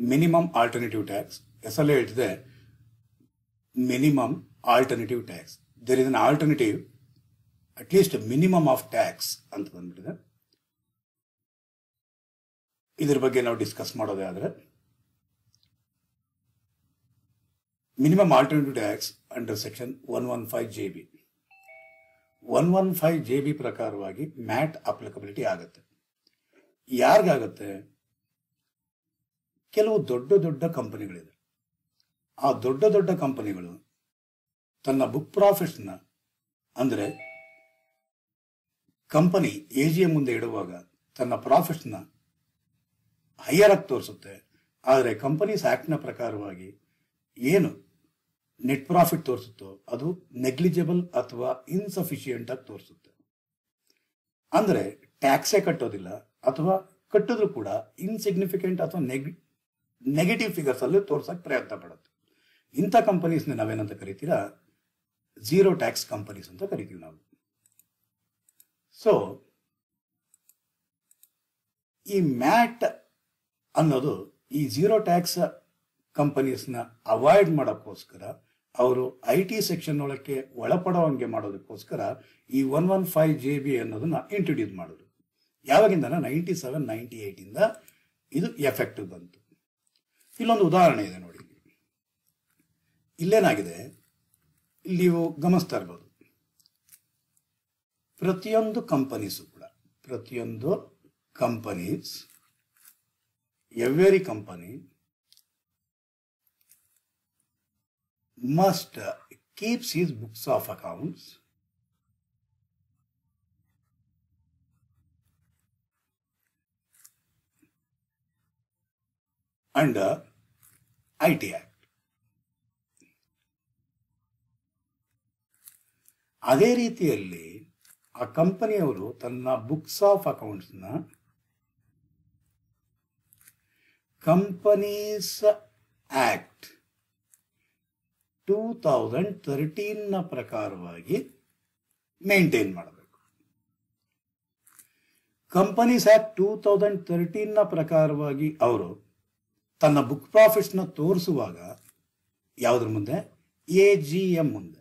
Minimum alternative tax. ಹೆಸರಲ್ಲೇ ಹೇಳ್ತಿದೆ minimum alternative tax. There is an alternative at least minimum of tax ಅಂತ ಬಂದ್ಬಿಟ್ಟಿದೆ. ಇದ್ರ ಬಗ್ಗೆ ನಾವು ಡಿಸ್ಕಸ್ ಮಾಡೋದೇ ಆದರೆ minimum alternative tax under section 115 JB 115 JB ಪ್ರಕಾರವಾಗಿ ಮ್ಯಾಟ್ ಅಪ್ಲಿಕಬಿಲಿಟಿ ಆಗುತ್ತೆ. ಯಾರಿಗಾಗುತ್ತೆ? ಕೆಲವು ದೊಡ್ಡ ದೊಡ್ಡ ಕಂಪನಿಗಳಿದೆ. ಆ ದೊಡ್ಡ ದೊಡ್ಡ ಕಂಪನಿಗಳು ತನ್ನ ಬುಕ್ ಪ್ರಾಫಿಟ್ಸ್ನ ಅಂದರೆ ಕಂಪನಿ AGM ಮುಂದೆ ಇಡುವಾಗ ತನ್ನ ಪ್ರಾಫಿಟ್ಸ್ನ ಹೈಯರ್ ಆಗಿ ತೋರಿಸುತ್ತೆ. ಆದರೆ ಕಂಪನೀಸ್ ಆಕ್ಟ್ನ ಪ್ರಕಾರವಾಗಿ ಏನು ನೆಟ್ ಪ್ರಾಫಿಟ್ ತೋರಿಸುತ್ತೋ ಅದು ನೆಗ್ಲಿಜಿಬಲ್ ಅಥವಾ ಇನ್ಸಫಿಷಿಯೆಂಟ್ ಆಗಿ ತೋರಿಸುತ್ತೆ. ಅಂದರೆ ಟ್ಯಾಕ್ಸೇ ಕಟ್ಟೋದಿಲ್ಲ ಅಥವಾ ಕಟ್ಟಿದ್ರು ಕೂಡ ಇನ್ಸಿಗ್ನಿಫಿಕೆಂಟ್ ಅಥವಾ ನೆಗೆಟಿವ್ ಫಿಗರ್ಸ್ ಅಲ್ಲಿ ತೋರ್ಸಕ್ಕೆ ಪ್ರಯತ್ನ ಪಡುತ್ತೆ. ಇಂಥ ಕಂಪನೀಸ್ನ ನಾವೇನಂತ ಕರಿತೀರಾ? ಝೀರೋ ಟ್ಯಾಕ್ಸ್ ಕಂಪನೀಸ್ ಅಂತ ಕರಿತೀವಿ ನಾವು. ಸೊ ಈ ಮ್ಯಾಟ್ ಅನ್ನೋದು ಈ ಝೀರೋ ಟ್ಯಾಕ್ಸ್ ಕಂಪನೀಸ್ನ ಅವಾಯ್ಡ್ ಮಾಡೋಕ್ಕೋಸ್ಕರ, ಅವರು IT ಸೆಕ್ಷನ್ ಒಳಕ್ಕೆ ಒಳಪಡೋಂಗೆ ಮಾಡೋದಕ್ಕೋಸ್ಕರ ಈ 115 JB ಅನ್ನೋದನ್ನ ಇಂಟ್ರೊಡ್ಯೂಸ್ ಮಾಡೋದು. ಯಾವಾಗಿಂದ 97-98 ಇಂದ ಇದು ಎಫೆಕ್ಟಿವ್ ಬಂತು. ಇಲ್ಲೊಂದು ಉದಾಹರಣೆ ಇದೆ ನೋಡಿ. ಇಲ್ಲೇನಾಗಿದೆ, ಇಲ್ಲಿ ನೀವು ಗಮನಿಸ್ತಾ ಇರ್ಬೋದು, ಪ್ರತಿಯೊಂದು ಕಂಪನೀಸು ಕೂಡ every company must keeps his books of accounts under IT Act. ಅದೇ ರೀತಿಯಲ್ಲಿ ಆ ಕಂಪನಿಯವರು ತನ್ನ ಬುಕ್ಸ್ ಆಫ್ ಅಕೌಂಟ್ಸ್ನ ಕಂಪನೀಸ್ ಆಕ್ಟ್ 2013ನ ಪ್ರಕಾರವಾಗಿ ಮೇಂಟೈನ್ ಮಾಡಬೇಕು. ಕಂಪನೀಸ್ ಆಕ್ಟ್ 2013ನ ಪ್ರಕಾರವಾಗಿ ಅವರು ತನ್ನ ಬುಕ್ ಪ್ರಾಫಿಟ್ಸ್ನ ತೋರಿಸುವಾಗ ಯಾವುದ್ರ ಮುಂದೆ? AGM ಮುಂದೆ.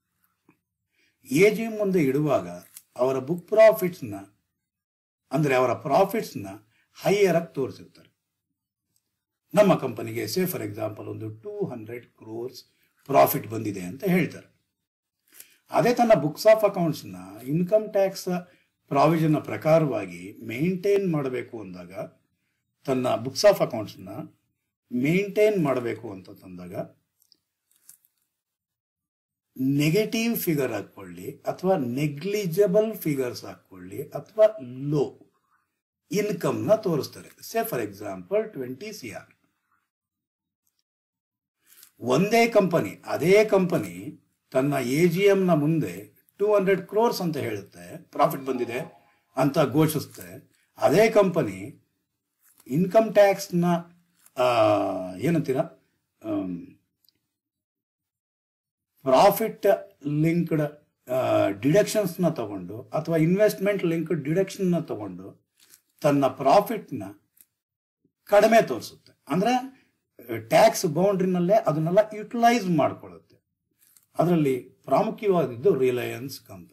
AGM ಮುಂದೆ ಇಡುವಾಗ ಅವರ ಬುಕ್ ಪ್ರಾಫಿಟ್ಸ್ನ ಅಂದರೆ ಅವರ ಪ್ರಾಫಿಟ್ಸ್ನ ಹೈಯರ್ ಆಗಿ ತೋರಿಸಿರ್ತಾರೆ. ನಮ್ಮ ಕಂಪನಿಗೆ ಸೇ ಫಾರ್ ಎಕ್ಸಾಂಪಲ್ ಒಂದು 200 crores ಪ್ರಾಫಿಟ್ ಬಂದಿದೆ ಅಂತ ಹೇಳ್ತಾರೆ. ಅದೇ ತನ್ನ ಬುಕ್ಸ್ ಆಫ್ ಅಕೌಂಟ್ಸ್ನ ಇನ್ಕಮ್ ಟ್ಯಾಕ್ಸ್ ಪ್ರಾವಿಷನ್ ಪ್ರಕಾರವಾಗಿ ಮೇಂಟೈನ್ ಮಾಡಬೇಕು ಅಂದಾಗ, ತನ್ನ ಬುಕ್ಸ್ ಆಫ್ ಅಕೌಂಟ್ಸ್ನ ಮೇಂಟೈನ್ ಮಾಡಬೇಕು ಅಂತ ತಂದಾಗ ನೆಗೆಟಿವ್ ಫಿಗರ್ ಹಾಕೊಳ್ಳಿ ಅಥವಾ ನೆಗ್ಲಿಜಿಬಲ್ ಫಿಗರ್ಸ್ ಹಾಕೊಳ್ಳಿ ಅಥವಾ ಲೋ ಇನ್ಕಮ್ನ ತೋರಿಸ್ತಾರೆ. Say for example 20 CR. ಒಂದೇ ಕಂಪನಿ, ಅದೇ ಕಂಪನಿ ತನ್ನ AGMನ ಮುಂದೆ 200 crores ಅಂತ ಹೇಳುತ್ತೆ, ಪ್ರಾಫಿಟ್ ಬಂದಿದೆ ಅಂತ ಘೋಷಿಸುತ್ತೆ. ಅದೇ ಕಂಪನಿ ಇನ್ಕಮ್ ಟ್ಯಾಕ್ಸ್ನ ಏನಂತೀರ, ಪ್ರಾಫಿಟ್ ಲಿಂಕ್ಡ್ ಡಿಡಕ್ಷನ್ಸ್ನ ತಗೊಂಡು ಅಥವಾ ಇನ್ವೆಸ್ಟ್ಮೆಂಟ್ ಲಿಂಕ್ಡ್ ಡಿಡಕ್ಷನ್ನ ತಗೊಂಡು ತನ್ನ ಪ್ರಾಫಿಟ್ನ ಕಡಿಮೆ ತೋರಿಸುತ್ತೆ. ಅಂದರೆ ಟ್ಯಾಕ್ಸ್ ಬೌಂಡ್ರಿನಲ್ಲೇ ಅದನ್ನೆಲ್ಲ ಯುಟಿಲೈಸ್ ಮಾಡಿಕೊಳ್ಳುತ್ತೆ. ಅದರಲ್ಲಿ ಪ್ರಾಮುಖ್ಯವಾದದ್ದು ರಿಲಯನ್ಸ್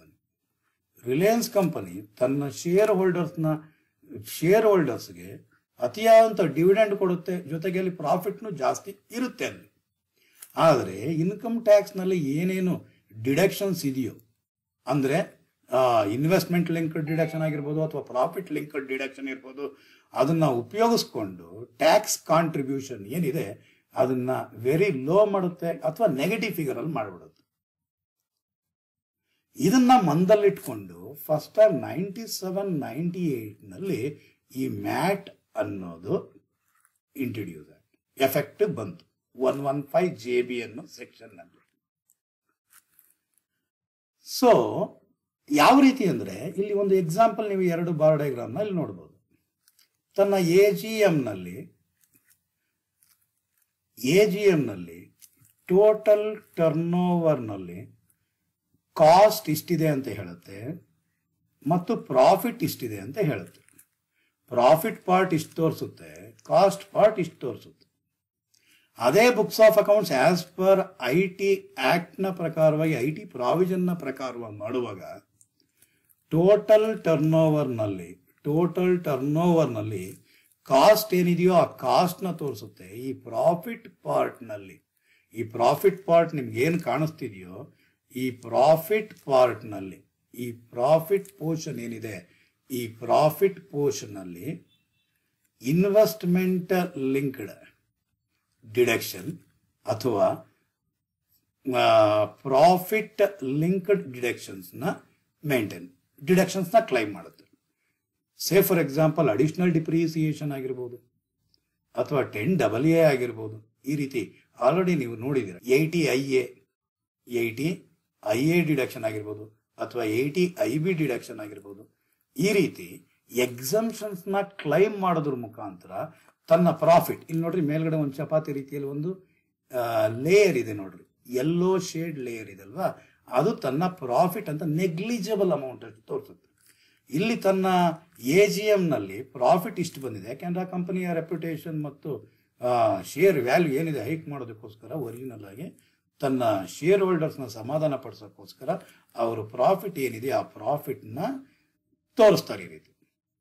ಕಂಪನಿ ತನ್ನ ಶೇರ್ ಹೋಲ್ಡರ್ಸ್ಗೆ ಅತಿಯಾದಂಥ ಡಿವಿಡೆಂಡ್ ಕೊಡುತ್ತೆ, ಜೊತೆಗೆ ಅಲ್ಲಿ ಪ್ರಾಫಿಟ್ನು ಜಾಸ್ತಿ ಇರುತ್ತೆ ಅಲ್ಲಿ. ಆದರೆ ಇನ್ಕಮ್ ಟ್ಯಾಕ್ಸ್ನಲ್ಲಿ ಏನೇನು ಡಿಡಕ್ಷನ್ಸ್ ಇದೆಯೋ, ಅಂದರೆ ಇನ್ವೆಸ್ಟ್ಮೆಂಟ್ ಲಿಂಕ್ಡ್ ಡಿಡಕ್ಷನ್ ಆಗಿರ್ಬೋದು ಅಥವಾ ಪ್ರಾಫಿಟ್ ಲಿಂಕ್ಡ್ ಡಿಡಕ್ಷನ್ ಇರ್ಬೋದು, ಅದನ್ನ ಉಪಯೋಗಿಸ್ಕೊಂಡು ಟ್ಯಾಕ್ಸ್ ಕಾಂಟ್ರಿಬ್ಯೂಷನ್ ಏನಿದೆ ಅದನ್ನ ವೆರಿ ಲೋ ಮಾಡುತ್ತೆ ಅಥವಾ ನೆಗೆಟಿವ್ ಫಿಗರ್ ಅಲ್ಲಿ ಮಾಡಿಬಿಡುತ್ತೆ. ಇದನ್ನ ಮಂದಲ್ಲಿಟ್ಕೊಂಡು ಫಸ್ಟ್ ಟೈಮ್ 97-98ನಲ್ಲಿ ಈ ಮ್ಯಾಟ್ ಅನ್ನೋದು ಇಂಟ್ರೊಡ್ಯೂಸ್ ಆಗಿ ಎಫೆಕ್ಟಿವ್ ಬಂತು 115 JB ಅನ್ನೋ ಸೆಕ್ಷನ್ ನಲ್ಲಿ. ಸೊ ಯಾವ ರೀತಿ ಅಂದ್ರೆ ಇಲ್ಲಿ ಒಂದು ಎಕ್ಸಾಂಪಲ್ ನೀವು 2 ಬಾರ್ ಡಯಾಗ್ರಾಮ್ನ ಇಲ್ಲಿ ನೋಡ್ಬೋದು. ತನ್ನ AGMನಲ್ಲಿ ಟೋಟಲ್ ಟರ್ನ್ ಓವರ್ನಲ್ಲಿ ಕಾಸ್ಟ್ ಇಷ್ಟಿದೆ ಅಂತ ಹೇಳುತ್ತೆ ಮತ್ತು ಪ್ರಾಫಿಟ್ ಇಷ್ಟಿದೆ ಅಂತ ಹೇಳುತ್ತೆ. ಪ್ರಾಫಿಟ್ ಪಾರ್ಟ್ ಇಷ್ಟು ತೋರಿಸುತ್ತೆ, ಕಾಸ್ಟ್ ಪಾರ್ಟ್ ಇಷ್ಟು ತೋರಿಸುತ್ತೆ. ಅದೇ books of accounts as per IT ಆಕ್ಟ್ನ ಪ್ರಕಾರವಾಗಿ IT ಪ್ರಾವಿಷನ್ನ ಪ್ರಕಾರವಾಗಿ ಮಾಡುವಾಗ ಟೋಟಲ್ ಟರ್ನ್ಓವರ್ನಲ್ಲಿ ಕಾಸ್ಟ್ ಏನಿದೆಯೋ ಆ ಕಾಸ್ಟ್ನ ತೋರಿಸುತ್ತೆ. ಈ ಪ್ರಾಫಿಟ್ ಪಾರ್ಟ್ ನಿಮ್ಗೆ ಏನು ಕಾಣಿಸ್ತಿದೆಯೋ ಈ ಪ್ರಾಫಿಟ್ ಪಾರ್ಟ್ನಲ್ಲಿ ಈ ಪ್ರಾಫಿಟ್ ಪೋರ್ಷನ್ ಏನಿದೆ ಈ ಪ್ರಾಫಿಟ್ ಪೋರ್ಷನ್ನಲ್ಲಿ ಇನ್ವೆಸ್ಟ್ಮೆಂಟ್ ಲಿಂಕ್ಡ್ ಡಿಡಕ್ಷನ್ ಅಥವಾ ಪ್ರಾಫಿಟ್ ಲಿಂಕ್ಡ್ ಡಿಡಕ್ಷನ್ಸ್ನ ಕ್ಲೈಮ್ ಮಾಡುತ್ತೆ. Say for example additional depreciation ಆಗಿರ್ಬೋದು ಅಥವಾ 10AA ಆಗಿರ್ಬೋದು. ಈ ರೀತಿ ಆಲ್ರೆಡಿ ನೀವು ನೋಡಿದ್ದೀರ. 80IA ಡಿಡಕ್ಷನ್ ಆಗಿರ್ಬೋದು ಅಥವಾ 80IB ಡಿಡಕ್ಷನ್ ಆಗಿರ್ಬೋದು. ಈ ರೀತಿ ಎಕ್ಸಂಪ್ಷನ್ಸ್ನ ಕ್ಲೈಮ್ ಮಾಡೋದ್ರ ಮುಖಾಂತರ ತನ್ನ ಪ್ರಾಫಿಟ್, ಇಲ್ಲಿ ನೋಡ್ರಿ ಮೇಲ್ಗಡೆ ಒಂದು ಚಪಾತಿ ರೀತಿಯಲ್ಲಿ ಒಂದು ಲೇಯರ್ ಇದೆ ನೋಡ್ರಿ, ಯೆಲ್ಲೋ ಶೇಡ್ ಲೇಯರ್ ಇದೆ ಅಲ್ವಾ, ಅದು ತನ್ನ ಪ್ರಾಫಿಟ್ ಅಂತ ನೆಗ್ಲಿಜಿಬಲ್ ಅಮೌಂಟ್ ಅಂತ ತೋರಿಸುತ್ತೆ. ಇಲ್ಲಿ ತನ್ನ AGMನಲ್ಲಿ ಪ್ರಾಫಿಟ್ ಇಷ್ಟು ಬಂದಿದೆ, ಯಾಕೆಂದ್ರೆ ಆ ಕಂಪನಿಯ ರೆಪ್ಯುಟೇಷನ್ ಮತ್ತು ಶೇರ್ ವ್ಯಾಲ್ಯೂ ಏನಿದೆ ಹೈಕ್ ಮಾಡೋದಕ್ಕೋಸ್ಕರ ಒರಿಜಿನಲ್ ಆಗಿ ತನ್ನ ಶೇರ್ ಹೋಲ್ಡರ್ಸ್ನ ಸಮಾಧಾನ ಪಡಿಸೋಕ್ಕೋಸ್ಕರ ಅವರು ಪ್ರಾಫಿಟ್ ಏನಿದೆ ಆ ಪ್ರಾಫಿಟ್ನ ತೋರಿಸ್ತಾರೆ. ಈ ರೀತಿ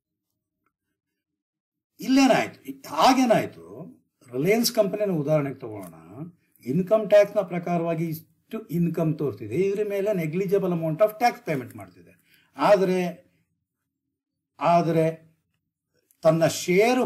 ಇಲ್ಲೇನಾಯ್ತು, ಹಾಗೇನಾಯ್ತು, ರಿಲಯನ್ಸ್ ಕಂಪನಿನ ಉದಾಹರಣೆಗೆ ತಗೊಳ್ಳೋಣ. ಇನ್ಕಮ್ ಟ್ಯಾಕ್ಸ್ನ ಪ್ರಕಾರವಾಗಿ ಇಷ್ಟು ಇನ್ಕಮ್ ತೋರಿಸ್ತಿದೆ, ಇದ್ರ ಮೇಲೆ negligible amount of tax payment ಮಾಡ್ತಿದೆ. ಆದರೆ ತನ್ನ ಶೇರ್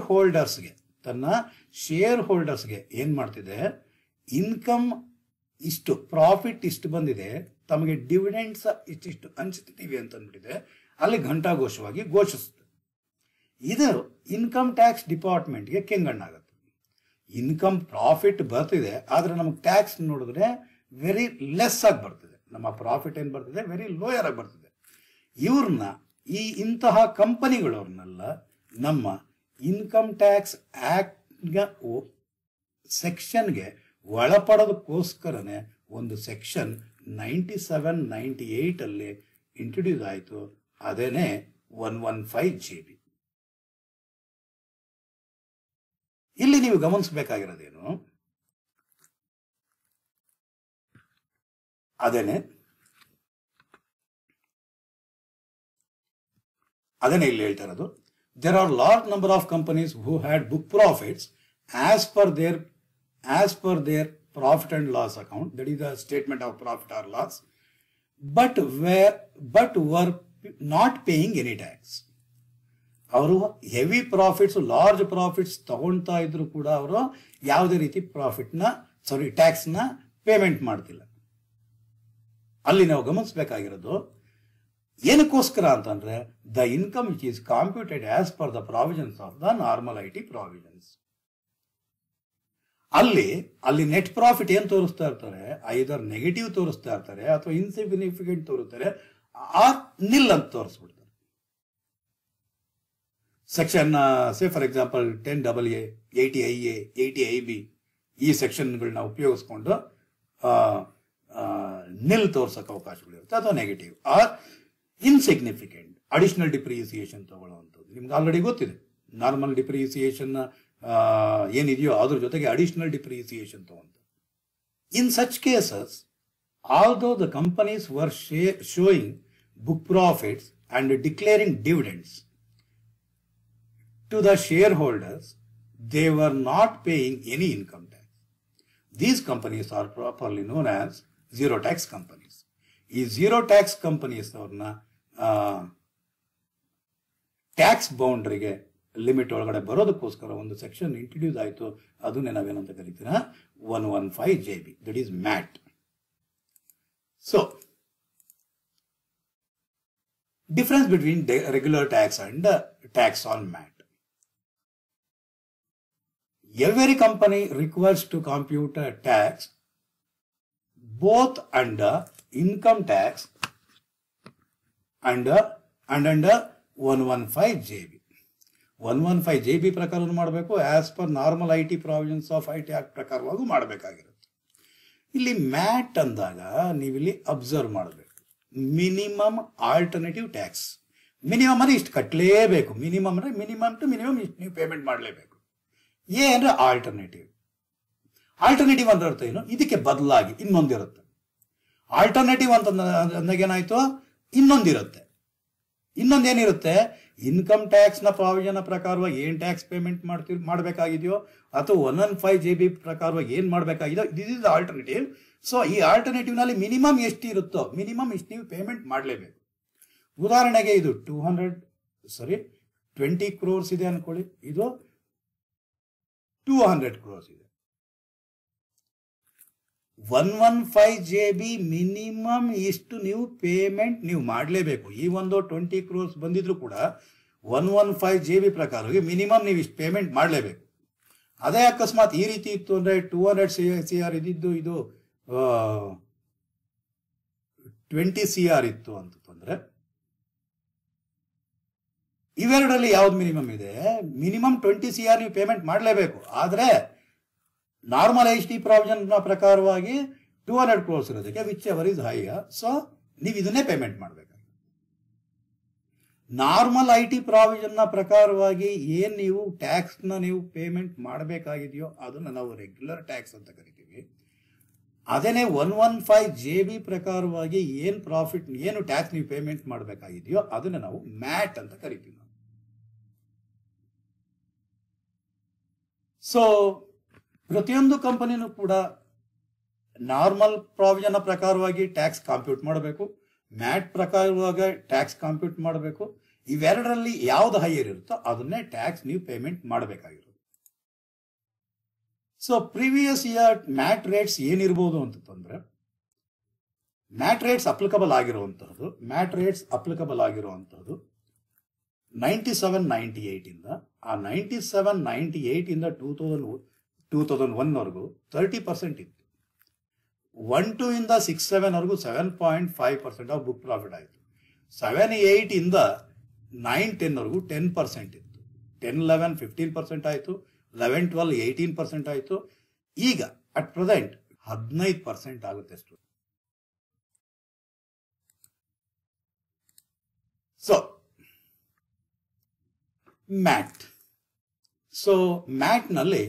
ಹೋಲ್ಡರ್ಸ್ಗೆ ಏನ್ ಮಾಡ್ತಿದೆ, ಇನ್ಕಮ್ ಇಷ್ಟು ಪ್ರಾಫಿಟ್ ಇಷ್ಟು ಬಂದಿದೆ, ತಮಗೆ ಡಿವಿಡೆಂಡ್ಸ್ ಇಷ್ಟಿಷ್ಟು ಹಂಚ್ತಿದ್ದೀವಿ ಅಂತ ಅಂದ್ಬಿಟ್ಟಿದೆ, ಅಲ್ಲಿ ಘಂಟಾಘೋಷವಾಗಿ ಘೋಷಿಸುತ್ತೆ. ಇದು ಇನ್ಕಮ್ ಟ್ಯಾಕ್ಸ್ ಡಿಪಾರ್ಟ್ಮೆಂಟ್ಗೆ ಕೆಂಗಣ್ಣಾಗುತ್ತೆ. ಇನ್ಕಮ್ ಪ್ರಾಫಿಟ್ ಬರ್ತಿದೆ, ಆದರೆ ನಮಗೆ ಟ್ಯಾಕ್ಸ್ ನೋಡಿದ್ರೆ ವೆರಿ ಲೆಸ್ ಆಗಿ ಬರ್ತಿದೆ. ನಮ್ಮ ಪ್ರಾಫಿಟ್ ಏನು ಬರ್ತಿದೆ ವೆರಿ ಲೋಯರ್ ಆಗಿ ಬರ್ತಿದೆ. ಇವ್ರನ್ನ ಇಂತಹ ಕಂಪನಿಗಳವ್ರನ್ನೆಲ್ಲ ನಮ್ಮ ಇನ್ಕಮ್ ಟ್ಯಾಕ್ಸ್ ಆಕ್ಟ್ ಸೆಕ್ಷನ್ಗೆ ಒಳಪಡೋದಕ್ಕೋಸ್ಕರನೇ ಒಂದು ಸೆಕ್ಷನ್ 97-98 ಅಲ್ಲಿ ಇಂಟ್ರೊಡ್ಯೂಸ್ ಆಯಿತು. ಅದೇನೆ 115JB. ಇಲ್ಲಿ ನೀವು ಗಮನಿಸಬೇಕಾಗಿರೋದೇನು, ಅದೇನೆ ಇಲ್ಲಿ ಹೇಳ್ತಾ ಇರೋದು. There are large number of companies who had book profits as per their profit and loss account, that is the statement of profit or loss, but were not paying any tax. ಅವರು heavy profits, large profits ತಗೊಳ್ತಾ ಇದ್ರು ಕೂಡ ಅವರು ಯಾವುದೇ ರೀತಿ ಟ್ಯಾಕ್ಸ್ನ payment ಮಾಡ್ತಿಲ್ಲ. ಅಲ್ಲಿ ನಾವು ಗಮನಿಸಬೇಕಾಗಿರೋದು ಏನಕ್ಕೋಸ್ಕರ ಅಂತಂದ್ರೆ, the income which is computed as per the provisions of the normal IT provisions. ಅಲ್ಲಿ ನೆಟ್ ಪ್ರಾಫಿಟ್ ಏನ್ ತೋರಿಸ್ತಾ ಇರ್ತಾರೆ, ಐದರ್ ನೆಗೆಟಿವ್ ತೋರಿಸ್ತಾ ಇರ್ತಾರೆ ಅಥವಾ ಇನ್ಸಿಗ್ನಿಫಿಕೆಂಟ್ ತೋರಿಸ್ತಾರೆ, ನಿಲ್ ಅಂತ ತೋರಿಸ್ಬಿಡ್ತಾರೆ. Section say for example 10AA, 80IA, 80IB ಈ ಸೆಕ್ಷನ್ಗಳನ್ನ ಉಪಯೋಗಿಸ್ಕೊಂಡು ನಿಲ್ ತೋರ್ಸಕ್ಕೆ ಅವಕಾಶಗಳಿರುತ್ತೆ, ಅಥವಾ negative or insignificant. Additional depreciation ತಗೊಳ್ಳುವಂಥದ್ದು ನಿಮ್ಗೆ ಆಲ್ರೆಡಿ ಗೊತ್ತಿದೆ. ನಾರ್ಮಲ್ ಡಿಪ್ರಿಸಿಯೇಷನ್ ಏನಿದೆಯೋ ಅದ್ರ ಜೊತೆಗೆ ಅಡಿಷನಲ್ ಡಿಪ್ರಿಸಿಯೇಷನ್ ತಗೊಂತ. In such cases, although the companies were showing book profits and declaring dividends to the shareholders, they were not paying any income tax. These companies are properly known as zero tax companies. ಈ zero tax companies ಅವ್ರನ್ನ tax ಬೌಂಡ್ರಿಗೆ limit ಒಳಗಡೆ ಬರೋದಕ್ಕೋಸ್ಕರ ಒಂದು section introduce ಆಯಿತು. ಅದನ್ನೇ ನಾವೇನಂತ ಕರಿತೀರ 115JB, that is MAT. So difference between regular tax and tax on MAT. Every company requires to compute a tax both under income tax and under 115JB. 115JB ಪ್ರಕಾರ ಮಾಡಬೇಕು, as per normal IT provisions of IT act ಪ್ರಕಾರವಾಗೂ ಮಾಡಬೇಕಾಗಿರುತ್ತೆ. ಇಲ್ಲಿ ಮ್ಯಾಟ್ ಅಂದಾಗ ನೀವಿಲ್ಲಿ observe ಮಾಡಬೇಕು, minimum alternative tax. Minimum ಅಂದರೆ ಇಷ್ಟು ಕಟ್ಟಲೇಬೇಕು, ಮಿನಿಮಮ್ ಅಂದರೆ ಮಿನಿಮಮ್ ಟು ಮಿನಿಮಮ್ ಇಷ್ಟು ನೀವು ಪೇಮೆಂಟ್ ಮಾಡಲೇಬೇಕು. ಅಂದರೆ ಆಲ್ಟರ್ನೇಟಿವ್. ಆಲ್ಟರ್ನೇಟಿವ್ ಅಂದ್ರೆ ಅರ್ಥ ಏನು, ಇದಕ್ಕೆ ಬದಲಾಗಿ ಇನ್ನೊಂದಿರುತ್ತೆ. ಆಲ್ಟರ್ನೇಟಿವ್ ಅಂತ ಅಂದಾಗೇನಾಯ್ತು, ಇನ್ನೊಂದಿರುತ್ತೆ. ಇನ್ನೊಂದೇನಿರುತ್ತೆ, ಇನ್ಕಮ್ ಟ್ಯಾಕ್ಸ್ ನ ಪ್ರಾವಿಷನ್ ಪ್ರಕಾರವಾಗಿ ಏನ್ ಟ್ಯಾಕ್ಸ್ ಪೇಮೆಂಟ್ ಮಾಡಬೇಕಾಗಿದೆಯೋ ಅಥವಾ 115 ಪ್ರಕಾರವಾಗಿ ಏನ್ ಮಾಡಬೇಕಾಗಿದೆಯೋ, ದಿಸ್ ಇಸ್ ಆಲ್ಟರ್ನೇಟಿವ್. ಸೊ ಈ ಆಲ್ಟರ್ನೇಟಿವ್ ನಲ್ಲಿ ಮಿನಿಮಮ್ ಎಷ್ಟು ಇರುತ್ತೋ ಮಿನಿಮಮ್ ಇಷ್ಟು ನೀವು ಪೇಮೆಂಟ್ ಮಾಡಲೇಬೇಕು. ಉದಾಹರಣೆಗೆ ಇದು 20 crores ಇದೆ ಅನ್ಕೊಳ್ಳಿ, ಇದು 200 crores ಇದೆ. 115 ಮಿನಿಮಮ್ ಇಷ್ಟು ನೀವು ಪೇಮೆಂಟ್ ನೀವು ಮಾಡಲೇಬೇಕು. ಈ ಒಂದು 20 crores ಬಂದಿದ್ರು ಕೂಡ 115 ಪ್ರಕಾರವಾಗಿ ಮಿನಿಮಮ್ ನೀವು ಇಷ್ಟು ಪೇಮೆಂಟ್ ಮಾಡಲೇಬೇಕು. ಅದೇ ಅಕಸ್ಮಾತ್ ಈ ರೀತಿ ಇತ್ತು ಅಂದ್ರೆ 200 CR ಇದ್ದಿದ್ದು ಇದು 20 CR ಇತ್ತು ಅಂತಂದ್ರೆ ಇವೆರಡರಲ್ಲಿ ಯಾವ್ದು ಮಿನಿಮಮ್ ಇದೆ, ಮಿನಿಮಮ್ 20 CR ನೀವು ಪೇಮೆಂಟ್ ಮಾಡಲೇಬೇಕು. ಆದ್ರೆ ನಾರ್ಮಲ್ HT ಪ್ರಾವಿಷನ್ ಪ್ರಕಾರವಾಗಿ 200 crores ಇರೋದಕ್ಕೆ whichever is higher, so ನೀವು ಇದನ್ನೇ ಪೇಮೆಂಟ್ ಮಾಡಬೇಕು. ನಾರ್ಮಲ್ IT ಪ್ರಾವಿಷನ್ ಪ್ರಕಾರವಾಗಿ ಏನ್ ನೀವು ಟ್ಯಾಕ್ಸ್ ನ ನೀವು ಪೇಮೆಂಟ್ ಮಾಡಬೇಕಾಗಿದೆಯೋ ಅದನ್ನ ನಾವು ರೆಗ್ಯುಲರ್ ಟ್ಯಾಕ್ಸ್ ಅಂತ ಕರಿತೀವಿ. ಅದೇನೆ 115 ಪ್ರಕಾರವಾಗಿ ಏನ್ ಪ್ರಾಫಿಟ್ ಏನು ಟ್ಯಾಕ್ಸ್ ನೀವು ಪೇಮೆಂಟ್ ಮಾಡಬೇಕಾಗಿದೆಯೋ ಅದನ್ನ ನಾವು ಮ್ಯಾಟ್ ಅಂತ ಕರಿತೀವಿ. ಸೊ ಪ್ರತಿಯೊಂದು ಕಂಪನಿನೂ ಕೂಡ ನಾರ್ಮಲ್ ಪ್ರಾವಿಷನ್ ಪ್ರಕಾರವಾಗಿ ಟ್ಯಾಕ್ಸ್ ಕಾಂಪ್ಯೂಟ್ ಮಾಡಬೇಕು, ಮ್ಯಾಟ್ ಪ್ರಕಾರವಾಗಿ ಟ್ಯಾಕ್ಸ್ ಕಾಂಪ್ಯೂಟ್ ಮಾಡಬೇಕು. ಇವೆರಡರಲ್ಲಿ ಯಾವ್ದು ಹೈಯರ್ ಇರುತ್ತೋ ಅದನ್ನೇ ಟ್ಯಾಕ್ಸ್ ನೀವು ಪೇಮೆಂಟ್ ಮಾಡಬೇಕಾಗಿರೋದು. So previous year MAT rates ಏನಿರ್ಬೋದು ಅಂತಂದ್ರೆ, ಮ್ಯಾಟ್ ರೇಟ್ಸ್ ಅಪ್ಲಿಕಬಲ್ ಆಗಿರುವಂತಹದ್ದು 97-98 ಇಂದ ಆ 97-98 ಇಂದ 2001 ವರೆಗೂ 30% ಇತ್ತು. 1-2 ಇಂದ 6-7 ವರೆಗೂ 7.5% ಆಫ್ ಬುಕ್ ಪ್ರಾಫಿಟ್ ಆಯಿತು. 7-8 ಇಂದ 9-10 ವರೆಗೂ 10% ಇತ್ತು. 10-11 15% ಆಯಿತು. 11-12 18% ಆಯಿತು. ಈಗ ಅಟ್ ಪ್ರೆಸೆಂಟ್ 15% ಆಗುತ್ತೆ ಅಷ್ಟು. ಸೊ ಮ್ಯಾಟ್ ನಲ್ಲಿ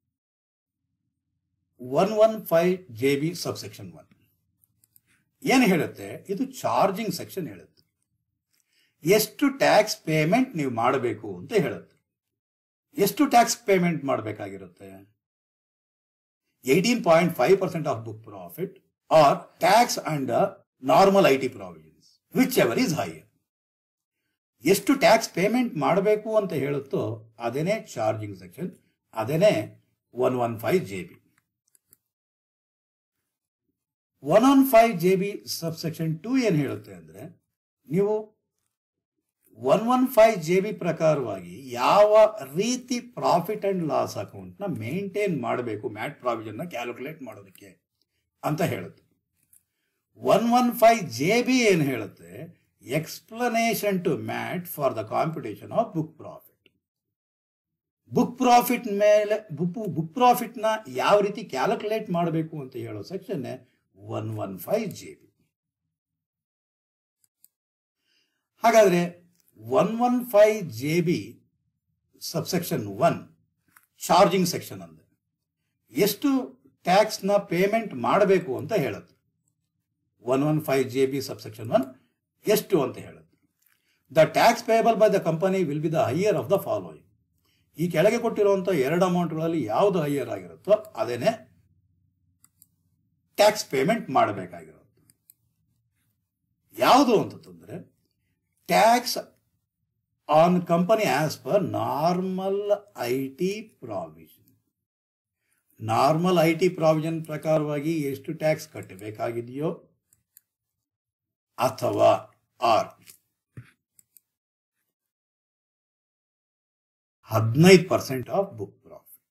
115 JB ಸಬ್ಸೆಕ್ಷನ್ 1 ಏನು ಹೇಳುತ್ತೆ, ಇದು ಚಾರ್ಜಿಂಗ್ ಸೆಕ್ಷನ್ ಹೇಳುತ್ತೆ. ಎಷ್ಟು ಟ್ಯಾಕ್ಸ್ ಪೇಮೆಂಟ್ ನೀವು ಮಾಡಬೇಕು ಅಂತ ಹೇಳುತ್ತೆ. ಎಷ್ಟು ಟ್ಯಾಕ್ಸ್ ಪೇಮೆಂಟ್ ಮಾಡಬೇಕಾಗಿರುತ್ತೆ, 18.5% of book profit or tax under normal IT provisions whichever is higher. ಎಷ್ಟು ಟ್ಯಾಕ್ಸ್ ಪೇಮೆಂಟ್ ಮಾಡಬೇಕು ಅಂತ ಹೇಳುತ್ತೋ ಅದೇನೇ ಚಾರ್ಜಿಂಗ್ ಸೆಕ್ಷನ್, ಅದೇನೇ 115 JB. 115 JB ಸಬ್ಸೆಕ್ಷನ್ 2 ಏನ್ ಹೇಳುತ್ತೆ ಅಂದ್ರೆ, ನೀವು 115 JB ಪ್ರಕಾರವಾಗಿ ಯಾವ ರೀತಿ ಪ್ರಾಫಿಟ್ ಅಂಡ್ ಲಾಸ್ ಅಕೌಂಟ್ ನ ಮೇಂಟೈನ್ ಮಾಡಬೇಕು ಮ್ಯಾಟ್ ಪ್ರಾವಿಷನ್ ನ ಕ್ಯಾಲ್ಕುಲೇಟ್ ಮಾಡೋದಕ್ಕೆ ಅಂತ ಹೇಳುತ್ತೆ. 115 JB ಏನ್ ಹೇಳುತ್ತೆ, explanation to MAT for the computation of book profit. Book profit ಮೇಲೆ ಬುಕ್ ಪ್ರಾಫಿಟ್ ನ ಯಾವ ರೀತಿ ಕ್ಯಾಲ್ಕುಲೇಟ್ ಮಾಡಬೇಕು ಅಂತ ಹೇಳೋ ಸೆಕ್ಷನ್ 115 JB. ಹಾಗಾದ್ರೆ 115 JB ಸಬ್ಸೆಕ್ಷನ್ 1 ಚಾರ್ಜಿಂಗ್ ಸೆಕ್ಷನ್ ಅಂದ್ರೆ ಎಷ್ಟು ಟ್ಯಾಕ್ಸ್ ನ ಪೇಮೆಂಟ್ ಮಾಡಬೇಕು ಅಂತ ಹೇಳುತ್ತೆ. 115 JB ಸಬ್ಸೆಕ್ಷನ್ 1 ಎಷ್ಟು ಅಂತ ಹೇಳುತ್ತೆ, the tax payable by the company will be the higher of the following. ಈ ಕೆಳಗೆ ಕೊಟ್ಟಿರುವಂತಹ 2 ಅಮೌಂಟ್ಗಳಲ್ಲಿ ಯಾವುದು ಹೈಯರ್ ಆಗಿರುತ್ತೋ ಅದೇನೆ ಟ್ಯಾಕ್ಸ್ ಪೇಮೆಂಟ್ ಮಾಡಬೇಕಾಗಿರೋದು. ಯಾವುದು ಅಂತಂದ್ರೆ, tax on company as per normal IT provision. Normal IT provision ಪ್ರಕಾರವಾಗಿ ಎಷ್ಟು ಟ್ಯಾಕ್ಸ್ ಕಟ್ಟಬೇಕಾಗಿದೆಯೋ ಅಥವಾ or 15% of book profit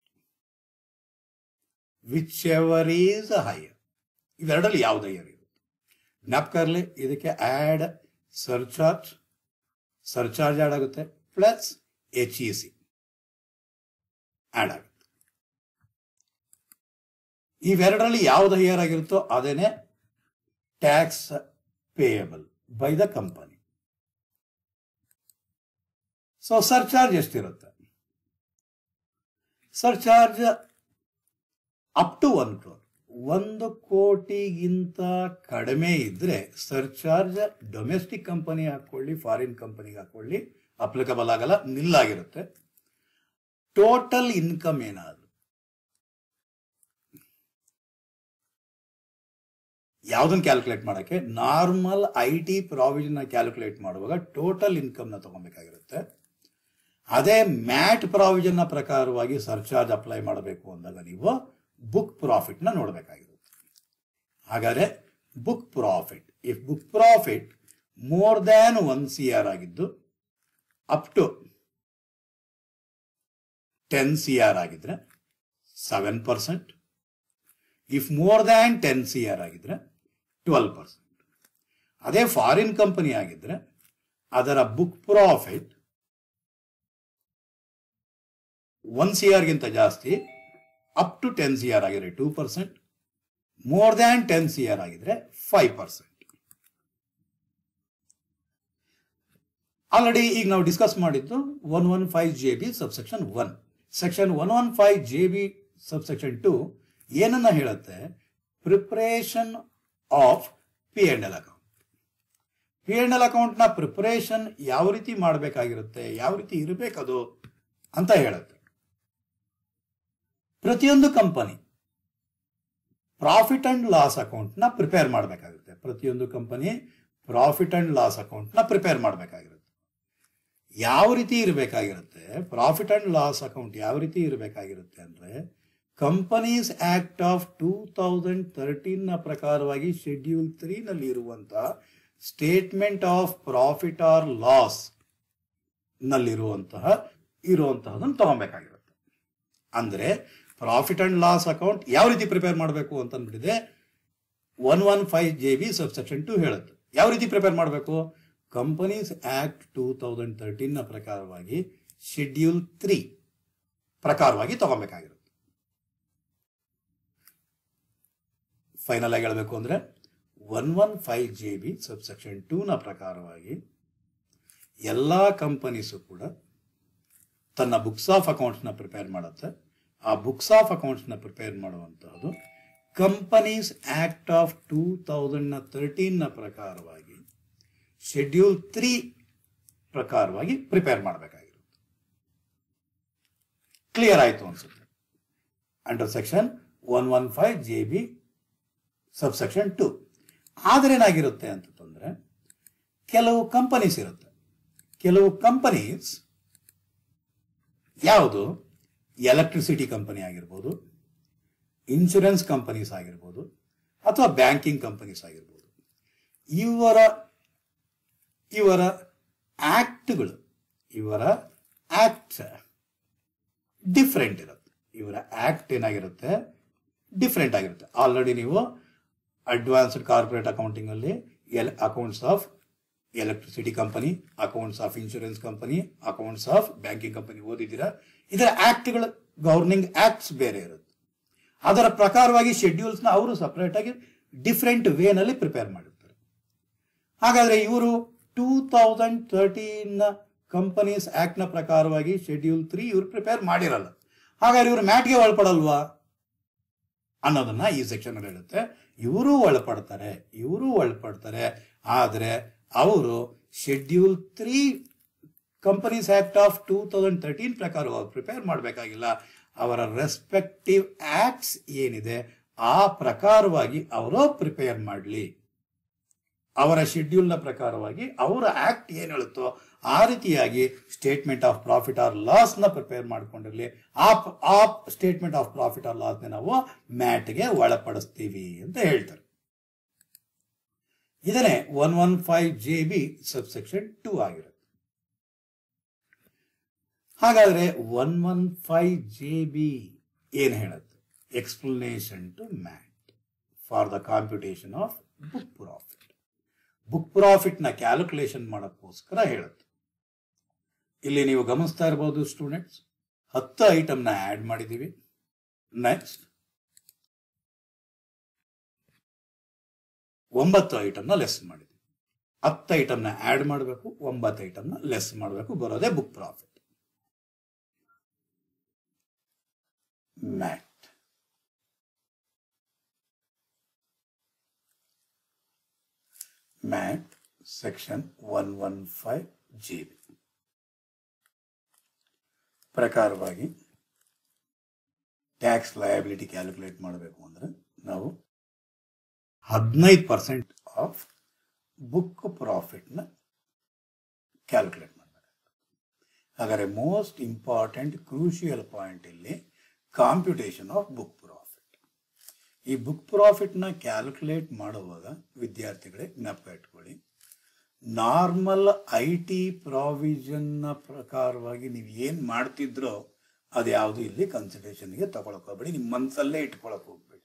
whichever is higher. ಇವೆರಡಲ್ಲಿ ಯಾವ್ದು ಹೈಯರ್ ಇರುತ್ತೆ ಜ್ಞಾಪಕ ಇರಲಿ. ಇದಕ್ಕೆ ಆಡ್ ಸರ್ಚಾರ್ಜ್ ಆಡ್ ಆಗುತ್ತೆ, ಪ್ಲಸ್ HEC ಆಡ್ ಆಗುತ್ತೆ. ಇವೆರಡರಲ್ಲಿ ಯಾವ್ದು ಹೈಯರ್ ಆಗಿರುತ್ತೋ ಅದೇನೆ tax payable by the company. So surcharge ಎಷ್ಟಿರುತ್ತೆ, ಸರ್ಚಾರ್ಜ್ ಅಪ್ ಟು 1 crore, 1 ಕೋಟಿಗಿಂತ ಕಡಿಮೆ ಇದ್ರೆ ಸರ್ಚಾರ್ಜ್ ಡೊಮೆಸ್ಟಿಕ್ ಕಂಪನಿ ಹಾಕೊಳ್ಳಿ, ಫಾರಿನ್ ಕಂಪನಿಗೆ ಹಾಕೊಳ್ಳಿ, ಅಪ್ಲಿಕಬಲ್ ಆಗಲ್ಲ, ನಿಲ್ಲಾಗಿರುತ್ತೆ. ಟೋಟಲ್ ಇನ್ಕಮ್ ಏನಾದ್ರು ಯಾವುದನ್ನು ಕ್ಯಾಲ್ಕುಲೇಟ್ ಮಾಡಕ್ಕೆ, ನಾರ್ಮಲ್ IT ಪ್ರಾವಿಷನ್ ಕ್ಯಾಲ್ಕುಲೇಟ್ ಮಾಡುವಾಗ ಟೋಟಲ್ ಇನ್ಕಮ್ ನ ತಗೊಬೇಕಾಗಿರುತ್ತೆ. ಅದೇ ಮ್ಯಾಟ್ ಪ್ರಾವಿಷನ್ ನ ಪ್ರಕಾರವಾಗಿ ಸರ್ಚಾರ್ಜ್ ಅಪ್ಲೈ ಮಾಡಬೇಕು ಅಂದಾಗ ನೀವು ಬುಕ್ ಪ್ರಾಫಿಟ್ ನ ನೋಡಬೇಕಾಗಿರುತ್ತೆ. ಹಾಗಾದ್ರೆ book profit, if book profit more than 1 CR ಆಗಿದ್ದು ಅಪ್ ಟು 10 CR ಆಗಿದ್ರೆ 7%, ಇಫ್ ಮೋರ್ ದ್ಯಾನ್ 10 CR ಆಗಿದ್ರೆ 12%. ಅದೇ ಫಾರಿನ್ ಕಂಪನಿ ಆಗಿದ್ರೆ ಅದರ ಬುಕ್ ಪ್ರಾಫಿಟ್ 1 CR ಗಿಂತ ಜಾಸ್ತಿ ಅಪ್ ಟು 10 CR ಆಗಿದ್ರೆ 2%, ಮೋರ್ ದ್ಯಾನ್ 10 CR ಆಗಿದ್ರೆ 5%. ಆಲ್ರೆಡಿ ಈಗ ನಾವು ಡಿಸ್ಕಸ್ ಮಾಡಿದ್ದು 115JB subsection 1. Section 115JB subsection 2 ಏನನ್ನ ಹೇಳುತ್ತೆ? Preparation of P&L account. P&L account ನ ಪ್ರಿಪರೇಷನ್ ಯಾವ ರೀತಿ ಮಾಡಬೇಕಾಗಿರುತ್ತೆ, ಯಾವ ರೀತಿ ಇರಬೇಕದು ಅಂತ ಹೇಳುತ್ತೆ. ಪ್ರತಿಯೊಂದು company profit and loss account ನ ಪ್ರಿಪೇರ್ ಮಾಡಬೇಕಾಗುತ್ತೆ. ಪ್ರತಿಯೊಂದು company profit and loss account ನ ಪ್ರಿಪೇರ್ ಮಾಡಬೇಕಾಗಿರುತ್ತೆ. ಯಾವ ರೀತಿ ಇರಬೇಕಾಗಿರುತ್ತೆ? ಪ್ರಾಫಿಟ್ ಅಂಡ್ ಲಾಸ್ ಅಕೌಂಟ್ ಯಾವ ರೀತಿ ಇರಬೇಕಾಗಿರುತ್ತೆ ಅಂದ್ರೆ, ಕಂಪನೀಸ್ ಆಕ್ಟ್ ಆಫ್ 2013 ನ ಪ್ರಕಾರವಾಗಿ ಶೆಡ್ಯೂಲ್ 3 ನಲ್ಲಿ ಇರುವಂತಹ statement of profit or loss ಇರುವಂತಹದನ್ನು ತಗೊಬೇಕಾಗಿರುತ್ತೆ. ಅಂದ್ರೆ ಪ್ರಾಫಿಟ್ ಅಂಡ್ ಲಾಸ್ ಅಕೌಂಟ್ ಯಾವ ರೀತಿ ಪ್ರಿಪೇರ್ ಮಾಡಬೇಕು ಅಂತ ಅಂದ್ಬಿಟ್ಟಿದೆ 115JB ಸಬ್ಸೆಕ್ಷನ್ 2 ಹೇಳುತ್ತೆ. ಯಾವ ರೀತಿ ಪ್ರಿಪೇರ್ ಮಾಡಬೇಕು? ಕಂಪನೀಸ್ ಆಕ್ಟ್ 2013 ನ ಪ್ರಕಾರವಾಗಿ ಶೆಡ್ಯೂಲ್ 3 ಪ್ರಕಾರವಾಗಿ ತಗೊಬೇಕಾಗಿರುತ್ತೆ. ಫೈನಲ್ ಆಗಿ ಹೇಳಬೇಕು ಅಂದ್ರೆ 115JB ಸಬ್ಸೆಕ್ಷನ್ 2 ನ ಪ್ರಕಾರವಾಗಿ ಎಲ್ಲಾ ಕಂಪನೀಸು ಕೂಡ ತನ್ನ ಬುಕ್ಸ್ ಆಫ್ ಅಕೌಂಟ್ಸ್ ನ ಪ್ರಿಪೇರ್ ಮಾಡುತ್ತೆ. ಆ ಬುಕ್ಸ್ ಆಫ್ ಅಕೌಂಟ್ಸ್ ನ ಪ್ರಿಪೇರ್ ಮಾಡುವಂತಹದ್ದು ಕಂಪನೀಸ್ ಆಕ್ಟ್ ಆಫ್ 2013 ನ ಪ್ರಕಾರವಾಗಿ ಶೆಡ್ಯೂಲ್ 3 ಪ್ರಕಾರವಾಗಿ ಪ್ರಿಪೇರ್ ಮಾಡಬೇಕಾಗಿರುತ್ತೆ. ಕ್ಲಿಯರ್ ಆಯ್ತು ಅನ್ಸುತ್ತೆ. Under section 115JB subsection 2. ಆದ್ರೆ ಏನಾಗಿರುತ್ತೆ ಅಂತಂದ್ರೆ, ಕೆಲವು ಕಂಪನೀಸ್ ಇರುತ್ತೆ. ಕೆಲವು ಕಂಪನೀಸ್ ಯಾವುದು? ಎಲೆಕ್ಟ್ರಿಸಿಟಿ ಕಂಪನಿ ಆಗಿರ್ಬೋದು, ಇನ್ಶೂರೆನ್ಸ್ ಕಂಪನೀಸ್ ಆಗಿರ್ಬೋದು, ಅಥವಾ ಬ್ಯಾಂಕಿಂಗ್ ಕಂಪನೀಸ್ ಆಗಿರ್ಬೋದು. ಇವರ ಆಕ್ಟ್ಗಳು, ಇವರ ಆಕ್ಟ್ ಡಿಫ್ರೆಂಟ್ ಇರುತ್ತೆ. ಇವರ ಆಕ್ಟ್ ಏನಾಗಿರುತ್ತೆ? ಡಿಫ್ರೆಂಟ್ ಆಗಿರುತ್ತೆ. ಆಲ್ರೆಡಿ ನೀವು ಅಡ್ವಾನ್ಸ್ಡ್ ಕಾರ್ಪೊರೇಟ್ ಅಕೌಂಟಿಂಗ್ ಅಲ್ಲಿ accounts of electricity company, accounts of insurance company, accounts of banking company ಓದಿದ್ದೀರಾ. ಇದರ ಆಕ್ಟ್ಗಳು, ಗವರ್ನಿಂಗ್ ಆಕ್ಟ್ಸ್ ಬೇರೆ ಇರುತ್ತೆ. ಅದರ ಪ್ರಕಾರವಾಗಿ ಶೆಡ್ಯೂಲ್ಸ್ ನ ಅವರು ಸಪರೇಟ್ ಆಗಿ ಡಿಫ್ರೆಂಟ್ ವೇನಲ್ಲಿ ಪ್ರಿಪೇರ್ ಮಾಡಿರ್ತಾರೆ. ಹಾಗಾದ್ರೆ ಇವರು 2013 ಕಂಪನೀಸ್ ಆಕ್ಟ್ ನ ಪ್ರಕಾರವಾಗಿ ಶೆಡ್ಯೂಲ್ 3 ಇವರು ಪ್ರಿಪೇರ್ ಮಾಡಿರಲ್ಲ. ಹಾಗಾದ್ರೆ ಇವರು ಮ್ಯಾಟ್ಗೆ ಒಳಪಡಲ್ವಾ ಅನ್ನೋದನ್ನ ಈ ಸೆಕ್ಷನ್ ಅಲ್ಲಿ ಹೇಳುತ್ತೆ. ಇವರು ಒಳಪಡ್ತಾರೆ, ಆದ್ರೆ ಅವರು ಶೆಡ್ಯೂಲ್ 3 ಕಂಪನೀಸ್ ಆಕ್ಟ್ ಆಫ್ 2013 ಪ್ರಕಾರವಾಗಿ ಪ್ರಿಪೇರ್ ಮಾಡಬೇಕಾಗಿಲ್ಲ. ಅವರ ರೆಸ್ಪೆಕ್ಟಿವ್ ಆಕ್ಟ್ಸ್ ಏನಿದೆ ಆ ಪ್ರಕಾರವಾಗಿ ಅವರು ಪ್ರಿಪೇರ್ ಮಾಡಲಿ. ಅವರ ಶೆಡ್ಯೂಲ್ ನ ಪ್ರಕಾರವಾಗಿ ಅವರ ಆಕ್ಟ್ ಏನ್ ಹೇಳುತ್ತೋ ಆ ರೀತಿಯಾಗಿ statement of profit or loss ನ ಪ್ರಿಪೇರ್ ಮಾಡ್ಕೊಂಡಿರಲಿ. ಆ statement of profit or loss ನಾವು ಮ್ಯಾಟ್ಗೆ ಒಳಪಡಿಸ್ತೀವಿ ಅಂತ ಹೇಳ್ತಾರೆ. ಇದನ್ನೇ 115JB ಸಬ್ಸೆಕ್ಷನ್ 2 ಆಗಿರುತ್ತೆ. ಹಾಗಾದ್ರೆ 115JB ಏನ್ ಹೇಳುತ್ತೆ? Explanation to MAT for the computation of book profit. Book profit ನ ಕ್ಯಾಲ್ಕುಲೇಷನ್ ಮಾಡೋಕ್ಕೋಸ್ಕರ ಹೇಳುತ್ತೆ. ಇಲ್ಲಿ ನೀವು ಗಮನಿಸ್ತಾ ಇರಬಹುದು ಸ್ಟೂಡೆಂಟ್ಸ್, 10 ಐಟಮ್ ನ ಆಡ್ ಮಾಡಿದೀವಿ. ನೆಕ್ಸ್ಟ್ 9 ಐಟಮ್ ನ ಲೆಸ್ ಮಾಡಿದೀವಿ. 10 ಐಟಮ್ ನ ಆಡ್ ಮಾಡಬೇಕು, 9 ಐಟಮ್ ನ ಲೆಸ್ ಮಾಡಬೇಕು, ಬರೋದೇ book profit. MAT MAT section 115 GB ಪ್ರಕಾರವಾಗಿ ಟ್ಯಾಕ್ಸ್ ಲಯಬಿಲಿಟಿ ಕ್ಯಾಲ್ಕುಲೇಟ್ ಮಾಡಬೇಕು ಅಂದ್ರೆ ನಾವು 15% ಆಫ್ ಬುಕ್ ಪ್ರಾಫಿಟ್ನ ಕ್ಯಾಲ್ಕುಲೇಟ್ ಮಾಡಬೇಕು. ಹಾಗಾದರೆ ಮೋಸ್ಟ್ ಇಂಪಾರ್ಟೆಂಟ್ ಕ್ರೂಷಿಯಲ್ ಪಾಯಿಂಟ್ ಇಲ್ಲಿ ಕಾಂಪ್ಯೂಟೇಷನ್ ಆಫ್ ಬುಕ್ ಪ್ರಾಫಿಟ್. ಈ ಬುಕ್ ಪ್ರಾಫಿಟ್ನ ಕ್ಯಾಲ್ಕುಲೇಟ್ ಮಾಡುವಾಗ ವಿದ್ಯಾರ್ಥಿಗಳೇ ಜ್ಞಾಪಕ ಇಟ್ಕೊಳ್ಳಿ, ನಾರ್ಮಲ್ IT ಪ್ರಾವಿಷನ್ನ ಪ್ರಕಾರವಾಗಿ ನೀವು ಏನು ಮಾಡ್ತಿದ್ರೋ ಅದು ಯಾವುದು ಇಲ್ಲಿ ಕನ್ಸಿಡರೇಷನ್ಗೆ ತಗೊಳಕ್ ಹೋಗ್ಬೇಡಿ, ನಿಮ್ಮ ಮನಸ್ಸಲ್ಲೇ ಇಟ್ಕೊಳಕ್ ಹೋಗ್ಬೇಡಿ.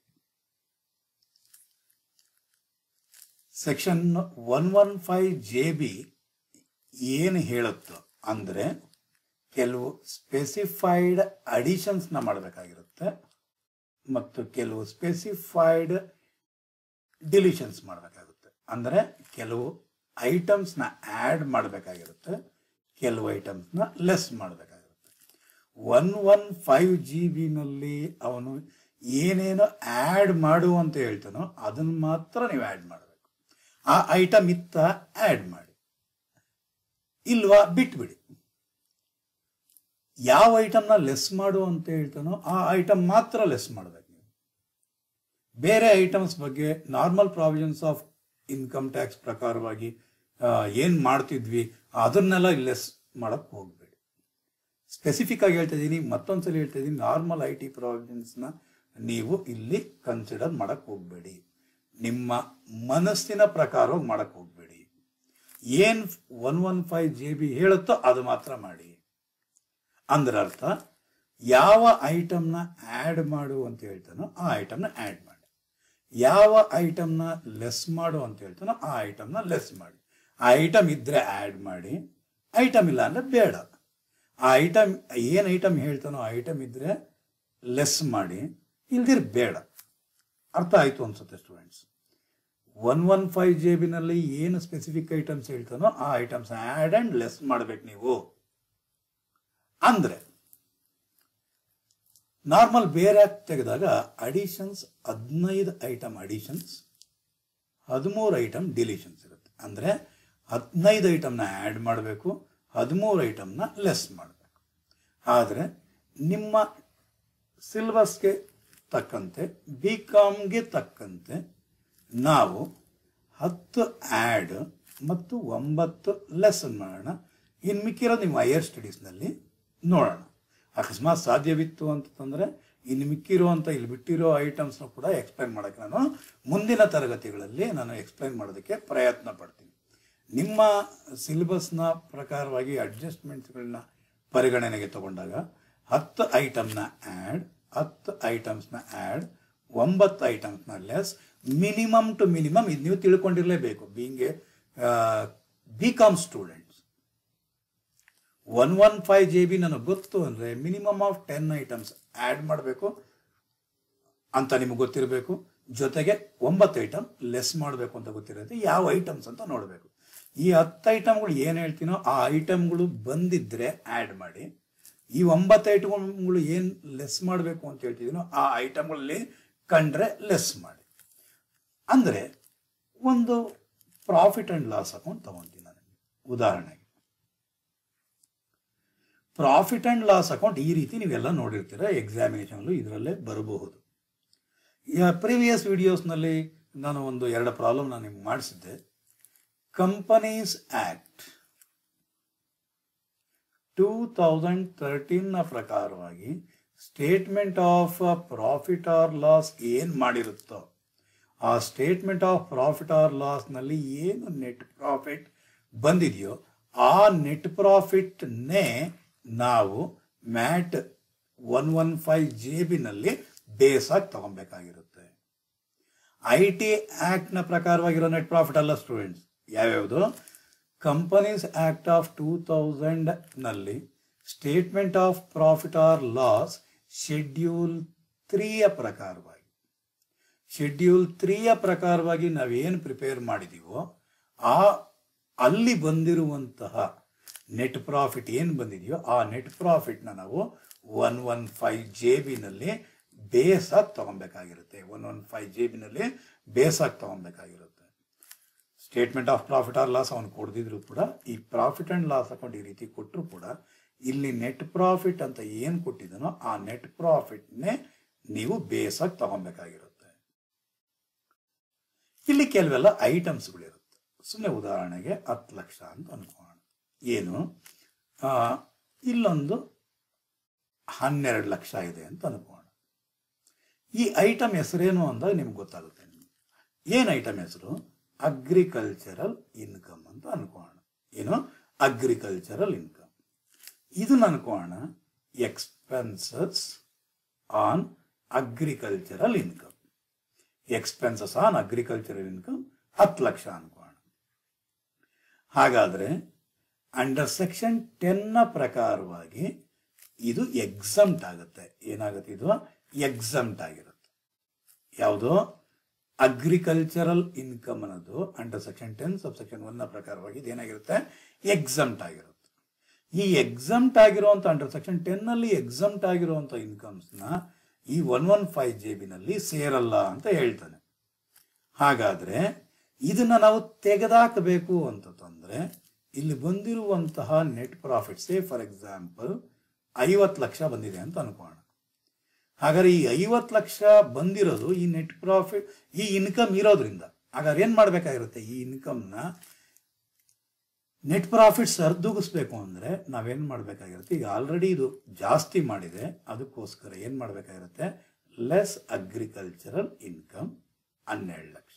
ಸೆಕ್ಷನ್ 115 GB ಏನು ಹೇಳುತ್ತೋ ಅಂದ್ರೆ ಕೆಲವು ಸ್ಪೆಸಿಫೈಡ್ ಅಡಿಷನ್ಸ್ನ ಮಾಡಬೇಕಾಗಿರುತ್ತೆ ಮತ್ತು ಕೆಲವು ಸ್ಪೆಸಿಫೈಡ್ ಡಿಲಿಷನ್ಸ್ ಮಾಡಬೇಕಾಗುತ್ತೆ. ಅಂದರೆ ಕೆಲವು ಐಟಮ್ಸ್ನ ಆ್ಯಡ್ ಮಾಡಬೇಕಾಗಿರುತ್ತೆ, ಕೆಲವು ಐಟಮ್ಸ್ನ ಲೆಸ್ ಮಾಡಬೇಕಾಗಿರುತ್ತೆ. 115 GB ಅವನು ಏನೇನೋ ಆ್ಯಡ್ ಮಾಡು ಅಂತ ಹೇಳ್ತಾನೋ ಅದನ್ನು ಮಾತ್ರ ನೀವು ಆ್ಯಡ್ ಮಾಡಬೇಕು. ಆ ಐಟಮ್ ಇತ್ತ ಆ್ಯಡ್ ಮಾಡಿ, ಇಲ್ವಾ ಬಿಟ್ಬಿಡಿ. ಯಾವ ಐಟಮ್ನ ಲೆಸ್ ಮಾಡು ಅಂತ ಹೇಳ್ತಾನೋ ಆ ಐಟಮ್ ಮಾತ್ರ ಲೆಸ್ ಮಾಡಬೇಕು. ನೀವು ಬೇರೆ ಐಟಮ್ಸ್ ಬಗ್ಗೆ normal provisions of income tax ಪ್ರಕಾರವಾಗಿ ಏನು ಮಾಡ್ತಿದ್ವಿ ಅದನ್ನೆಲ್ಲ ಲೆಸ್ ಮಾಡಕ್ಕೆ ಹೋಗಬೇಡಿ. ಸ್ಪೆಸಿಫಿಕ್ ಆಗಿ ಹೇಳ್ತಾ ಇದ್ದೀನಿ, ಮತ್ತೊಂದ್ಸಲ ಹೇಳ್ತಾ ಇದ್ದೀನಿ, ನಾರ್ಮಲ್ IT ಪ್ರಾವಿಷನ್ಸ್ನ ನೀವು ಇಲ್ಲಿ ಕನ್ಸಿಡರ್ ಮಾಡಕ್ಕೆ ಹೋಗಬೇಡಿ. ನಿಮ್ಮ ಮನಸ್ಸಿನ ಪ್ರಕಾರವಾಗಿ ಮಾಡಕ್ಕೆ ಹೋಗಬೇಡಿ. ಏನು 115 GB ಹೇಳುತ್ತೋ ಅದು ಮಾತ್ರ ಮಾಡಿ. ಅಂದ್ರೆ ಅರ್ಥ, ಯಾವ ಐಟಮ್ನ ಆ್ಯಡ್ ಮಾಡು ಅಂತ ಹೇಳ್ತಾನೋ ಆ ಐಟಮ್ನ ಆ್ಯಡ್ ಮಾಡಿ, ಯಾವ ಐಟಮ್ನ ಲೆಸ್ ಮಾಡು ಅಂತ ಹೇಳ್ತಾನೋ ಆ ಐಟಮ್ನ ಲೆಸ್ ಮಾಡಿ. ಆ ಐಟಮ್ ಇದ್ರೆ ಆ್ಯಡ್ ಮಾಡಿ, ಐಟಮ್ ಇಲ್ಲ ಅಂದರೆ ಬೇಡ. ಆ ಐಟಮ್ ಏನು ಐಟಮ್ ಹೇಳ್ತಾನೋ ಆ ಐಟಮ್ ಇದ್ರೆ ಲೆಸ್ ಮಾಡಿ, ಇಲ್ದಿರ ಬೇಡ. ಅರ್ಥ ಆಯಿತು ಅನ್ಸುತ್ತೆ ಸ್ಟೂಡೆಂಟ್ಸ್. 115 GB ಏನು ಸ್ಪೆಸಿಫಿಕ್ ಐಟಮ್ಸ್ ಹೇಳ್ತಾನೋ ಆ ಐಟಮ್ಸ್ ಆ್ಯಡ್ ಆ್ಯಂಡ್ ಲೆಸ್ ಮಾಡಬೇಕು ನೀವು. ಅಂದರೆ ನಾರ್ಮಲ್ ಬೇರೆ ತೆಗೆದಾಗ additions 15 item additions, 13 item deletions ಇರುತ್ತೆ. ಅಂದರೆ 15 ಐಟಮ್ನ ಆ್ಯಡ್ ಮಾಡಬೇಕು, 13 ಐಟಮ್ನ ಲೆಸ್ ಮಾಡಬೇಕು. ಆದರೆ ನಿಮ್ಮ ಸಿಲೆಬಸ್ಗೆ ತಕ್ಕಂತೆ BComಗೆ ತಕ್ಕಂತೆ ನಾವು 10 ಆ್ಯಡ್ ಮತ್ತು 9 ಲೆಸನ್ ಮಾಡೋಣ. ಇನ್ನು ಮಿಕ್ಕಿರೋದು ನಿಮ್ಮ ಹೈಯರ್ ಸ್ಟಡೀಸ್ನಲ್ಲಿ ನೋಡೋಣ. ಅಕಸ್ಮಾತ್ ಸಾಧ್ಯವಿತ್ತು ಅಂತಂದರೆ ಇನ್ನು ಮಿಕ್ಕಿರುವಂಥ ಇಲ್ಲಿ ಬಿಟ್ಟಿರೋ ಐಟಮ್ಸ್ನ ಕೂಡ ಎಕ್ಸ್ಪ್ಲೈನ್ ಮಾಡೋಕ್ಕೆ ನಾನು ಮುಂದಿನ ತರಗತಿಗಳಲ್ಲಿ ನಾನು ಎಕ್ಸ್ಪ್ಲೈನ್ ಮಾಡೋದಕ್ಕೆ ಪ್ರಯತ್ನ ಪಡ್ತೀನಿ. ನಿಮ್ಮ ಸಿಲೆಬಸ್ನ ಪ್ರಕಾರವಾಗಿ ಅಡ್ಜಸ್ಟ್ಮೆಂಟ್ಸ್ಗಳನ್ನ ಪರಿಗಣನೆಗೆ ತಗೊಂಡಾಗ 10 ಐಟಮ್ನ ಆ್ಯಡ್, 10 ಐಟಮ್ಸ್ನ ಆ್ಯಡ್, 9 ಐಟಮ್ಸ್ನ ಲೆಸ್, ಮಿನಿಮಮ್ ಟು ಮಿನಿಮಮ್ ಇದು ನೀವು ತಿಳ್ಕೊಂಡಿರಲೇಬೇಕು. Being a BCom students 115 GB ನನಗೆ ಗೊತ್ತು ಅಂದರೆ ಮಿನಿಮಮ್ ಆಫ್ 10 ಐಟಮ್ಸ್ ಆ್ಯಡ್ ಮಾಡಬೇಕು ಅಂತ ನಿಮಗೆ ಗೊತ್ತಿರಬೇಕು. ಜೊತೆಗೆ 9 ಐಟಮ್ ಲೆಸ್ ಮಾಡಬೇಕು ಅಂತ ಗೊತ್ತಿರುತ್ತೆ. ಯಾವ ಐಟಮ್ಸ್ ಅಂತ ನೋಡಬೇಕು. ಈ 10 ಐಟಮ್ಗಳು ಏನು ಹೇಳ್ತೀನೋ ಆ ಐಟಮ್ಗಳು ಬಂದಿದ್ದರೆ ಆ್ಯಡ್ ಮಾಡಿ, ಈ 9 ಐಟಮ್ಗಳು ಏನು ಲೆಸ್ ಮಾಡಬೇಕು ಅಂತ ಹೇಳ್ತಿದ್ದೀನೋ ಆ ಐಟಮ್ಗಳಲ್ಲಿ ಕಂಡ್ರೆ ಲೆಸ್ ಮಾಡಿ. ಅಂದರೆ ಒಂದು ಪ್ರಾಫಿಟ್ ಆ್ಯಂಡ್ ಲಾಸ್ ಅಕೌಂಟ್ ತಗೊತೀನಿ ನಾನು. ಉದಾಹರಣೆಗೆ ಪ್ರಾಫಿಟ್ ಆ್ಯಂಡ್ ಲಾಸ್ ಅಕೌಂಟ್ ಈ ರೀತಿ ನೀವೆಲ್ಲ ನೋಡಿರ್ತೀರ, ಎಕ್ಸಾಮಿನೇಷನ್ಲು ಇದರಲ್ಲೇ ಬರಬಹುದು. ಪ್ರೀವಿಯಸ್ ವಿಡಿಯೋಸ್ನಲ್ಲಿ ನಾನು ಒಂದು 2 ಪ್ರಾಬ್ಲಮ್ ನಾನು ನಿಮ್ಗೆ ಮಾಡಿಸಿದ್ದೆ. ಕಂಪನೀಸ್ ಆ್ಯಕ್ಟ್ 2013ನ ಪ್ರಕಾರವಾಗಿ statement of profit or loss ಏನು ಮಾಡಿರುತ್ತೋ ಆ ಸ್ಟೇಟ್ಮೆಂಟ್ ಆಫ್ ಪ್ರಾಫಿಟ್ ಆರ್ ಲಾಸ್ನಲ್ಲಿ ಏನು ನೆಟ್ ಪ್ರಾಫಿಟ್ ಬಂದಿದೆಯೋ ಆ ನೆಟ್ ಪ್ರಾಫಿಟ್ನೇ ನಾವು ಮ್ಯಾಟ್ 115 GB ಬೇಸಾಗಿ ತಗೊಬೇಕಾಗಿರುತ್ತೆ. IT ಆ್ಯಕ್ಟ್ನ ಪ್ರಕಾರವಾಗಿರೋ ನೆಟ್ ಪ್ರಾಫಿಟ್ ಅಲ್ಲ ಸ್ಟೂಡೆಂಟ್ಸ್. ಯಾವ್ಯಾವುದು? Companies act of 2000 statement of profit or loss schedule 3ಯ ಪ್ರಕಾರವಾಗಿ, ಶೆಡ್ಯೂಲ್ 3ಯ ಪ್ರಕಾರವಾಗಿ ನಾವೇನು ಪ್ರಿಪೇರ್ ಮಾಡಿದೀವೋ ಅಲ್ಲಿ ಬಂದಿರುವಂತಹ ನೆಟ್ ಪ್ರಾಫಿಟ್ ಏನು ಬಂದಿದೆಯೋ ಆ ನೆಟ್ ಪ್ರಾಫಿಟ್ನ ನಾವು 115 GB ಬೇಸಾಗಿ ತಗೊಬೇಕಾಗಿರುತ್ತೆ. 115 GB ಬೇಸಾಗಿ ತಗೊಬೇಕಾಗಿರುತ್ತೆ. Statement of profit or loss ಅವನು ಕೊಡದಿದ್ರು ಕೂಡ ಈ ಪ್ರಾಫಿಟ್ ಆ್ಯಂಡ್ ಲಾಸ್ ಅಕೌಂಟ್ ಈ ರೀತಿ ಕೊಟ್ಟರು ಕೂಡ ಇಲ್ಲಿ ನೆಟ್ ಪ್ರಾಫಿಟ್ ಅಂತ ಏನು ಕೊಟ್ಟಿದನೋ ಆ ನೆಟ್ ಪ್ರಾಫಿಟ್ನೇ ನೀವು ಬೇಸಾಗಿ ತಗೊಬೇಕಾಗಿರುತ್ತೆ. ಇಲ್ಲಿ ಕೆಲವೆಲ್ಲ ಐಟಮ್ಸ್ಗಳಿರುತ್ತೆ. ಸುಮ್ಮನೆ ಉದಾಹರಣೆಗೆ 10 ಲಕ್ಷ ಅಂತ ಅನ್ಕೋಣ. ಏನು ಇಲ್ಲೊಂದು 12 ಲಕ್ಷ ಇದೆ ಅಂತ ಅನ್ಕೋಣ. ಈ ಐಟಮ್ ಹೆಸರೇನು ಅಂದಾಗ ನಿಮ್ಗೆ ಗೊತ್ತಾಗುತ್ತೆ. ಏನು ಐಟಮ್ ಹೆಸರು? ಅಗ್ರಿಕಲ್ಚರಲ್ ಇನ್ಕಮ್ ಅಂತ ಅನ್ಕೋಣ. ಏನು? Agricultural income. ಇದನ್ನ ಅನ್ಕೋಣ expenses on agricultural income. Expenses on agricultural income 10 lakh ಅನ್ಕೋಣ. ಹಾಗಾದ್ರೆ ಅಂಡರ್ ಸೆಕ್ಷನ್ 10ನ ಪ್ರಕಾರವಾಗಿ ಇದು ಎಕ್ಸಮ್ಟ್ ಆಗುತ್ತೆ. ಏನಾಗುತ್ತೆ? ಇದು ಎಕ್ಸಮ್ಟ್ ಆಗಿರುತ್ತೆ. ಯಾವುದು? ಅಗ್ರಿಕಲ್ಚರಲ್ ಇನ್ಕಮ್ ಅನ್ನೋದು ಅಂಡರ್ ಸೆಕ್ಷನ್ 10 ಸಬ್ಸೆಕ್ಷನ್ 1ನ ಪ್ರಕಾರವಾಗಿ ಇದೇನಾಗಿರುತ್ತೆ? ಎಕ್ಸಮ್ಟ್ ಆಗಿರುತ್ತೆ. ಈ ಎಕ್ಸಮ್ಟ್ ಆಗಿರುವಂತ ಅಂಡರ್ ಸೆಕ್ಷನ್ 10ನಲ್ಲಿ ಎಕ್ಸಮ್ಟ್ ಆಗಿರುವಂತ ಇನ್ಕಮ್ಸ್ನ ಈ 115 JBನಲ್ಲಿ ಸೇರಲ್ಲ ಅಂತ ಹೇಳ್ತಾನೆ. ಹಾಗಾದ್ರೆ ಇದನ್ನ ನಾವು ತೆಗೆದಾಕಬೇಕು ಅಂತಂದ್ರೆ ಇಲ್ಲಿ ಬಂದಿರುವಂತಹ net profit, say for example 50 lakh ಬಂದಿದೆ ಅಂತ ಅನ್ಕೋಣ. ಹಾಗಾದ್ರೆ ಈ 50 ಲಕ್ಷ ಬಂದಿರೋದು ಈ ನೆಟ್ ಪ್ರಾಫಿಟ್, ಈ ಇನ್ಕಮ್ ಇರೋದ್ರಿಂದ ಹಾಗಾದ್ರೆ ಏನ್ ಮಾಡ್ಬೇಕಾಗಿರುತ್ತೆ? ಈ ಇನ್ಕಮ್ನ ನೆಟ್ ಪ್ರಾಫಿಟ್ ಸರಿದೂಗಿಸ್ಬೇಕು ಅಂದ್ರೆ ನಾವೇನ್ ಮಾಡ್ಬೇಕಾಗಿರುತ್ತೆ? ಈಗ ಆಲ್ರೆಡಿ ಇದು ಜಾಸ್ತಿ ಮಾಡಿದೆ, ಅದಕ್ಕೋಸ್ಕರ ಏನ್ ಮಾಡ್ಬೇಕಾಗಿರುತ್ತೆ? Less agricultural income 12 lakh.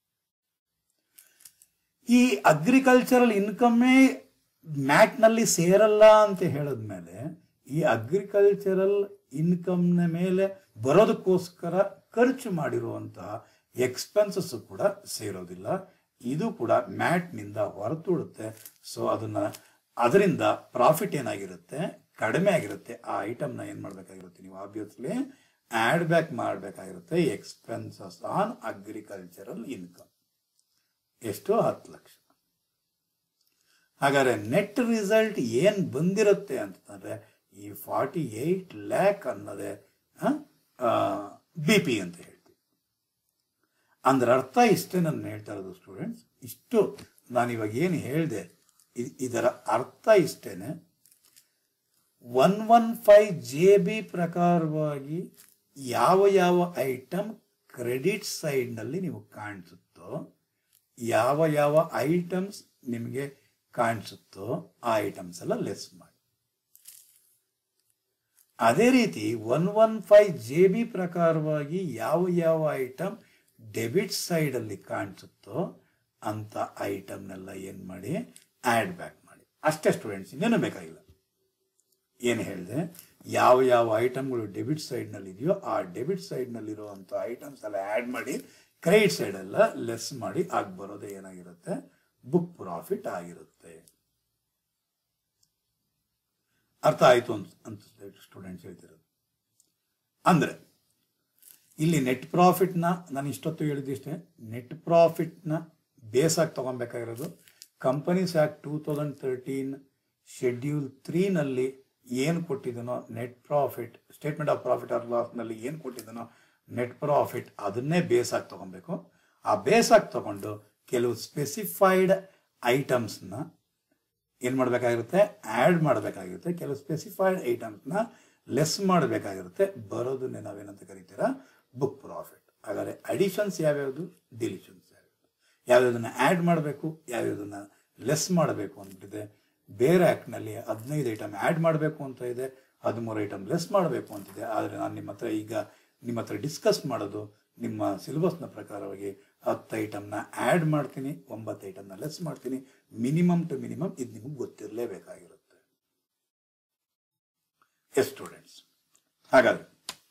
ಈ ಅಗ್ರಿಕಲ್ಚರಲ್ ಇನ್ಕಮ್ಮೇ ಮ್ಯಾಟ್ನಲ್ಲಿ ಸೇರಲ್ಲ ಅಂತ ಹೇಳಿದ್ಮೇಲೆ ಈ ಅಗ್ರಿಕಲ್ಚರಲ್ ಇನ್ಕಮ್ನ ಮೇಲೆ ಬರೋದಕ್ಕೋಸ್ಕರ ಖರ್ಚು ಮಾಡಿರುವಂತಹ ಎಕ್ಸ್ಪೆನ್ಸಸ್ ಕೂಡ ಸೇರೋದಿಲ್ಲ. ಇದು ಕೂಡ ಮ್ಯಾಟ್ನಿಂದ ಹೊರತುಡುತ್ತೆ. ಸೊ ಅದರಿಂದ ಪ್ರಾಫಿಟ್ ಏನಾಗಿರುತ್ತೆ? ಕಡಿಮೆ ಆಗಿರುತ್ತೆ. ಆ ಐಟಮ್ನ ಏನ್ ಮಾಡ್ಬೇಕಾಗಿರುತ್ತೆ? ನೀವು ಆಬ್ವಿಯಸ್ಲಿ ಆಡ್ ಬ್ಯಾಕ್ ಮಾಡಬೇಕಾಗಿರುತ್ತೆ ಎಕ್ಸ್ಪೆನ್ಸಸ್ ಆನ್ ಅಗ್ರಿಕಲ್ಚರಲ್ ಇನ್ಕಮ್. ಎಷ್ಟು? 10 ಲಕ್ಷ. ಹಾಗಾದ್ರೆ ನೆಟ್ ರಿಸಲ್ಟ್ ಏನ್ ಬಂದಿರುತ್ತೆ ಅಂತಂದ್ರೆ ಈ 48 ಲ್ಯಾಕ್ ಅನ್ನೋದೇ BP ಅಂತ ಹೇಳ್ತೀವಿ. ಅಂದ್ರೆ ಅರ್ಥ ಇಷ್ಟೇ ನಾನು ಹೇಳ್ತಾ ಇರೋದು ಸ್ಟೂಡೆಂಟ್ಸ್. ಇಷ್ಟು ನಾನಿವಾಗ ಏನು ಹೇಳಿದೆ ಇದರ ಅರ್ಥ ಇಷ್ಟೇನೆ. 115 JB ಪ್ರಕಾರವಾಗಿ ಯಾವ ಯಾವ ಐಟಮ್ ಕ್ರೆಡಿಟ್ ಸೈಡ್ನಲ್ಲಿ ನೀವು ಕಾಣಿಸುತ್ತೋ, ಯಾವ ಯಾವ ಐಟಮ್ಸ್ ನಿಮಗೆ ಕಾಣಿಸುತ್ತೋ ಆ ಐಟಮ್ಸ್ ಎಲ್ಲ ಲೆಸ್ ಮಾಡಿ. ಅದೇ ರೀತಿ 115 JB ಪ್ರಕಾರವಾಗಿ ಯಾವ ಯಾವ ಐಟಮ್ ಡೆಬಿಟ್ ಸೈಡ್ ಅಲ್ಲಿ ಕಾಣಿಸುತ್ತೋ ಅಂತ ಐಟಮ್ನೆಲ್ಲ ಏನ್ ಮಾಡಿ? ಆಡ್ ಬ್ಯಾಕ್ ಮಾಡಿ. ಅಷ್ಟೇ ಸ್ಟೂಡೆಂಟ್ಸ್, ಇನ್ನೇನು ಬೇಕಾಗಿಲ್ಲ. ಏನು ಹೇಳಿದೆ? ಯಾವ ಯಾವ ಐಟಮ್ಗಳು ಡೆಬಿಟ್ ಸೈಡ್ ನಲ್ಲಿ ಇದೆಯೋ ಆ ಡೆಬಿಟ್ ಸೈಡ್ ನಲ್ಲಿ ಇರುವಂತ ಐಟಮ್ಸ್ ಎಲ್ಲ ಆಡ್ ಮಾಡಿ ಕ್ರೆಡಿಟ್ ಸೈಡ್ ಎಲ್ಲ ಲೆಸ್ ಮಾಡಿ ಆಗ ಬರೋದೇ ಏನಾಗಿರುತ್ತೆ? ಬುಕ್ ಪ್ರಾಫಿಟ್ ಆಗಿರುತ್ತೆ. ಅರ್ಥ ಆಯ್ತು ಅಂತ ಸ್ಟೂಡೆಂಟ್ಸ್ ಹೇಳ್ತಿರೋದು. ಅಂದ್ರೆ ಇಲ್ಲಿ ನೆಟ್ ಪ್ರಾಫಿಟ್ನ ನಾನು ಇಷ್ಟೊತ್ತು ಹೇಳಿದಿಷ್ಟೇ, ನೆಟ್ ಪ್ರಾಫಿಟ್ನ ಬೇಸಾಗಿ ತಗೊಬೇಕಾಗಿರೋದು ಕಂಪನೀಸ್ ಆಕ್ಟ್ 2013 ಶೆಡ್ಯೂಲ್ 3ನಲ್ಲಿ ಏನು ಕೊಟ್ಟಿದನೋ net profit, statement of profit or loss ನಲ್ಲಿ ಏನು ಕೊಟ್ಟಿದನೋ ನೆಟ್ ಪ್ರಾಫಿಟ್ ಅದನ್ನೇ ಬೇಸಾಗಿ ತಗೊಬೇಕು. ಆ ಬೇಸಾಗಿ ತಗೊಂಡು ಕೆಲವು ಸ್ಪೆಸಿಫೈಡ್ ಐಟಮ್ಸ್ನ ಏನು ಮಾಡಬೇಕಾಗಿರುತ್ತೆ? ಆ್ಯಡ್ ಮಾಡಬೇಕಾಗಿರುತ್ತೆ. ಕೆಲವು ಸ್ಪೆಸಿಫೈಡ್ ಐಟಮ್ಸ್ನ ಲೆಸ್ ಮಾಡಬೇಕಾಗಿರುತ್ತೆ. ಬರೋದನ್ನೇ ನಾವೇನಂತ ಕರಿತೀರಾ? Book profit. ಹಾಗಾದರೆ ಅಡಿಷನ್ಸ್ ಯಾವ್ಯಾವುದು? ಡಿಲಿಷನ್ಸ್ ಯಾವ್ಯಾವುದು? ಯಾವ್ಯಾವುದನ್ನು ಆ್ಯಡ್ ಮಾಡಬೇಕು, ಯಾವ್ಯಾವುದನ್ನು ಲೆಸ್ ಮಾಡಬೇಕು ಅಂತಿದೆ. ಬೇರೆ ಆ್ಯಕ್ಟ್ನಲ್ಲಿ 15 ಐಟಮ್ ಆ್ಯಡ್ ಮಾಡಬೇಕು ಅಂತ ಇದೆ, 13 ಐಟಮ್ ಲೆಸ್ ಮಾಡಬೇಕು ಅಂತಿದೆ. ಆದರೆ ನಾನು ನಿಮ್ಮ ಹತ್ರ ಡಿಸ್ಕಸ್ ಮಾಡೋದು ನಿಮ್ಮ ಸಿಲೆಬಸ್ನ ಪ್ರಕಾರವಾಗಿ 10 ಐಟಮ್ನ ಆ್ಯಡ್ ಮಾಡ್ತೀನಿ, 9 ಐಟಮ್ನ ಲೆಸ್ ಮಾಡ್ತೀನಿ. ಮಿನಿಮಮ್ ಟು ಮಿನಿಮಮ್ ಇದು ನಿಮಗೆ ಗೊತ್ತಿರಲೇಬೇಕಾಗಿರುತ್ತೆ. ಎಸ್ ಸ್ಟೂಡೆಂಟ್ಸ್, ಹಾಗಾದ್ರೆ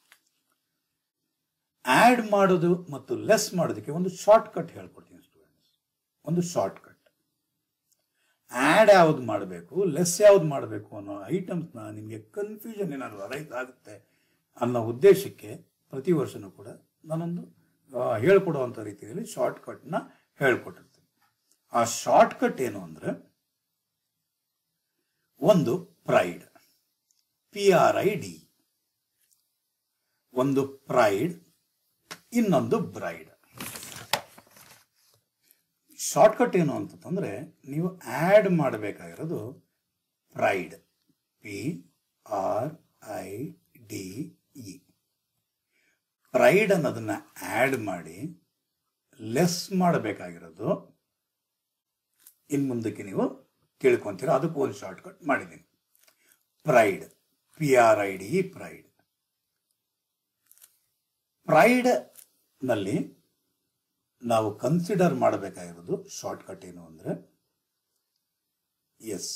ಆ್ಯಡ್ ಮಾಡೋದು ಮತ್ತು ಲೆಸ್ ಮಾಡೋದಕ್ಕೆ ಒಂದು ಶಾರ್ಟ್ ಕಟ್ ಹೇಳ್ಕೊಡ್ತೀನಿ ಸ್ಟೂಡೆಂಟ್ಸ್. ಒಂದು ಶಾರ್ಟ್ ಕಟ್. ಆ್ಯಡ್ ಯಾವ್ದು ಮಾಡಬೇಕು, ಲೆಸ್ ಯಾವ್ದು ಮಾಡಬೇಕು ಅನ್ನೋ ಐಟಮ್ಸ್ನ ನಿಮಗೆ ಕನ್ಫ್ಯೂಷನ್ ಏನಾದ್ರು ರೈಸ್ ಆಗುತ್ತೆ ಅನ್ನೋ ಉದ್ದೇಶಕ್ಕೆ ಪ್ರತಿ ವರ್ಷನೂ ಕೂಡ ನಾನೊಂದು ಹೇಳ್ಕೊಡುವಂಥ ರೀತಿಯಲ್ಲಿ ಶಾರ್ಟ್ ಕಟ್ನ ಹೇಳ್ಕೊಟ್ಟಿರ್ತೀನಿ. ಆ ಶಾರ್ಟ್ ಕಟ್ ಏನು ಅಂದರೆ, ಒಂದು ಪ್ರೈಡ್, PRID, ಒಂದು ಪ್ರೈಡ್, ಇನ್ನೊಂದು ಬ್ರೈಡ್. ಶಾರ್ಟ್ಕಟ್ ಏನು ಅಂತಂದ್ರೆ ನೀವು ಆ್ಯಡ್ ಮಾಡಬೇಕಾಗಿರೋದು ಪ್ರೈಡ್, PRIDE. ಪ್ರೈಡ್ ಅನ್ನೋದನ್ನ ಆ್ಯಡ್ ಮಾಡಿ ಲೆಸ್ ಮಾಡಬೇಕಾಗಿರೋದು ಇನ್ನು ಮುಂದಕ್ಕೆ ನೀವು ತಿಳ್ಕೊಂತೀರ. ಅದಕ್ಕೂ ಒಂದು ಶಾರ್ಟ್ಕಟ್ ಮಾಡಿದ್ದೀನಿ. Pride, PRIDE, pride. ಪ್ರೈಡ್ ನಲ್ಲಿ ನಾವು ಕನ್ಸಿಡರ್ ಮಾಡಬೇಕಾಗಿರೋದು ಶಾರ್ಟ್ಕಟ್ ಏನು ಅಂದ್ರೆ ಎಸ್.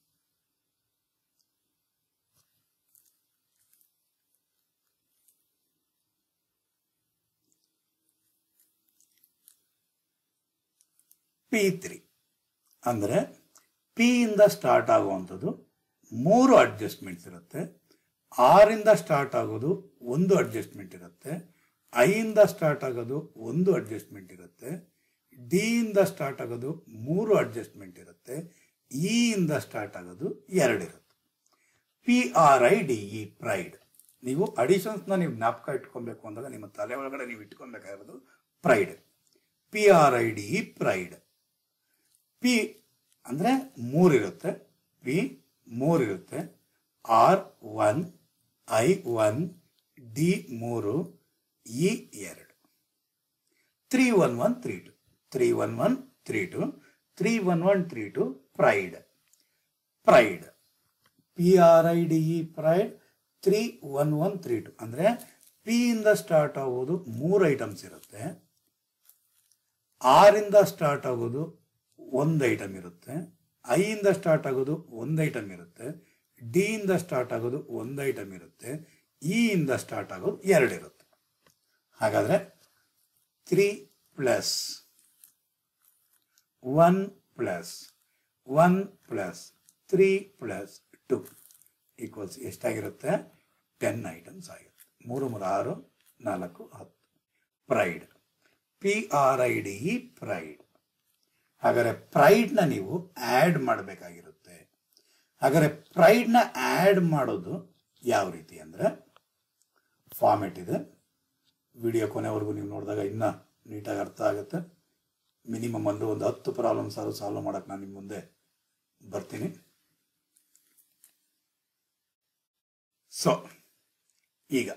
P3 ಅಂದರೆ P ಇಂದ ಸ್ಟಾರ್ಟ್ ಆಗುವಂಥದ್ದು 3 ಅಡ್ಜಸ್ಟ್ಮೆಂಟ್ಸ್ ಇರುತ್ತೆ. R ಇಂದ ಸ್ಟಾರ್ಟ್ ಆಗೋದು 1 ಅಡ್ಜಸ್ಟ್ಮೆಂಟ್ ಇರುತ್ತೆ. I ಇಂದ ಸ್ಟಾರ್ಟ್ ಆಗೋದು 1 ಅಡ್ಜಸ್ಟ್ಮೆಂಟ್ ಇರುತ್ತೆ. D ಇಂದ ಸ್ಟಾರ್ಟ್ ಆಗೋದು 3 ಅಡ್ಜಸ್ಟ್ಮೆಂಟ್ ಇರುತ್ತೆ. E ಇಂದ ಸ್ಟಾರ್ಟ್ ಆಗೋದು 2 ಇರುತ್ತೆ. PRIDE, pride. ನೀವು ಅಡಿಷನ್ಸ್ನ ನೀವು ಜ್ಞಾಪಕ ಇಟ್ಕೊಬೇಕು ಅಂದಾಗ ನಿಮ್ಮ ತಲೆ ಒಳಗಡೆ ನೀವು ಇಟ್ಕೊಬೇಕಾಗಿರೋದು ಪ್ರೈಡ್. PRIDE, pride. P ಅಂದರೆ 3 ಇರುತ್ತೆ, P 3 ಇರುತ್ತೆ, R 1, I 1, D 3, E 2. 31132, 31132, 31132 pride. Pride, PRIDE, pride 31132 ಅಂದರೆ P ಇಂದ ಸ್ಟಾರ್ಟ್ ಆಗೋದು 3 ಐಟಮ್ಸ್ ಇರುತ್ತೆ. R ಇಂದ ಸ್ಟಾರ್ಟ್ ಆಗೋದು 1 ಐಟಮ್ ಇರುತ್ತೆ. I ಇಂದ ಸ್ಟಾರ್ಟ್ ಆಗೋದು 1 ಐಟಮ್ ಇರುತ್ತೆ. D ಇಂದ ಸ್ಟಾರ್ಟ್ ಆಗೋದು 1 ಐಟಮ್ ಇರುತ್ತೆ. E ಇಂದ ಸ್ಟಾರ್ಟ್ ಆಗೋದು 2 ಇರುತ್ತೆ. ಹಾಗಾದ್ರೆ 3 plus 1 plus 1 plus 3 plus 2 equals ಎಷ್ಟಾಗಿರುತ್ತೆ? 10 ಐಟಮ್ಸ್ ಆಗಿರುತ್ತೆ. 3 3 6 4 10. Pride, PRIDE, pride. ಹಾಗಾದರೆ ಪ್ರೈಡ್ನ ನೀವು ಆ್ಯಡ್ ಮಾಡಬೇಕಾಗಿರುತ್ತೆ. ಹಾಗಾದರೆ ಪ್ರೈಡ್ನ ಆ್ಯಡ್ ಮಾಡೋದು ಯಾವ ರೀತಿ ಅಂದರೆ ಫಾರ್ಮೆಟ್ ಇದೆ. ವಿಡಿಯೋ ಕೊನೆವರೆಗೂ ನೀವು ನೋಡಿದಾಗ ಇನ್ನೂ ನೀಟಾಗಿ ಅರ್ಥ ಆಗುತ್ತೆ. ಮಿನಿಮಮ್ ಅಂದರೆ ಒಂದು 10 ಪ್ರಾಬ್ಲಮ್ಸ್ ಆದರೂ ಸಾಲ್ವ್ ಮಾಡೋಕ್ಕೆ ನಾನು ನಿಮ್ಮ ಮುಂದೆ ಬರ್ತೀನಿ. ಸೊ ಈಗ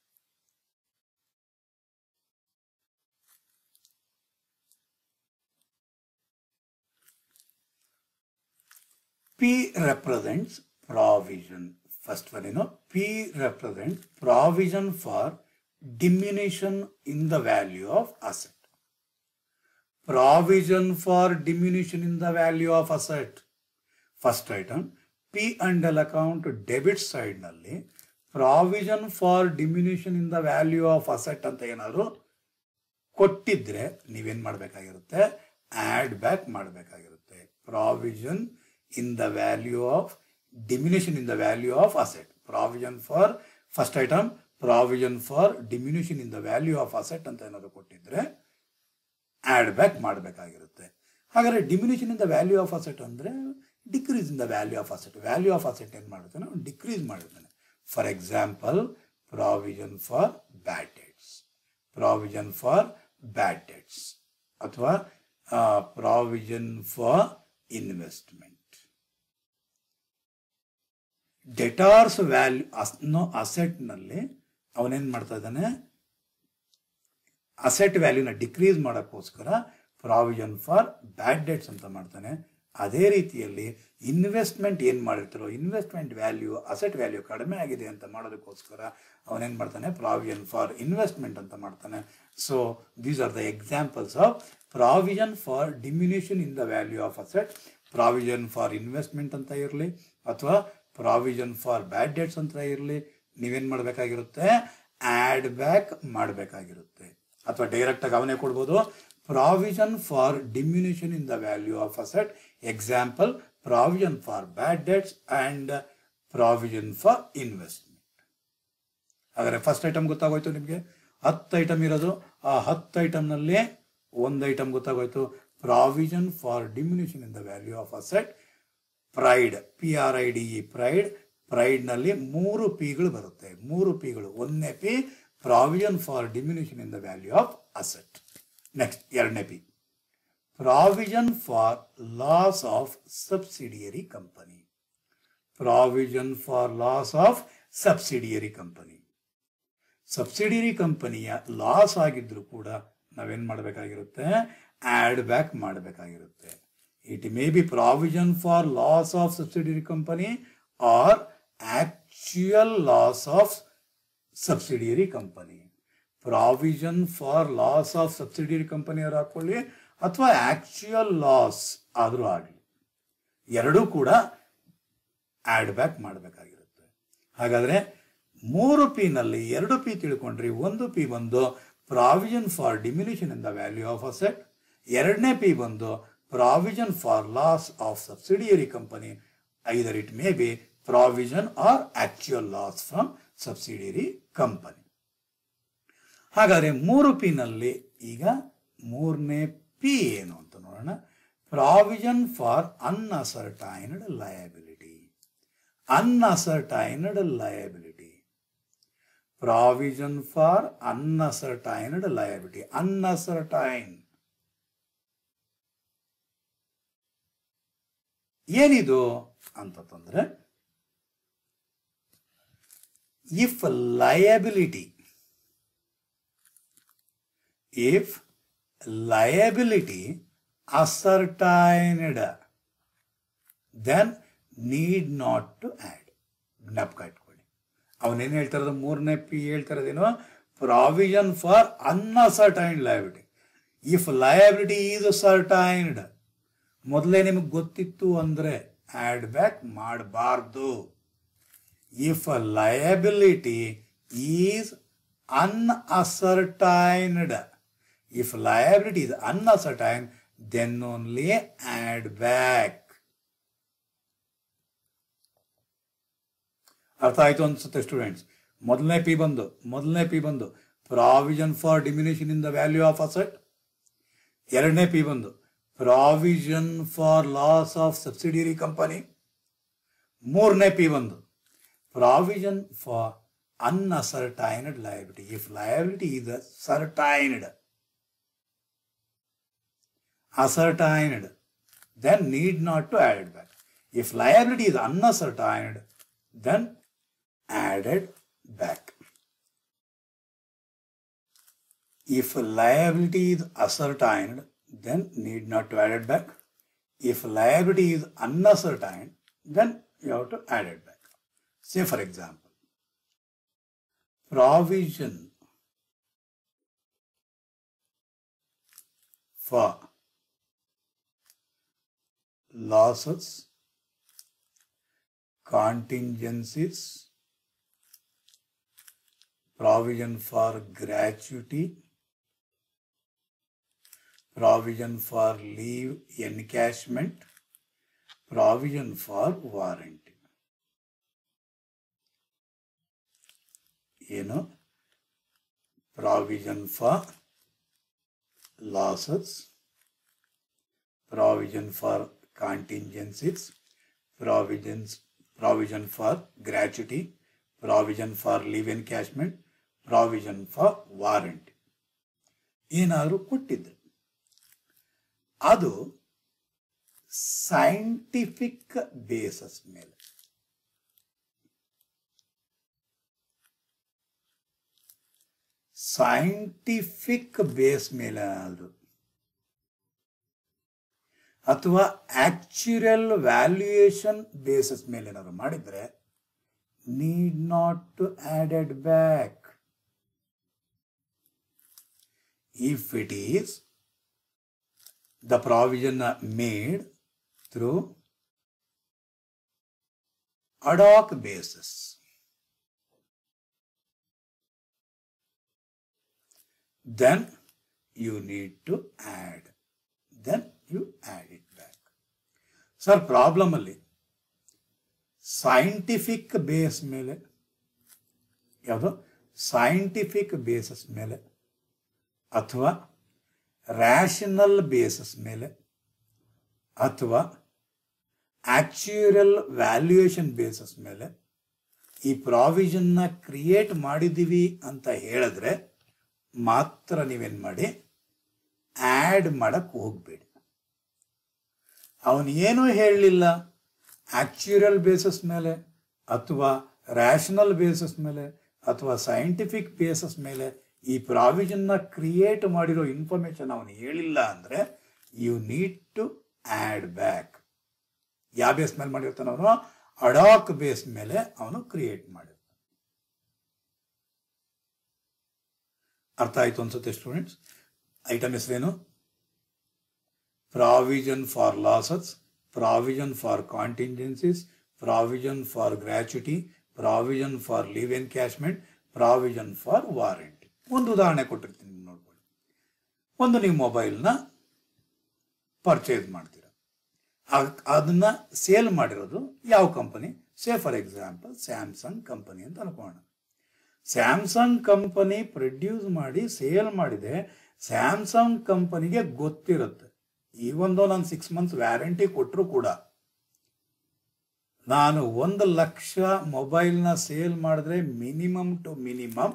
P represents provision. First one, P represents provision for diminution in the value of asset. Provision for diminution in the value of asset. First item, P and L account debit side nalli provision for diminution in the value of asset anta ಏನಾದರೂ ಕೊಟ್ಟಿದ್ರೆ ನೀವೇನು ಮಾಡಬೇಕಾಗಿರುತ್ತೆ? Add back ಮಾಡಬೇಕಾಗಿರುತ್ತೆ. Provision in the value of diminution in the value of asset. Provision for first item, provision for diminution in the value of asset ಅಂತ ಏನಾದರೂ ಕೊಟ್ಟಿದ್ರೆ add back ಮಾಡಬೇಕಾಗಿರುತ್ತೆ. ಹಾಗಾದರೆ diminution in the value of asset ಅಂದರೆ decrease in the value of asset. Value of asset ಏನು ಮಾಡುತ್ತಾನೆ? Decrease ಮಾಡಿರ್ತಾನೆ. For example, provision for bad debts, provision for bad debts ಅಥವಾ provision for investment. Debtors value ಅನ್ನೋ ಅಸೆಟ್ನಲ್ಲಿ ಅವನೇನು ಮಾಡ್ತಾ ಇದ್ದಾನೆ? ಅಸೆಟ್ ವ್ಯಾಲ್ಯೂನ ಡಿಕ್ರೀಸ್ ಮಾಡೋಕ್ಕೋಸ್ಕರ ಪ್ರಾವಿಷನ್ ಫಾರ್ ಬ್ಯಾಡ್ ಡೆಟ್ಸ್ ಅಂತ ಮಾಡ್ತಾನೆ. ಅದೇ ರೀತಿಯಲ್ಲಿ ಇನ್ವೆಸ್ಟ್ಮೆಂಟ್ ಏನು ಮಾಡಿರ್ತಾರೋ ಇನ್ವೆಸ್ಟ್ಮೆಂಟ್ ವ್ಯಾಲ್ಯೂ ಅಸೆಟ್ ವ್ಯಾಲ್ಯೂ ಕಡಿಮೆ ಆಗಿದೆ ಅಂತ ಮಾಡೋದಕ್ಕೋಸ್ಕರ ಅವನೇನು ಮಾಡ್ತಾನೆ? ಪ್ರಾವಿಷನ್ ಫಾರ್ ಇನ್ವೆಸ್ಟ್ಮೆಂಟ್ ಅಂತ ಮಾಡ್ತಾನೆ. So these are the examples of provision for diminution in the value of asset. Provision for investment ಅಂತ ಇರಲಿ ಅಥವಾ ಪ್ರಾವಿಷನ್ ಫಾರ್ ಬ್ಯಾಡ್ ಡೆಟ್ಸ್ ಅಂತ ಇರಲಿ, ನೀವೇನು ಮಾಡಬೇಕಾಗಿರುತ್ತೆ? Add back ಮಾಡಬೇಕಾಗಿರುತ್ತೆ. ಅಥವಾ ಡೈರೆಕ್ಟಾಗಿ ಅವನೇ ಕೊಡ್ಬೋದು, provision for diminution in the value of asset. Example, provision for bad debts and provision for investment. ಹಾಗಾದರೆ ಫಸ್ಟ್ ಐಟಮ್ ಗೊತ್ತಾಗೋಯ್ತು ನಿಮಗೆ. 10 ಐಟಮ್ ಇರೋದು, ಆ 10 ಐಟಮ್ನಲ್ಲಿ ಒಂದು ಐಟಮ್ ಗೊತ್ತಾಗೋಯ್ತು, provision for diminution in the value of asset. Pride, PRIDE, pride. ಪ್ರೈಡ್ನಲ್ಲಿ 3 Pಗಳು ಬರುತ್ತೆ. 3 Pಗಳು. 1ನೇ P provision for diminution in the value of asset. Next 2ನೇ P provision for loss of subsidiary company. Provision for loss of subsidiary company. Subsidiary ಕಂಪನಿಯ loss ಆಗಿದ್ರು ಕೂಡ ನಾವೇನ್ ಮಾಡಬೇಕಾಗಿರುತ್ತೆ, ಆಡ್ ಬ್ಯಾಕ್ ಮಾಡಬೇಕಾಗಿರುತ್ತೆ. It may be provision for loss of subsidiary company or actual loss of subsidiary company. Provision for loss of subsidiary company ಅವ್ರು ಹಾಕೊಳ್ಳಿ ಅಥವಾ actual loss ಆದ್ರೂ ಆಗಲಿ, ಎರಡೂ ಕೂಡ ಆಡ್ ಬ್ಯಾಕ್ ಮಾಡಬೇಕಾಗಿರುತ್ತೆ. ಹಾಗಾದ್ರೆ 3P ನಲ್ಲಿ 2P ತಿಳ್ಕೊಂಡ್ರಿ. 1P ಬಂದು provision for diminution in the value of asset, 2ನೇ P ಬಂದು provision for loss of subsidiary company. Either it may be provision or actual loss from subsidiary company. ಹಾಗಾದ್ರೆ 3P ನಲ್ಲಿ ಈಗ 3ನೇ P ಏನು ಅಂತ ನೋಡೋಣ. Provision for unascertained liability. Unascertained liability. Provision for unascertained liability. Unascertain ಏನಿದು ಅಂತಂದ್ರೆ, if liability ascertained, then need not to add. ಜ್ಞಾಪಕ ಇಟ್ಕೊಳ್ಳಿ. ಅವನೇನು ಹೇಳ್ತಾ ಇರೋದು, 3ನೇ P ಹೇಳ್ತಾ ಇರೋದೇನು, provision for unascertained liability. If liability is ascertained, ಮೊದಲೇ ನಿಮಗೆ ಗೊತ್ತಿತ್ತು ಅಂದ್ರೆ ಆಡ್ ಬ್ಯಾಕ್ ಮಾಡಬಾರ್ದು. If liability is unascertained, if liability is unascertained, then only add back. ಅರ್ಥ ಆಯ್ತು ಅನ್ಸುತ್ತೆ ಸ್ಟೂಡೆಂಟ್ಸ್. ಮೊದಲನೇ ಪಿ ಬಂದು provision for diminution in the value of asset. 2ನೇ P ಬಂದು provision for loss of subsidiary company. 3ನೇ P ಬಂದು provision for unascertained liability. If liability is ascertained, then need not to add it back. If liability is unascertained, then added back. If liability is ascertained, then need not to add it back. If liability is unascertained, then you have to add it back. Say for example, provision for losses, contingencies, provision for gratuity, provision for leave encashment, provision for warranty. Provision for losses, provision for contingencies, provision for gratuity, provision for leave encashment, provision for warranty. ಏನಾದರೂ ಕೊಟ್ಟಿದ್ರು ಅದು scientific basis ಮೇಲೆ, scientific base ಮೇಲೆ ಆದ್ರು ಅಥವಾ actual valuation basis ಮೇಲೆ ಏನಾದ್ರು ಮಾಡಿದ್ರೆ need not to add it back. If it is the provision made through ad hoc basis, then you need to add. Then you add it back. Sir, problem alli scientific base ಮೇಲೆ ಯಾವುದು scientific basis ಮೇಲೆ ಅಥವಾ rational basis ಮೇಲೆ ಅಥವಾ actual valuation basis ಮೇಲೆ ಈ ಪ್ರಾವಿಷನ್ನ create ಮಾಡಿದ್ದೀವಿ ಅಂತ ಹೇಳಿದ್ರೆ ಮಾತ್ರ ನೀವೇನು ಮಾಡಿ ಆ್ಯಡ್ ಮಾಡಕ್ಕೆ ಹೋಗಬೇಡಿ. ಅವನು ಏನೂ ಹೇಳಲಿಲ್ಲ, ಆಕ್ಚುರಲ್ ಬೇಸಿಸ್ ಮೇಲೆ ಅಥವಾ ರ್ಯಾಷನಲ್ ಬೇಸಿಸ್ ಮೇಲೆ ಅಥವಾ ಸೈಂಟಿಫಿಕ್ ಬೇಸಿಸ್ ಮೇಲೆ ಈ ಪ್ರಾವಿಷನ್ನ ಕ್ರಿಯೇಟ್ ಮಾಡಿರೋ ಇನ್ಫಾರ್ಮೇಶನ್ ಅವನು ಹೇಳಿಲ್ಲ ಅಂದರೆ you need to add back. ಯಾವ ಬೇಸ್ ಮೇಲೆ ಮಾಡಿರ್ತಾನೆ ಅವನು? ಅಡಾಕ್ ಬೇಸ್ ಮೇಲೆ ಅವನು ಕ್ರಿಯೇಟ್ ಮಾಡಿರ್ತಾನೆ. ಅರ್ಥ ಆಯ್ತು ಅನ್ಸುತ್ತೆ ಸ್ಟೂಡೆಂಟ್ಸ್? ಐಟಮ್ ಹೆಸರೇನು? Provision for losses, provision for contingencies, provision for gratuity, provision for leave encashment, provision for warranty. ಒಂದು ಉದಾಹರಣೆ ಕೊಟ್ಟಿರ್ತೀನಿ ನೋಡ್ಕೊಳ್ಳಿ. ಒಂದು ನೀವು ಮೊಬೈಲ್ನ ಪರ್ಚೇಸ್ ಮಾಡ್ತೀರ, ಅದನ್ನ ಸೇಲ್ ಮಾಡಿರೋದು ಯಾವ company? Say for example Samsung company ಅಂತ ಅನ್ಕೋಣ. ಸ್ಯಾಮ್ಸಂಗ್ ಕಂಪನಿ ಪ್ರೊಡ್ಯೂಸ್ ಮಾಡಿ ಸೇಲ್ ಮಾಡಿದೆ. ಸ್ಯಾಮ್ಸಂಗ್ ಕಂಪನಿಗೆ ಗೊತ್ತಿರುತ್ತೆ, ಈ ಒಂದು ನಾನು 6 months ವ್ಯಾರಂಟಿ ಕೊಟ್ಟರು ಕೂಡ ನಾನು 1,00,000 ಮೊಬೈಲ್ನ ಸೇಲ್ ಮಾಡಿದ್ರೆ minimum to minimum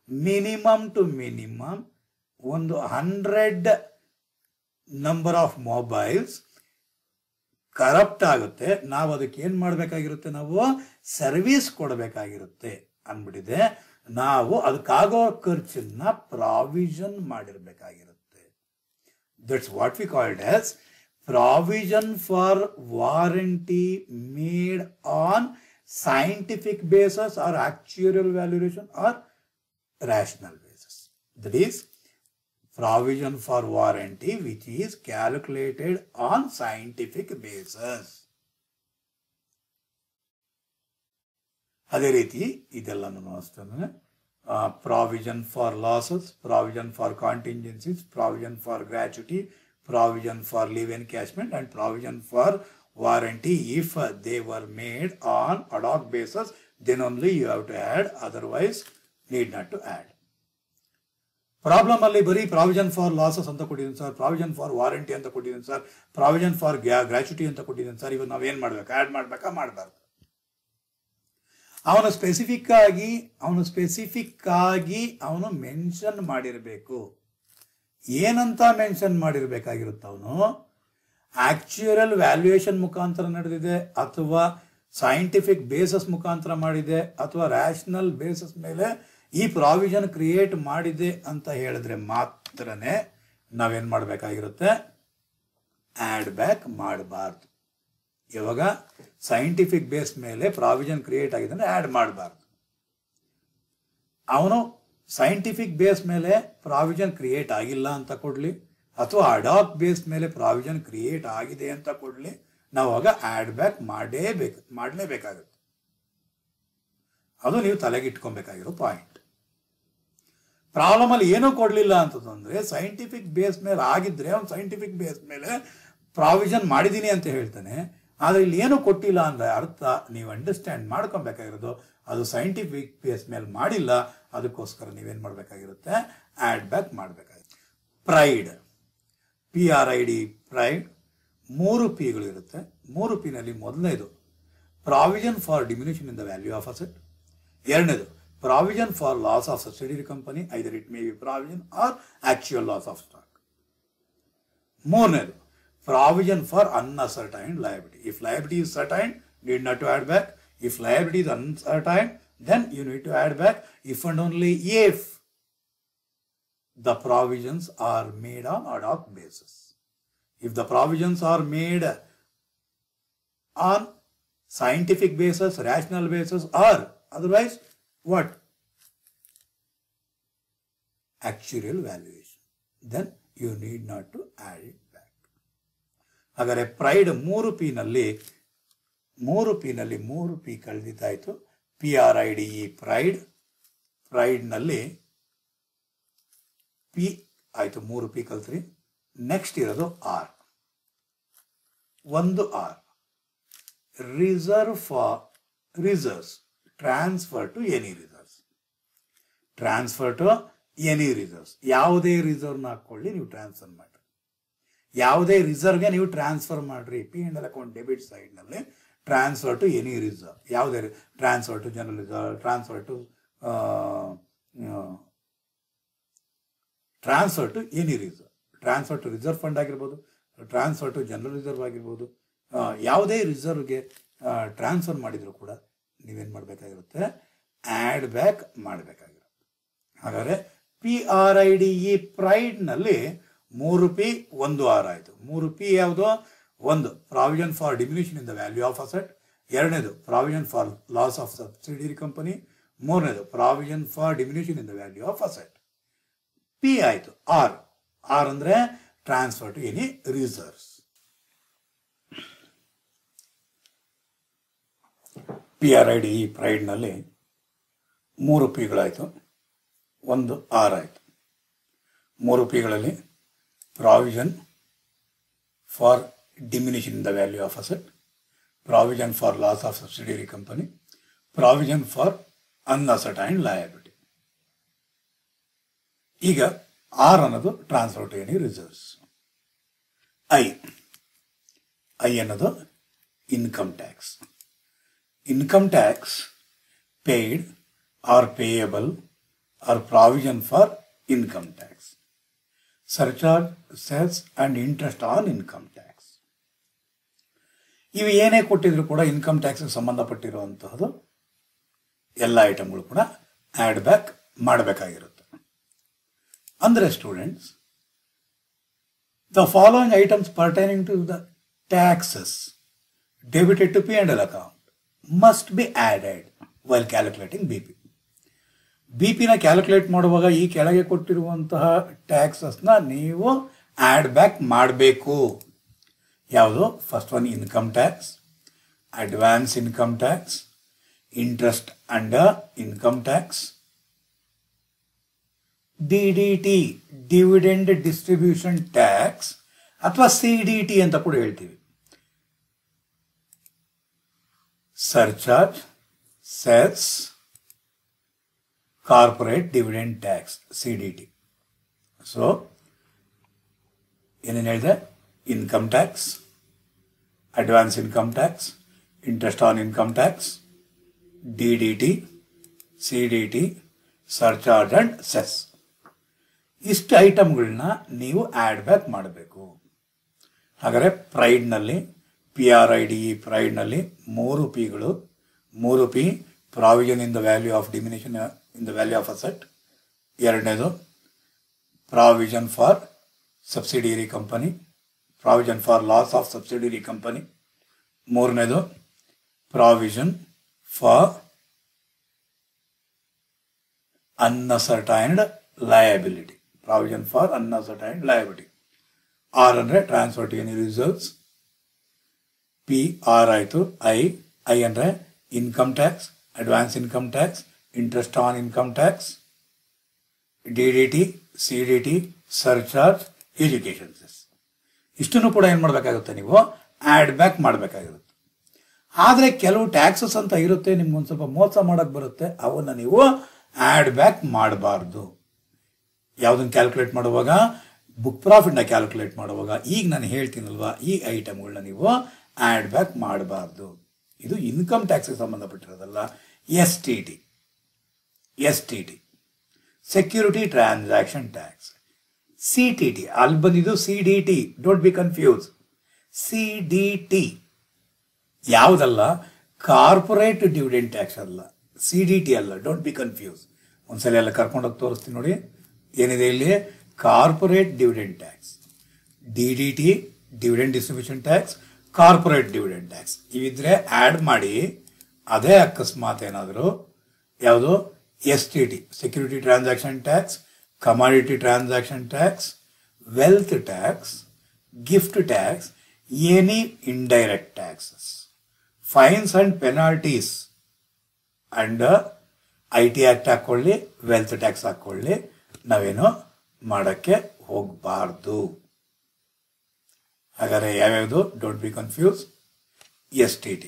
100 number of mobiles corrupt ಆಗುತ್ತೆ. ನಾವು ಅದಕ್ಕೆ ಏನು ಮಾಡಬೇಕಾಗಿರುತ್ತೆ? ನಾವು ಸರ್ವಿಸ್ ಕೊಡಬೇಕಾಗಿರುತ್ತೆ ಅಂದ್ಬಿಟ್ಟಿದೆ. ನಾವು ಅದಕ್ಕಾಗೋ ಖರ್ಚನ್ನ ಪ್ರಾವಿಷನ್ ಮಾಡಿರ್ಬೇಕಾಗಿರುತ್ತೆ. That's what we called as provision for warranty made on scientific basis or actuarial valuation or rational basis. That is provision for warranty which is calculated on scientific basis. ಅದೇ ರೀತಿ ಇದೆಲ್ಲನೂ ಅಷ್ಟೇ provision for losses, provision for contingencies, provision for gratuity, provision for leave encashment and provision for warranty. If they were made on ad hoc basis, then only you have to add, otherwise need not to add. Problem ಅಲ್ಲಿ ಬರೀ provision for losses ಅಂತ ಕೊಟ್ಟಿದ್ದೀನಿ sir, provision for warranty ಅಂತ ಕೊಟ್ಟಿದ್ದೀನಿ sir, provision for gratuity ಅಂತ ಕೊಟ್ಟಿದ್ದೀನಿ sir. ಇವಾಗ ನಾವೇನ್ ಮಾಡ್ಬೇಕು? ಆಡ್ ಮಾಡ್ಬೇಕಾ? ಮಾಡಬಾರ್ದು. ಅವನು ಸ್ಪೆಸಿಫಿಕ್ ಆಗಿ ಅವನು ಮೆನ್ಷನ್ ಮಾಡಿರಬೇಕು. ಏನಂತ ಮೆನ್ಷನ್ ಮಾಡಿರ್ಬೇಕಾಗಿರುತ್ತೆ? ಅವನು ಆಕ್ಚುರಲ್ ವ್ಯಾಲ್ಯೂಯೇಷನ್ ಮುಖಾಂತರ ನಡೆದಿದೆ ಅಥವಾ ಸೈಂಟಿಫಿಕ್ ಬೇಸಸ್ ಮುಖಾಂತರ ಮಾಡಿದೆ ಅಥವಾ ರ್ಯಾಷನಲ್ ಬೇಸಸ್ ಮೇಲೆ ಈ ಪ್ರಾವಿಷನ್ ಕ್ರಿಯೇಟ್ ಮಾಡಿದೆ ಅಂತ ಹೇಳಿದ್ರೆ ಮಾತ್ರನೇ ನಾವೇನ್ ಮಾಡಬೇಕಾಗಿರುತ್ತೆ? ಆಡ್ ಬ್ಯಾಕ್ ಮಾಡಬಾರ್ದು. ಇವಾಗ ಸೈಂಟಿಫಿಕ್ ಬೇಸ್ ಮೇಲೆ ಪ್ರಾವಿಷನ್ ಕ್ರಿಯೇಟ್ ಆಗಿದೆ ಅಂದ್ರೆ ಆಡ್ ಮಾಡಬಾರ್ದು. ಅವನು ಸೈಂಟಿಫಿಕ್ ಬೇಸ್ ಮೇಲೆ ಪ್ರಾವಿಷನ್ ಕ್ರಿಯೇಟ್ ಆಗಿಲ್ಲ ಅಂತ ಕೊಡ್ಲಿ ಅಥವಾ ಅಡಾಕ್ ಬೇಸ್ ಮೇಲೆ ಪ್ರಾವಿಷನ್ ಕ್ರಿಯೇಟ್ ಆಗಿದೆ ಅಂತ ಕೊಡ್ಲಿ, ನಾವಾಗ ಆಡ್ ಬ್ಯಾಕ್ ಮಾಡಲೇಬೇಕಾಗುತ್ತೆ. ಅದು ನೀವು ತಲೆಗಿಟ್ಕೊಬೇಕಾಗಿರೋ ಪಾಯಿಂಟ್. ಪ್ರಾಬ್ಲಮ್ ಅಲ್ಲಿ ಏನೂ ಕೊಡ್ಲಿಲ್ಲ ಅಂತಂದ್ರೆ ಸೈಂಟಿಫಿಕ್ ಬೇಸ್ ಮೇಲೆ ಆಗಿದ್ರೆ ಅವ್ನು ಸೈಂಟಿಫಿಕ್ ಬೇಸ್ ಮೇಲೆ ಪ್ರಾವಿಷನ್ ಮಾಡಿದೀನಿ ಅಂತ ಹೇಳ್ತಾನೆ. ಆದ್ರೆ ಇಲ್ಲಿ ಏನೂ ಕೊಟ್ಟಿಲ್ಲ ಅಂದ್ರೆ ಅರ್ಥ ನೀವು ಅಂಡರ್ಸ್ಟ್ಯಾಂಡ್ ಮಾಡ್ಕೊಬೇಕಾಗಿರೋದು ಅದು ಸೈಂಟಿಫಿಕ್ ಬೇಸ್ ಮೇಲೆ ಮಾಡಿಲ್ಲ. ಅದಕ್ಕೋಸ್ಕರ ನೀವೇನ್ ಮಾಡ್ಬೇಕಾಗಿರುತ್ತೆ? ಆಡ್ ಬ್ಯಾಕ್ ಮಾಡ್ಬೇಕಾಗಿರುತ್ತೆ. ಪ್ರೈಡ್, PRID, ಪ್ರೈಡ್, 3 Pಗಳು ಇರುತ್ತೆ. 3 Pನಲ್ಲಿ ಮೊದಲನೇದು provision for diminution in the value of asset, ಎರಡನೇದು provision for loss of subsidiary company, either it may be provision or actual loss of stock, ಮೂರನೇದು provision for unascertained liability. If liability is certain, need not to add back. If liability is uncertain, then you need to add back if and only if the provisions are made on ad hoc basis. If the provisions are made on scientific basis, rational basis, or otherwise what? Actuarial valuation, then you need not to add it back. ಹಾಗಾದರೆ pride 3 Pನಲ್ಲಿ 3 P ಕಳೆದಿದ್ದಾಯಿತು. PRIDE ಪ್ರೈಡ್ನಲ್ಲಿ P ಆಯಿತು, 3 P ಕಲ್ತ್ರಿ. Next ಇರೋದು R. ಒಂದು R, reserves transfer to any reserves. Transfer to any reserves, ಯಾವುದೇ ರಿಸರ್ವ್ನ ಹಾಕೊಳ್ಳಿ ನೀವು ಟ್ರಾನ್ಸ್ಫರ್ ಮಾಡಿರಿ. ಯಾವುದೇ ರಿಸರ್ವ್ಗೆ ನೀವು ಟ್ರಾನ್ಸ್ಫರ್ ಮಾಡ್ರಿ. P&L ಅಕೌಂಟ್ ಡೆಬಿಟ್ ಸೈಡ್ನಲ್ಲಿ ಟ್ರಾನ್ಸ್ಫರ್ ಟು ಎನಿ ರಿಸರ್ವ್. ಯಾವುದೇ transfer to general reserve, transfer to any reserve, transfer to reserve fund ಆಗಿರ್ಬೋದು, ಟ್ರಾನ್ಸ್ಫರ್ ಟು ಜನರಲ್ ರಿಸರ್ವ್ ಆಗಿರ್ಬೋದು, ಯಾವುದೇ ರಿಸರ್ವ್ಗೆ ಟ್ರಾನ್ಸ್ಫರ್ ಮಾಡಿದರೂ ಕೂಡ ನೀವೇನು ಮಾಡಬೇಕಾಗಿರುತ್ತೆ, ಆ್ಯಡ್ ಬ್ಯಾಕ್ ಮಾಡಬೇಕಾಗಿರುತ್ತೆ. ಹಾಗಾದರೆ PRIDE ಪ್ರೈಡ್ನಲ್ಲಿ 3P 1R ಆಯಿತು. 3P ಯಾವುದು? ಒಂದು, provision for diminution in the value of asset. ಎರಡನೇದು provision for loss of subsidiary company. ಮೂರನೇದು provision for diminution in the value of asset. P ಆಯಿತು. ಆರ್ ಅಂದರೆ transfer to any reserves. PRIDE ಪ್ರೈಡ್ನಲ್ಲಿ 3Pಗಳಾಯಿತು, ಒಂದು ಆರ್ ಆಯಿತು. 3Pಗಳಲ್ಲಿ provision for diminution in the value of asset, provision for loss of subsidiary company, provision for unascertained liability. ಈಗ R ಅನ್ನೋದು transfer to any reserves. I ಅನ್ನೋದು income tax. Income tax paid or payable or provision for income tax, surcharge, cess and interest on income tax. ಇವು ಏನೇ ಕೊಟ್ಟಿದ್ರು ಕೂಡ income ಟ್ಯಾಕ್ಸ್ಗೆ ಸಂಬಂಧಪಟ್ಟಿರುವಂತಹದ್ದು ಎಲ್ಲ ಐಟಮ್ಗಳು ಕೂಡ ಆ್ಯಡ್ ಬ್ಯಾಕ್ ಮಾಡಬೇಕಾಗಿರುತ್ತೆ. ಅಂದರೆ students, the following items pertaining to the taxes debited to P&L account must be added while calculating BP ನ ಕ್ಯಾಲ್ಕುಲೇಟ್ ಮಾಡುವಾಗ ಈ ಕೆಳಗೆ ಕೊಟ್ಟಿರುವಂತಹ ಟ್ಯಾಕ್ಸಸ್ನ ನೀವು ಆ್ಯಡ್ ಬ್ಯಾಕ್ ಮಾಡಬೇಕು. ಯಾವುದು? First one income tax, advance income tax, interest under income tax, DDT dividend distribution tax ಅಥವಾ CDT ಅಂತ ಕೂಡ ಹೇಳ್ತೀವಿ. Surcharge, cess, corporate dividend tax CDT. So ಏನೇನು ಹೇಳಿದೆ? Income tax, advance income tax, interest on income tax, DDT, CDT, surcharge and cess. ಇಷ್ಟು ಐಟಮ್ಗಳನ್ನ ನೀವು add back ಮಾಡಬೇಕು. ಹಾಗಾದರೆ ಪ್ರೈಡ್ನಲ್ಲಿ, PRIDE ಪ್ರೈಡ್ನಲ್ಲಿ 3Pಗಳು. 3P provision in the value of diminution in the value of asset. ಎರಡನೇದು provision for subsidiary company, provision for loss of subsidiary company. ಮೂರನೇದು provision for unascertained liability, provision for unascertained liability. R ಅಂದರೆ transfer to any reserves. PR ಆಯಿತು. I ಅಂದರೆ income tax, advance income tax, interest on income tax, DDT, CDT, surcharge, education cess. ಇಷ್ಟನ್ನು ಕೂಡ ಏನು ಮಾಡಬೇಕಾಗುತ್ತೆ? ನೀವು add back ಮಾಡಬೇಕಾಗಿರುತ್ತೆ. ಆದರೆ ಕೆಲವು ಟ್ಯಾಕ್ಸಸ್ ಅಂತ ಇರುತ್ತೆ, ನಿಮ್ಗೊಂದು ಸ್ವಲ್ಪ ಮೋಸ ಮಾಡೋಕ್ಕೆ ಬರುತ್ತೆ, ಅವನ್ನು ನೀವು ಆ್ಯಡ್ ಬ್ಯಾಕ್ ಮಾಡಬಾರ್ದು. ಯಾವುದನ್ನು ಕ್ಯಾಲ್ಕುಲೇಟ್ ಮಾಡುವಾಗ? ಬುಕ್ ಪ್ರಾಫಿಟ್ನ ಕ್ಯಾಲ್ಕುಲೇಟ್ ಮಾಡುವಾಗ ಈಗ ನಾನು ಹೇಳ್ತೀನಲ್ವಾ, ಈ ಐಟಮ್ಗಳನ್ನ ನೀವು ಆ್ಯಡ್ ಬ್ಯಾಕ್ ಮಾಡಬಾರ್ದು. ಇದು ಇನ್ಕಮ್ ಟ್ಯಾಕ್ಸ್ಗೆ ಸಂಬಂಧಪಟ್ಟಿರೋದಲ್ಲ. STT, security transaction tax. CTT, ಅಲ್ಲಿ ಬಂದಿದ್ದು CDT, don't be confuse. CDT ಯಾವುದಲ್ಲ? ಕಾರ್ಪೊರೇಟ್ ಡಿವಿಡೆಂಡ್ ಟ್ಯಾಕ್ಸ್ ಅಲ್ಲ, CDT ಅಲ್ಲ, ಡೋಂಟ್ ಬಿ ಕನ್ಫ್ಯೂಸ್. ಒಂದ್ಸಲ ಎಲ್ಲ ಕರ್ಕೊಂಡೋಗಿ ತೋರಿಸ್ತೀನಿ ನೋಡಿ. ಏನಿದೆ ಇಲ್ಲಿ? Corporate dividend tax, DDT dividend distribution tax, corporate dividend tax. ಇವಿದ್ರೆ ಆ್ಯಡ್ ಮಾಡಿ. ಅದೇ ಅಕಸ್ಮಾತ್ ಏನಾದರೂ ಯಾವುದು? STT, security transaction tax, commodity transaction tax, wealth tax, gift tax, any indirect taxes, fines and penalties under IT act ಹಾಕ್ಕೊಳ್ಳಿ, wealth tax ಹಾಕ್ಕೊಳ್ಳಿ, ನಾವೇನು ಮಾಡೋಕ್ಕೆ ಹೋಗಬಾರ್ದು. ಹಾಗಾದರೆ ಯಾವ್ಯಾವುದು? Don't be confuse. STT,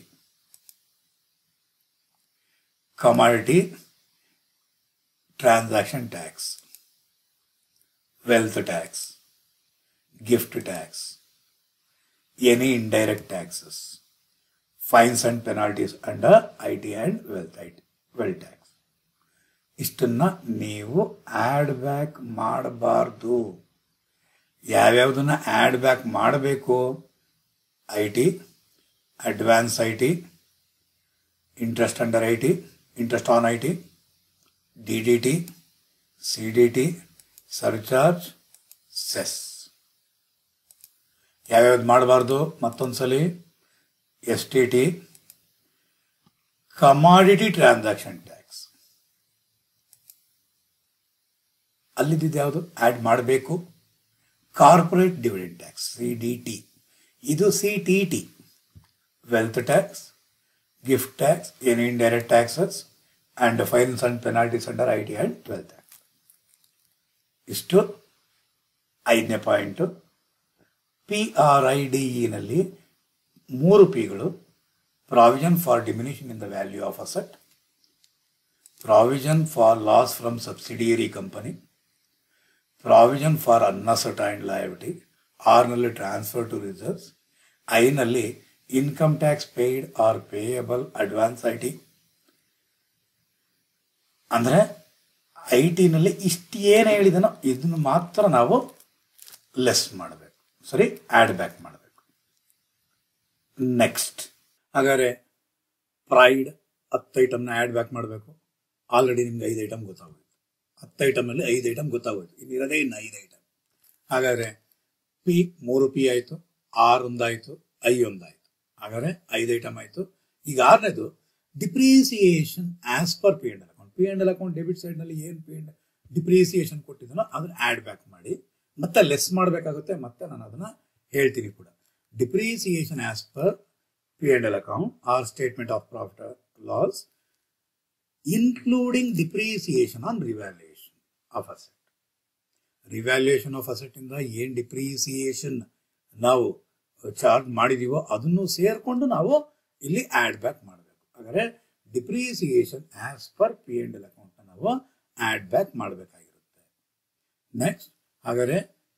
commodity transaction tax, wealth tax, gift tax, any indirect taxes, fines and penalties under IT and wealth tax. ಇಷ್ಟನ್ನು ನೀವು add back ಮಾಡಬಾರ್ದು. ಯಾವ್ಯಾವುದನ್ನ ಆ್ಯಡ್ ಬ್ಯಾಕ್ ಮಾಡಬೇಕು? I T, advance I T, interest under I T, interest on I T, D D T, C D T, surcharge, cess. ಯಾವ್ಯಾವ್ದು ಮಾಡಬಾರ್ದು? ಮತ್ತೊಂದ್ಸಲಿ S T T, commodity transaction tax. ಅಲ್ಲಿದ್ದು ಯಾವುದು add ಮಾಡಬೇಕು? Corporate dividend tax, C D T. ಇದು C T T, wealth tax, gift tax, any indirect taxes and fines and penalties under I T and wealth tax. ಇಷ್ಟು 5ನೇ point. PRIDEನಲ್ಲಿ 3 ಪಿಗಳು: provision for diminution in the value of asset, provision for loss from subsidiary company, provision for unascertained liability, ಆರ್ನಲ್ಲಿ transfer to reserves, ಐನಲ್ಲಿ income tax paid or payable advance I T. ಅಂದರೆ I ಟಿನಲ್ಲಿ ಇಷ್ಟೇನು ಹೇಳಿದನೋ ಇದನ್ನು ಮಾತ್ರ ನಾವು ಲೆಸ್ ಮಾಡಬೇಕು, ಸರಿ, ಆ್ಯಡ್ ಬ್ಯಾಕ್ ಮಾಡಬೇಕು. ನೆಕ್ಸ್ಟ್, ಹಾಗಾದರೆ ಪ್ರೈಡ್ 10 ಐಟಮ್ನ ಆ್ಯಡ್ ಬ್ಯಾಕ್ ಮಾಡಬೇಕು. ಆಲ್ರೆಡಿ ನಿಮ್ಗೆ 5 ಐಟಮ್ ಗೊತ್ತಾಗೋಯ್ತು. 10 ಐಟಮಲ್ಲಿ 5 ಐಟಮ್ ಗೊತ್ತಾಗೋಯ್ತು, ಇನ್ನಿರೋದೇ ಇನ್ನು 5 ಐಟಮ್. ಹಾಗಾದರೆ ಪಿ 3 ಪಿ ಆಯಿತು, ಆರ್ ಒಂದಾಯಿತು, ಐ ಒಂದಾಯಿತು. ಹಾಗಾದರೆ 5 ಐಟಮ್ ಆಯಿತು. ಈಗ 6ನೇದು depreciation as per P and L account. P and L account debit ಸೈಡ್ನಲ್ಲಿ ಏನು ಪಿ ಅಂಡ್ ಡಿಪ್ರಿಸಿಯೇಷನ್ ಕೊಟ್ಟಿದ್ದಾನೋ ಅದನ್ನು ಆ್ಯಡ್ ಬ್ಯಾಕ್ ಮಾಡಿ ಮತ್ತೆ ಲೆಸ್ ಮಾಡಬೇಕಾಗುತ್ತೆ. ಮತ್ತೆ ನಾನು ಅದನ್ನು ಹೇಳ್ತೀನಿ ಕೂಡ. Depreciation as per P and L account or statement of profit loss including depreciation on revaluation of asset. Revaluation of asset ಇಂದ ಏನು ಡಿಪ್ರಿಸಿಯೇಷನ್ ನಾವು ಚಾರ್ಜ್ ಮಾಡಿದೀವೋ ಅದನ್ನು ಸೇರಿಕೊಂಡು ನಾವು ಇಲ್ಲಿ ಆ್ಯಡ್ ಬ್ಯಾಕ್ ಮಾಡಬೇಕು. ಹಾಗಾದರೆ depreciation as per P and L account ನಾವು ಆ್ಯಡ್ ಬ್ಯಾಕ್ ಮಾಡಬೇಕಾಗಿರುತ್ತೆ. ನೆಕ್ಸ್ಟ್, ಹಾಗಾದರೆ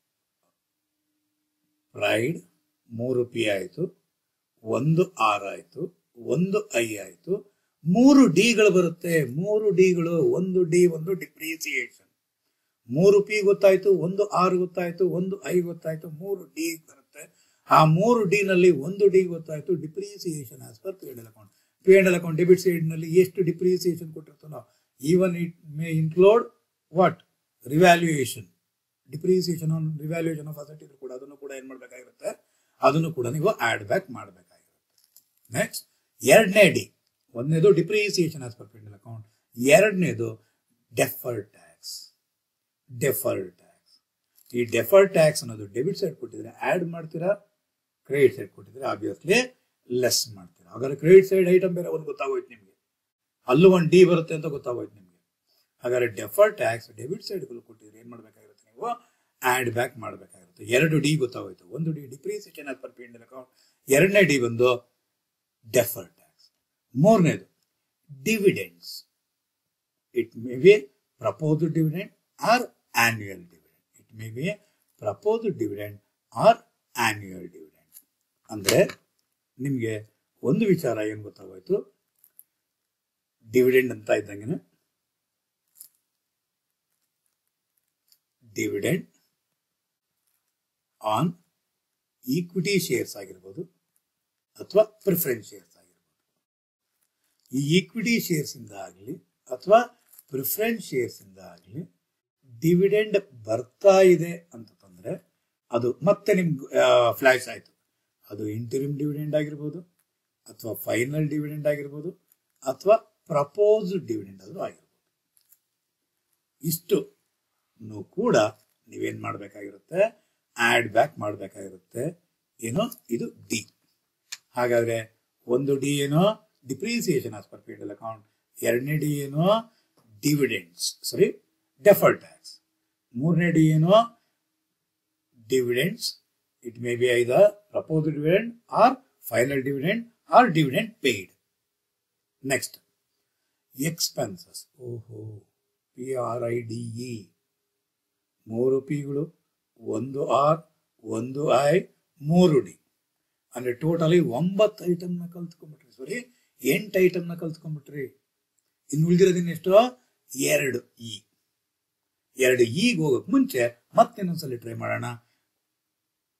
ಪ್ರೈಡ್ 3 ಪಿ ಆಯಿತು, 1 ಆರ್ ಆಯಿತು, 1 ಐ ಆಯಿತು, 3 ಡಿಗಳು ಬರುತ್ತೆ. 3 ಡಿಗಳು, 1 ಡಿ, 1 ಡಿಪ್ರಿಸಿಯೇಷನ್. 3 ಪಿ ಗೊತ್ತಾಯ್ತು, 1 ಆರ್ ಗೊತ್ತಾಯ್ತು, 1 ಐ ಗೊತ್ತಾಯ್ತು, 3 ಡಿ ಬರುತ್ತೆ. ಆ 3 ಡಿ ನಲ್ಲಿ 1 ಡಿ ಗೊತ್ತಾಯ್ತು, depreciation as per P and L account. P and L account debit side ನಲ್ಲಿ ಎಷ್ಟು ಡಿಪ್ರಿಸಿಯೇಷನ್ ಕೊಟ್ಟಿರ್ತಾನೋ, even it may include what revaluation, depreciation on revaluation of asset ಇದ್ರು ಕೂಡ ಅದನ್ನು ಕೂಡ ಏನ್ ಮಾಡಬೇಕಾಗಿರುತ್ತೆ, ಅದನ್ನು ಕೂಡ ನೀವು ಆ್ಯಡ್ ಬ್ಯಾಕ್ ಮಾಡಬೇಕಾಗಿರುತ್ತೆ. ನೆಕ್ಸ್ಟ್, 2ನೇ ಡಿ. 1ನೇದು depreciation as per P and L account, 2ನೇದು ಡೆಫರ್ಡ್ ಟ್ಯಾಕ್ಸ್. ಡೆಫರ್ಡ್ ಟ್ಯಾಕ್ಸ್, ಈ ಡೆಫರ್ಡ್ ಟ್ಯಾಕ್ಸ್ ಅನ್ನೋದು ಡೆಬಿಟ್ ಸೈಡ್ ಕೊಟ್ಟಿದ್ರೆ ಆ್ಯಡ್ ಮಾಡ್ತೀರಾ, ಕ್ರೆಡಿಟ್ ಸೈಡ್ ಕೊಟ್ಟಿದ್ರೆ ಆಬ್ವಿಯಸ್ಲಿ ಲೆಸ್ ಮಾಡ್ತೀರಾ. ಹಾಗಾದ್ರೆ ಕ್ರೆಡಿಟ್ ಸೈಡ್ ಐಟಮ್ ಬೇರೆ ಒಂದು ಗೊತ್ತಾಗೋಯ್ತು ನಿಮಗೆ, ಅಲ್ಲೂ 1 ಡಿ ಬರುತ್ತೆ ಅಂತ ಗೊತ್ತಾಗೋಯ್ತು ನಿಮಗೆ. ಹಾಗಾದ್ರೆ ಡೆಫರ್ಡ್ ಟ್ಯಾಕ್ಸ್ ಡೆಬಿಟ್ ಸೈಡ್ ಕೊಟ್ಟಿದ್ರೆ ಏನ್ ಮಾಡಬೇಕಾಗಿರುತ್ತೆ, ನೀವು ಆ್ಯಡ್ ಬ್ಯಾಕ್ ಮಾಡಬೇಕಾಗಿರುತ್ತೆ. 2 ಡಿ ಗೊತ್ತಾಗೋಯ್ತು. 1 D depreciation as per P and L account, 2ನೇ ಡಿ ಬಂದು ಡೆಫರ್ಡ್ ಟ್ಯಾಕ್ಸ್. 3ನೇದು dividends. It may be proposed dividend or annual dividend. It may be proposed dividend or annual dividend. ಅಂದ್ರೆ ನಿಮಗೆ ಒಂದು ವಿಚಾರ ಏನು ಗೊತ್ತಾಗೋಯ್ತು, ಡಿವಿಡೆಂಡ್ ಅಂತ ಇದ್ದಂಗೆ ಡಿವಿಡೆಂಡ್ ಆನ್ ಈಕ್ವಿಟಿ ಶೇರ್ಸ್ ಆಗಿರ್ಬೋದು ಅಥವಾ ಪ್ರಿಫರೆನ್ಸ್ ಶೇರ್ಸ್ ಆಗಿರ್ಬೋದು. ಈ ಈಕ್ವಿಟಿ ಶೇರ್ಸ್ ಇಂದ ಆಗಲಿ ಅಥವಾ ಪ್ರಿಫರೆನ್ಸ್ ಶೇರ್ಸ್ ಇಂದ ಆಗಲಿ ಡಿವಿಡೆಂಡ್ ಬರ್ತಾ ಇದೆ ಅಂತಂದ್ರೆ ಅದು ಮತ್ತೆ ನಿಮ್ಗೆ ಫ್ಲಾಶ್ ಆಯ್ತು. ಅದು ಇಂಟರಿಮ್ ಡಿವಿಡೆಂಡ್ ಆಗಿರ್ಬೋದು ಅಥವಾ ಫೈನಲ್ ಡಿವಿಡೆಂಡ್ ಆಗಿರ್ಬೋದು ಅಥವಾ ಪ್ರಪೋಸ್ಡ್ ಡಿವಿಡೆಂಡ್ ಅದು ಆಗಿರ್ಬೋದು. ಇಷ್ಟು ಕೂಡ ನೀವೇನ್ ಮಾಡಬೇಕಾಗಿರುತ್ತೆ, ಆ್ಯಡ್ ಬ್ಯಾಕ್ ಮಾಡಬೇಕಾಗಿರುತ್ತೆ. ಏನೋ ಇದು ಡಿ. ಹಾಗಾದ್ರೆ 1 ಡಿ ಏನೋ depreciation as per P and L account, 2ನೇ ಡಿ ಏನೋ ಡಿವಿಡೆಂಡ್ಸ್, ಸಾರಿ ಡೆಫರ್ಡ್ ಟ್ಯಾಕ್ಸ್, 3ನೇ ಡಿ ಏನೋ dividends. It may be either proposed dividend or final dividend or dividend paid. Next, expenses. ಓಹೋ, PRIDE 3 ಪಿಗಳು, 1 R, 1 I, 3 D. ಅಂದ್ರೆ totally 9 ಐಟಮ್ನ ಕಲ್ತ್ಕೊಂಡ್ಬಿಟ್ರಿ. Sorry 8 ಐಟಮ್ನ ಕಲ್ತ್ಕೊಂಡ್ಬಿಟ್ರಿ. ಇನ್ನು ಉಳಿದಿರೋದಿನ್ನೆಷ್ಟು, 2 ಇ. 2 ಈಗ ಹೋಗಕ್ ಮುಂಚೆ ಮತ್ತೆ ಇನ್ನೊಂದ್ಸಲಿ ಟ್ರೈ ಮಾಡೋಣ.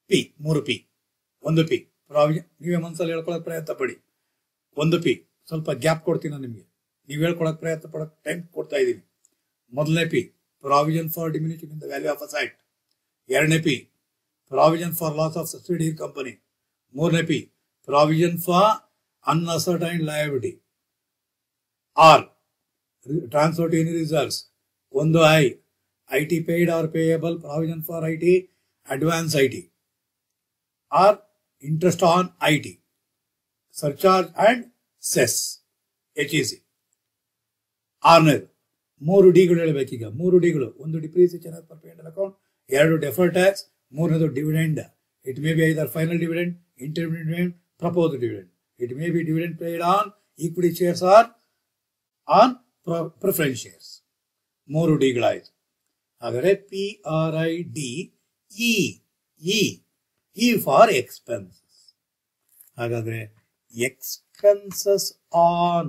P, 3 P. 1 P provision. ನೀವೇ ಮನಸ್ಸಲ್ಲಿ ಹೇಳ್ಕೊಳಕ್ ಪ್ರಯತ್ನ ಪಡಿ. 1 ಪಿ ಸ್ವಲ್ಪ ಗ್ಯಾಪ್ ಕೊಡ್ತೀನಿ ನಾನು ನಿಮಗೆ, ನೀವು ಹೇಳ್ಕೊಳಕ್ ಪ್ರಯತ್ನ ಪಡೋಕೆ ಟೈಮ್ ಕೊಡ್ತಾ ಇದ್ದೀನಿ. ಮೊದಲನೇ P provision for diminution in the value of asset. 2ನೇ P provision for loss of subsidy company. 3ನೇ P provision for unascertain liability or transfer to any results. 1 I T paid or payable, provision for I T, advance I T or interest on I T, surcharge and cess, HEC. 6ನೇದು 3 ಡಿಗಳು ಹೇಳಬೇಕೀಗ. 3 ಡಿಗಳು: 1 depreciation as per P&L account, 2 deferred tax, 3ನೇದು dividend. It may be either final dividend, interim dividend, proposed dividend. It may be dividend paid on equity shares or on preference shares. 3 ಡಿಗಳಾಯಿತು. ಹಾಗಾದರೆ PRID E for expenses. ಹಾಗಾದ್ರೆ expenses on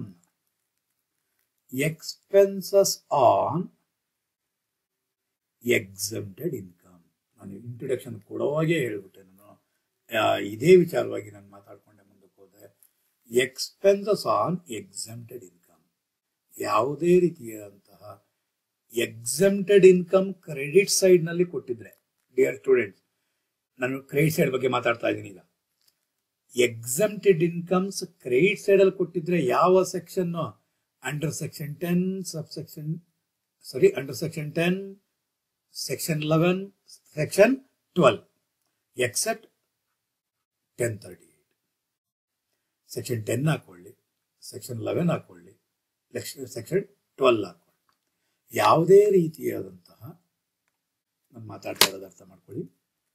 exempted income. ನಾನು introduction ಕೊಡುವಾಗೇ ಹೇಳ್ಬಿಟ್ಟೆ, ನಾನು ಇದೇ ವಿಚಾರವಾಗಿ ನಾನು ಮಾತಾಡ್ಕೊಂಡೆ ಮುಂದಕ್ಕೆ ಹೋದೆ. Expenses on exempted income. ಯಾವುದೇ ರೀತಿಯಾದಂತಹ ಎಕ್ಸೆಂಪ್ಟೆಡ್ ಇನ್ಕಮ್ ಕ್ರೆಡಿಟ್ ಸೈಡ್ ನಲ್ಲಿ ಕೊಟ್ಟಿದ್ರೆ, ಡಿಯರ್ ಸ್ಟೂಡೆಂಟ್ಸ್, ನಾನು ಕ್ರೆಡಿಟ್ ಸೈಡ್ ಬಗ್ಗೆ ಮಾತಾಡ್ತಾ ಇದ್ದೀನಿ ಈಗ. ಎಕ್ಸೆಂಪ್ಟೆಡ್ ಇನ್ಕಮ್ಸ್ ಕ್ರೆಡಿಟ್ ಸೈಡ್ ಅಲ್ಲಿ ಕೊಟ್ಟಿದ್ರೆ ಯಾವ section? Under section 10 subsection under section 10, section 11, section 12, except 1038. Section 10 ಹಾಕೊಳ್ಳಿ, ಸೆಕ್ಷನ್ 11 ಹಾಕೊಳ್ಳಿ, ಸೆಕ್ಷನ್ 12 ಹಾಕೊಳ್ಳಿ. ಯಾವುದೇ ರೀತಿಯಾದಂತಹ, ನಾನು ಮಾತಾಡ್ತಾ ಇರೋದು ಅರ್ಥ ಮಾಡ್ಕೊಳ್ಳಿ,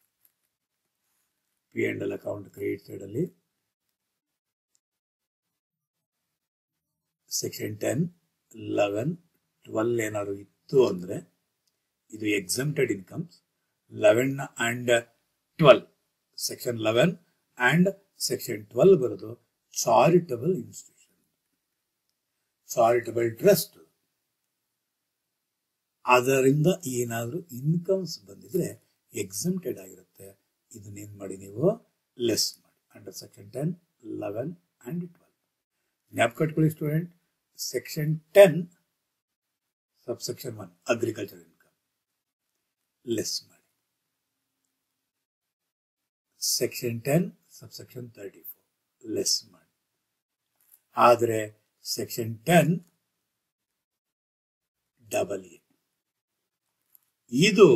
P&L ಅಕೌಂಟ್ ಕ್ರೆಡಿಟ್ ಸೈಡ್ ಅಲ್ಲಿ ಸೆಕ್ಷನ್ 10, 11, 12 ಏನಾದ್ರು ಇತ್ತು ಅಂದ್ರೆ ಇದು exempted incomes. 11 and 12, section 11 and section 12 ಬರೋದು ಚಾರಿಟಬಲ್ ಇನ್ಸ್ಟಿಟ್ಯೂಷನ್, ಚಾರಿಟಬಲ್ ಟ್ರಸ್ಟ್. ಅದರಿಂದ ಏನಾದರೂ ಇನ್ಕಮ್ಸ್ ಬಂದಿದ್ರೆ ಎಕ್ಸೆಂಪ್ಟೆಡ್ ಆಗಿರುತ್ತೆ. ಇದನ್ನೇನ್ ಮಾಡಿ ನೀವು ಲೆಸ್ ಮಾಡಿ. Under section 10, 11 and 12. ಜ್ಞಾಪಕ ಇಟ್ಕೊಳ್ಳಿ student. Section 10 subsection 1 agriculture income less ಮಾಡಿ. ಸೆಕ್ಷನ್ 10 ಸಬ್ಸೆಕ್ಷನ್ 34 ಲೆಸ್ ಮಾಡಿ. ಆದರೆ ಸೆಕ್ಷನ್ 10 AA ಇದು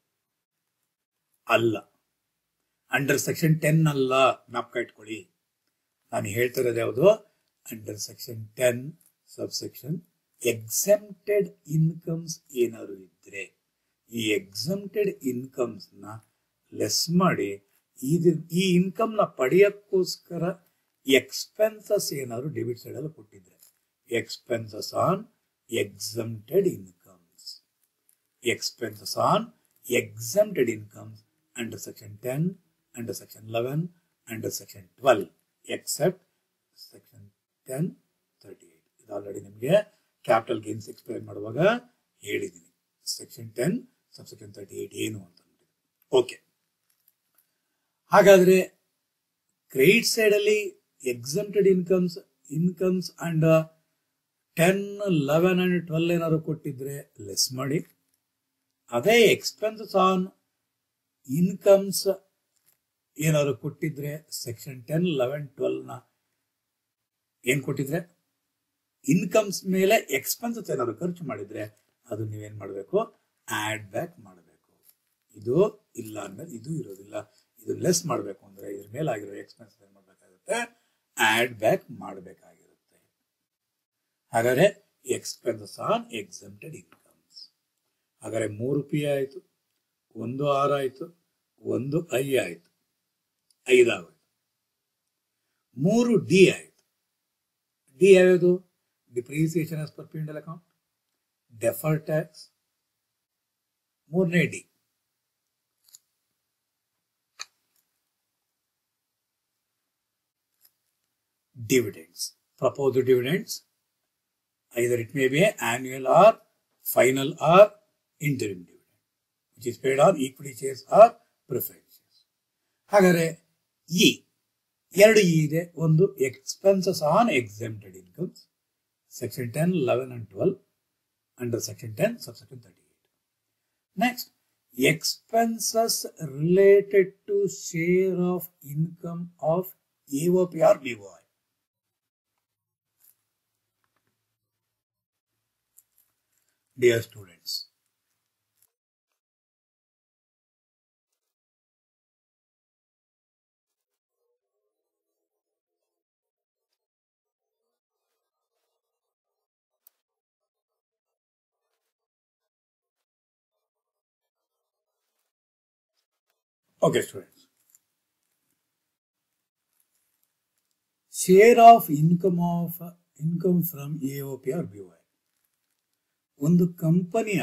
ಅಲ್ಲ, ಅಂಡರ್ ಸೆಕ್ಷನ್ 10 ಅಲ್ಲ. ಜ್ಞಾಪಕ ಇಟ್ಕೊಳ್ಳಿ. ನಾನು ಹೇಳ್ತಿರೋದು ಯಾವುದು? Under section 10 subsection exempted incomes ಏನಾದ್ರು ಇದ್ರೆ ಈ ಎಕ್ಸೆಂಪ್ಟೆಡ್ ಇನ್ಕಮ್ಸ್ ನ ಲೆಸ್ ಮಾಡಿ. ಈ ಇನ್ಕಮ್ ನ ಪಡೆಯಕ್ಕೋಸ್ಕರ ಎಕ್ಸ್ಪೆನ್ಸಸ್ ಏನಾದ್ರು ಡೆಬಿಟ್ ಸೈಡ್ ಅಲ್ಲಿ ಕೊಟ್ಟಿದ್ರೆ expenses on exempted incomes, expenses on exempted incomes under section 10, under section 11, under section 12, except section 1038. ಇದು ಆಲ್ರೆಡಿ ನಿಮಗೆ ಕ್ಯಾಪಿಟಲ್ ಗೇನ್ಸ್ ಎಕ್ಸ್ಪ್ಲೈನ್ ಮಾಡುವಾಗ ಹೇಳಿದ್ದೀನಿ. ಸೆಕ್ಷನ್ 10 ಸಬ್ಸೆಕ್ಷನ್ 38 ಏನು ಅಂತ. ಓಕೆ, ಹಾಗಾದ್ರೆ ಕ್ರೆಡಿಟ್ ಸೈಡ್ ಅಲ್ಲಿ ಎಕ್ಸೆಂಪ್ಟೆಡ್ ಇನ್ಕಮ್ಸ್ ಅಂಡ್ 10, 11 and 12 ಏನಾದ್ರು ಕೊಟ್ಟಿದ್ರೆ ಲೆಸ್ ಮಾಡಿ. ಅದೇ ಎಕ್ಸ್ಪೆನ್ಸಸ್ ಆನ್ ಇನ್ಕಮ್ಸ್ ಏನಾದ್ರು ಕೊಟ್ಟಿದ್ರೆ ಸೆಕ್ಷನ್ 10, 11, 12 ನ ಏನ್ ಕೊಟ್ಟಿದ್ರೆ ಇನ್ಕಮ್ಸ್ ಮೇಲೆ ಎಕ್ಸ್ಪೆನ್ಸಸ್ ಏನಾದ್ರು ಖರ್ಚು ಮಾಡಿದ್ರೆ ಅದು ನೀವೇನ್ ಮಾಡಬೇಕು? ಆಡ್ ಬ್ಯಾಕ್ ಮಾಡಬೇಕು. ಇದು ಇಲ್ಲ ಅಂದ್ರೆ ಇದು ಇರೋದಿಲ್ಲ. ಇದು ಲೆಸ್ ಮಾಡಬೇಕು ಅಂದ್ರೆ ಇದ್ರ ಮೇಲೆ ಆಗಿರೋ ಎಕ್ಸ್ಪೆನ್ಸಸ್ ಏನ್ ಮಾಡ್ಬೇಕಾಗುತ್ತೆ? ಆಡ್ ಬ್ಯಾಕ್ ಮಾಡಬೇಕಾಗಿರುತ್ತೆ. ಹಾಗಾದ್ರೆ ಎಕ್ಸ್ಪೆನ್ಸಸ್ ಆನ್ ಎಕ್ಸೆಂಪ್ಟೆಡ್ ಇನ್ಕಮ್ಸ್. ಹಾಗಾದ್ರೆ 3 P ಆಯ್ತು, 1 R ಆಯ್ತು, 1 I ಆಯ್ತು, 5 ಆಗೋಯ್ತು. 3 D ಆಯ್ತು. ಡಿ ಯಾವುದು? Depreciation as per P&L account, deferred tax. 3ನೇ D. dividends, proposed dividends, either it may be annual or final or interim dividend, which is paid on equity shares or preference shares. ಹಾಗಾದ್ರೆ E ಎರಡು E ಇದೆ. ಒಂದು expenses on exempted incomes section 10, 11 and 12 under section 10 subsection 38. Next expenses related to share of income of AOP or BOI. Dear students, okay students, share of income from AOP or BOI. ಒಂದು company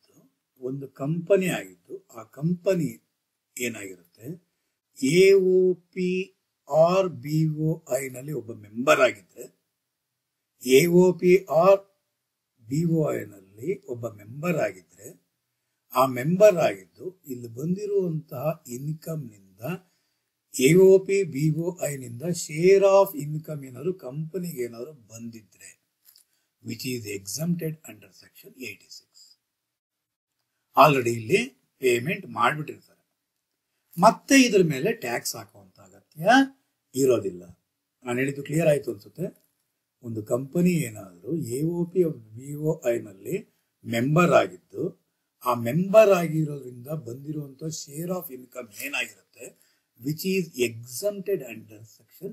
ಆಗಿದ್ದು ಆ company ಏನಾಗಿರುತ್ತೆ, AOP or BOI ನಲ್ಲಿ ಒಬ್ಬ member ಆಗಿದ್ರೆ, AOP or BOI ನಲ್ಲಿ ಒಬ್ಬ member ಆಗಿದ್ರೆ, ಆ ಮೆಂಬರ್ ಆಗಿದ್ದು ಇಲ್ಲಿ ಬಂದಿರುವಂತಹ ಇನ್ಕಮ್ ನಿಂದ AOP BOI ನಿಂದ ಶೇರ್ ಆಫ್ ಇನ್ಕಮ್ ಏನಾದ್ರು ಕಂಪನಿಗೆ ಏನಾದ್ರು ಬಂದಿದ್ರೆ which is exempted under section 86. Already ಇಲ್ಲಿ ಪೇಮೆಂಟ್ ಮಾಡಿಬಿಟ್ಟಿರ್ತಾರೆ, ಮತ್ತೆ ಇದ್ರ ಮೇಲೆ ಟ್ಯಾಕ್ಸ್ ಹಾಕುವಂತ ಅಗತ್ಯ ಇರೋದಿಲ್ಲ. ನಾನು ಹೇಳಿದ್ದು ಕ್ಲಿಯರ್ ಆಯ್ತು ಅನ್ಸುತ್ತೆ. ಒಂದು ಕಂಪನಿ ಏನಾದರೂ AOP BOI ನಲ್ಲಿ ಮೆಂಬರ್ ಆಗಿದ್ದು, ಆ ಮೆಂಬರ್ ಆಗಿರೋದ್ರಿಂದ ಬಂದಿರುವಂತ ಶೇರ್ ಆಫ್ ಇನ್ಕಮ್ ಏನಾಗಿರುತ್ತೆ which is exempted under section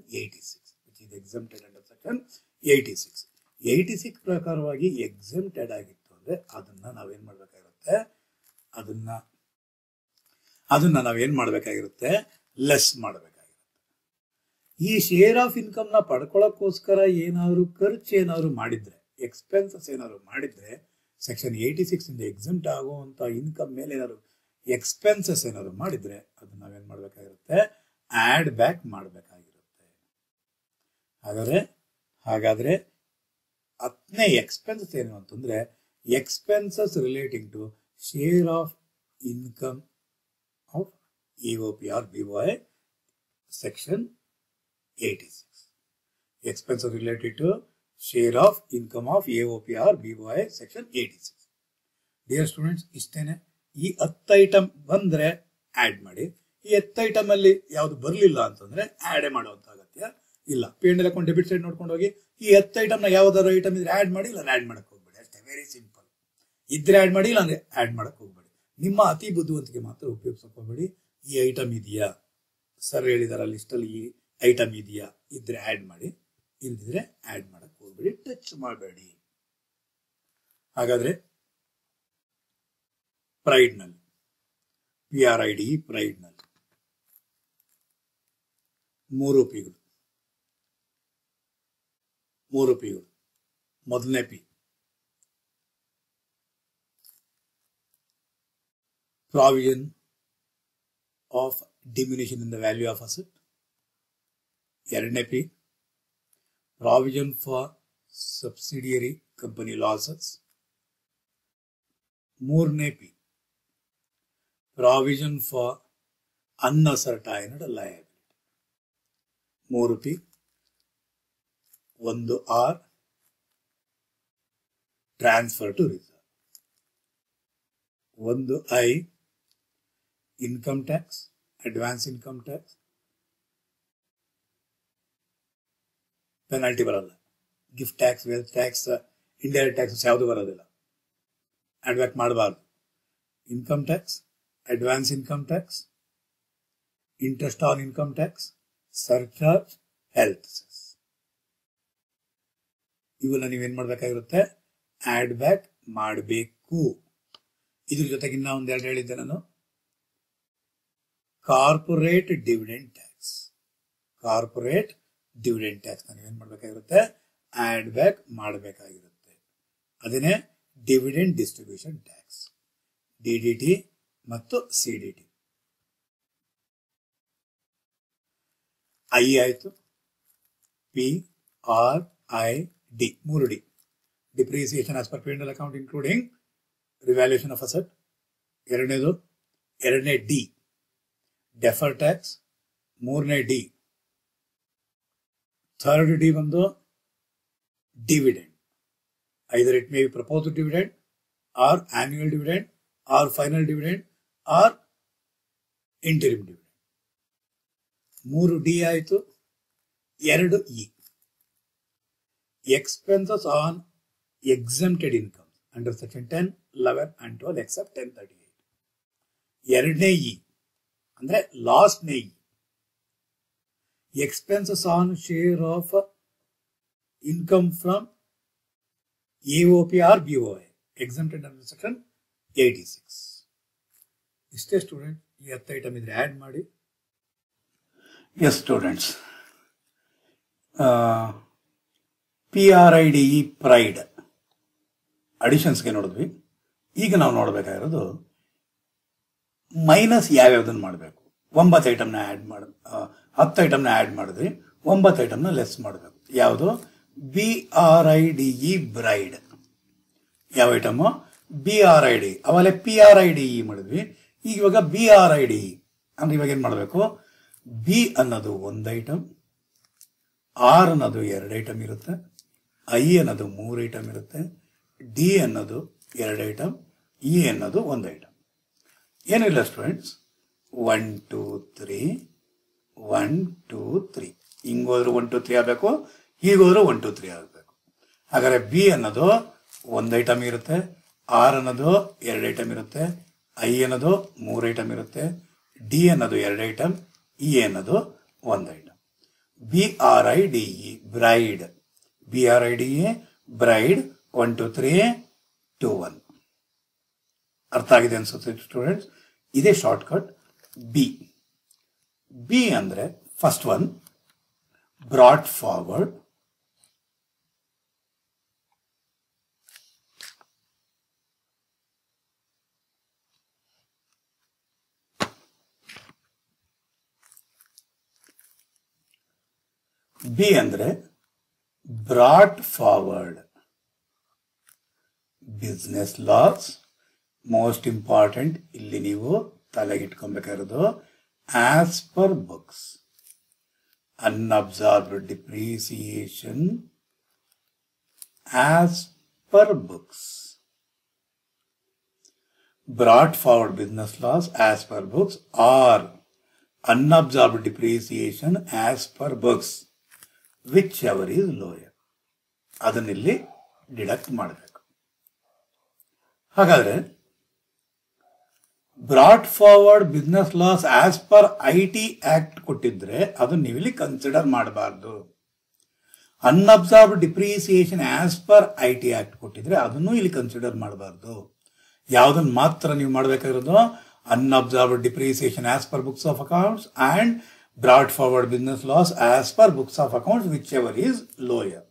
86. 86 ಪ್ರಕಾರವಾಗಿ ಎಕ್ಸಮ್ಟೆಡ್ ಆಗಿತ್ತು ಅಂದ್ರೆ ಅದನ್ನ ನಾವೇನ್ ಮಾಡ್ಬೇಕಾಗಿರುತ್ತೆ, ಲೆಸ್ ಮಾಡಬೇಕಾಗಿರುತ್ತೆ. ಈ ಶೇರ್ ಆಫ್ ಇನ್ಕಮ್ ನ ಪಡ್ಕೊಳ್ಳೋಕ್ಕೋಸ್ಕರ ಏನಾದ್ರು ಖರ್ಚು ಏನಾದ್ರು ಮಾಡಿದ್ರೆ, ಎಕ್ಸ್ಪೆನ್ಸಸ್ ಏನಾದ್ರು ಮಾಡಿದ್ರೆ, ಸೆಕ್ಷನ್ 86 ಇಂದ ಎಕ್ಸಮ್ಟ್ ಆಗುವಂತ ಇನ್ಕಮ್ ಮೇಲೆ ಏನಾದ್ರು ಎಕ್ಸ್ಪೆನ್ಸಸ್ ಏನಾದ್ರು ಮಾಡಿದ್ರೆ ಅದನ್ನ ನಾವೇನ್ ಮಾಡ್ಬೇಕಾಗಿರುತ್ತೆ, ಆಡ್ ಬ್ಯಾಕ್ ಮಾಡಬೇಕಾಗಿರುತ್ತೆ. ಹಾಗಾದ್ರೆ 10ನೇ ಎಕ್ಸ್ಪೆನ್ಸಸ್ ಏನು ಅಂತಂದ್ರೆ expenses relating to share of income of AOP or BOI section 86. Expenses related to share of income of AOP or BOI section 86. Dear students, ಇಷ್ಟೇನೆ. ಈ 10 ಐಟಮ್ ಬಂದ್ರೆ ಆಡ್ ಮಾಡಿ. ಈ 10 ಐಟಮ್ ಅಲ್ಲಿ ಯಾವ್ದು ಬರ್ಲಿಲ್ಲ ಅಂತಂದ್ರೆ ಆಡ್ ಮಾಡುವಂತ ಅಗತ್ಯ ಇಲ್ಲ. P&L ಅಕೌಂಟ್ ಡೆಬಿಟ್ ಸೈಡ್ ನೋಡ್ಕೊಂಡು ಹೋಗಿ ಈ 10 ಐಟಮ್ ನ ಯಾವ್ದಾದ್ರು ಐಟಮ್ ಇದ್ರೆ ಆಡ್ ಮಾಡಿ, ಇಲ್ಲ ಆಡ್ ಮಾಡಕ್ ಹೋಗ್ಬೇಡಿ. ಅಷ್ಟೇ, ವೆರಿ ಸಿಂಪಲ್. ಇದ್ರೆ ಆಡ್ ಮಾಡಿ, ಇಲ್ಲ ಅಂದ್ರೆ ಆಡ್ ಮಾಡಕ್ ಹೋಗ್ಬೇಡಿ. ನಿಮ್ಮ ಅತಿ ಬುದ್ಧಿವಂತಿಕೆ ಮಾತ್ರ ಉಪಯೋಗಿಸಕ್ ಹೋಗ್ಬೇಡಿ. ಈ ಐಟಮ್ ಇದೆಯಾ, ಸರ್ ಹೇಳಿದಾರ ಲಿಸ್ಟ್ ಅಲ್ಲಿ ಈ ಐಟಮ್ ಇದೆಯಾ, ಇದ್ರೆ ಆಡ್ ಮಾಡಿ, ಇಲ್ದಿದ್ರೆ ಆಡ್ ಮಾಡಕ್ ಹೋಗ್ಬೇಡಿ, ಟಚ್ ಮಾಡಬೇಡಿ. ಹಾಗಾದ್ರೆ ಪ್ರೈಡ್ ನಲ್ಲಿ PRID ಪ್ರೈಡ್ ನಲ್ಲಿ 3 ಪಿಗಳು. ಮೊದಲನೇ P provision of diminution in the value of asset. ಎರಡನೇ P provision for subsidiary company losses. ಮೂರನೇ P provision for unascertained liability. 3 P. 1 R transfer to reserve. 1 I income tax, advance income tax, penalty ಬರಲ್ಲ. Gift tax, wealth tax, indirect tax ಯಾವುದು ಬರೋದಿಲ್ಲ, add back ಮಾಡಬಾರ್ದು. Income tax, advance income tax, interest on income tax, surcharge, health cess, ಇವನ್ನ ನೀವೇನ್ ಮಾಡ್ಬೇಕಾಗಿರುತ್ತೆ, add back ಮಾಡಬೇಕು. ಇದ್ರ ಜೊತೆಗೆ ಇನ್ನ ಒಂದೆರಡು ಹೇಳಿದ್ದೆ ನಾನು, ಕಾರ್ಪೊರೇಟ್ ಡಿವಿಡೆಂಡ್ ಟ್ಯಾಕ್ಸ್. ನೀವೇನ್ ಮಾಡ್ಬೇಕಾಗಿರುತ್ತೆ, ಆಡ್ ಬ್ಯಾಕ್ ಮಾಡಬೇಕಾಗಿರುತ್ತೆ. ಅದನ್ನೇ ಡಿವಿಡೆಂಡ್ ಡಿಸ್ಟ್ರಿಬ್ಯೂಷನ್ ಟ್ಯಾಕ್ಸ್, DDT ಮತ್ತು CDT. ಐ ಆಯ್ತು, PRID 3D. Depreciation as per P&L account including revaluation of asset. ಎರಡನೇ ಡಿ ಡೆಫರ್ ಟ್ಯಾಕ್ಸ್, ಮೂರನೇ ಡಿ. ಥರ್ಡ್ ಡಿ ಬಂದು dividend. Either it may be proposed dividend or annual dividend or final dividend or interim dividend. 3 D ಆಯಿತು. 2 E. Expenses on exempted income under section 10, 11 and 12 except 1038. ಎರಡನೇ E ಅಂದ್ರೆ ಲಾಸ್ಟ್ನೇ E. Expenses on share of income from AOP or BOI exempted under section 86. ಇಷ್ಟೇ student. ಈ 10 item ಇದ್ರೆ add ಮಾಡಿ. Yes students, PRIDE PRIDE ಅಡಿಷನ್ಸ್ಗೆ ನೋಡಿದ್ವಿ. ಈಗ ನಾವು ನೋಡಬೇಕಾಗಿರೋದು ಮೈನಸ್ ಯಾವ್ಯಾವ್ದನ್ನು ಮಾಡಬೇಕು. 9 ಐಟಮ್ನ ಆ್ಯಡ್ ಮಾಡಿ 10 ಐಟಮ್ನ ಆ್ಯಡ್ ಮಾಡಿದ್ವಿ, 9 ಐಟಮ್ನ ಲೆಸ್ ಮಾಡಬೇಕು. ಯಾವುದು? BRIDE BRIDE. ಯಾವ ಐಟಮು? BRIDE. ಅವಾಗಲೇ PRIDE ಮಾಡಿದ್ವಿ. ಈಗ ಇವಾಗ BRIDE ಅಂದ್ರೆ ಇವಾಗ ಏನು ಮಾಡಬೇಕು? ಬಿ ಅನ್ನೋದು 1 ಐಟಮ್, ಆರ್ ಅನ್ನೋದು 2 ಐಟಮ್ ಇರುತ್ತೆ, ಐ ಅನ್ನೋದು 3 ಐಟಮ್ ಇರುತ್ತೆ, ಡಿ ಅನ್ನೋದು 2 ಐಟಮ್, ಇ ಅನ್ನೋದು 1 ಐಟಮ್. ಏನಿಲ್ಲ ಸ್ಟೂಡೆಂಟ್ಸ್, 1 2 3 1 2 3 ಹಿಂಗೋದ್ರು 1 2 3 ಆಗಬೇಕು, ಹೀಗೋದ್ರು 1 2 3 ಆಗಬೇಕು. ಹಾಗಾದ್ರೆ ಬಿ ಅನ್ನೋದು 1 ಐಟಮ್ ಇರುತ್ತೆ, ಆರ್ ಅನ್ನೋದು 2 ಐಟಮ್ ಇರುತ್ತೆ, ಐ ಅನ್ನೋದು 3 ಐಟಮ್ ಇರುತ್ತೆ, ಡಿ ಅನ್ನೋದು 2 ಐಟಮ್, ಇ ಅನ್ನೋದು 1 item. BRIDE BRIDE. BRIDE BRIDE 1 2 3 2 1. ಅರ್ಥ ಆಗಿದೆ ಅನ್ಸುತ್ತೆ ಸ್ಟೂಡೆಂಟ್ಸ್. ಇದೇ ಶಾರ್ಟ್ ಕಟ್. ಬಿ ಅಂದ್ರೆ first one brought forward. B ಅಂದ್ರೆ brought forward business loss. Most important ಇಲ್ಲಿ ನೀವು ತಲೆಗಿಟ್ಕೊಬೇಕಾಗಿರೋದು as per books. Unabsorbed depreciation as per books. Brought forward business loss as per books or unabsorbed depreciation as per books, whichever is lower. ಅದನ್ನಿಲ್ಲಿ deduct ಮಾಡಬೇಕು. ಹಾಗಾದ್ರೆ brought forward business loss as per IT act ಕೊಟ್ಟಿದ್ರೆ ಅದನ್ನ ನೀವಿಲ್ಲಿ consider ಮಾಡಬಾರ್ದು. Unabsorbed depreciation as per IT act ಕೊಟ್ಟಿದ್ರೆ ಅದನ್ನು ಇಲ್ಲಿ ಕನ್ಸಿಡರ್ ಮಾಡಬಾರ್ದು. ಯಾವುದನ್ನು ಮಾತ್ರ ನೀವು ಮಾಡಬೇಕಾಗಿರೋದು? unabsorbed depreciation as per books of accounts and brought forward business loss as per books of accounts, whichever is lower.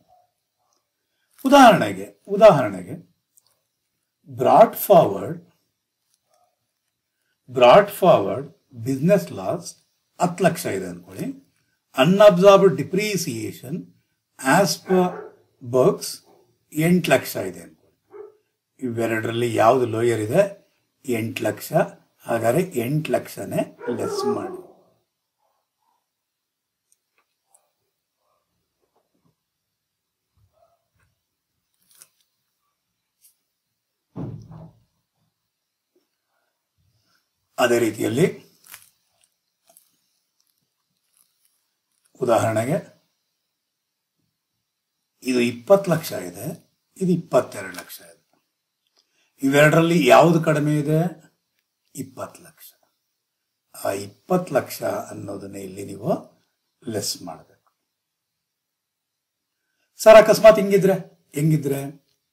ಉದಾಹರಣೆಗೆ brought forward business loss 10 lakh ಇದೆ ಅನ್ಕೊಳ್ಳಿ. unabsorbed depreciation as per books 8 lakh ಇದೆ ಅನ್ಕೊಳ್ಳಿ. ಇವೆರಡರಲ್ಲಿ ಯಾವುದು ಲೋಯರ್ ಇದೆ? 8 ಲಕ್ಷ. ಹಾಗಾದ್ರೆ 8 ಲಕ್ಷನೇ ಲೆಸ್ ಮಾಡಿ. ಅದೇ ರೀತಿಯಲ್ಲಿ ಉದಾಹರಣೆಗೆ ಇದು 20 ಲಕ್ಷ ಇದೆ, ಇದು 22 ಲಕ್ಷ ಇದೆ. ಇವೆರಡರಲ್ಲಿ ಯಾವುದು ಕಡಿಮೆ ಇದೆ? 20 ಲಕ್ಷ. ಆ 20 ಲಕ್ಷ ಅನ್ನೋದನ್ನೇ ಇಲ್ಲಿ ನೀವು ಲೆಸ್ ಮಾಡಬೇಕು. ಸರ್ ಅಕಸ್ಮಾತ್ ಹೆಂಗಿದ್ರೆ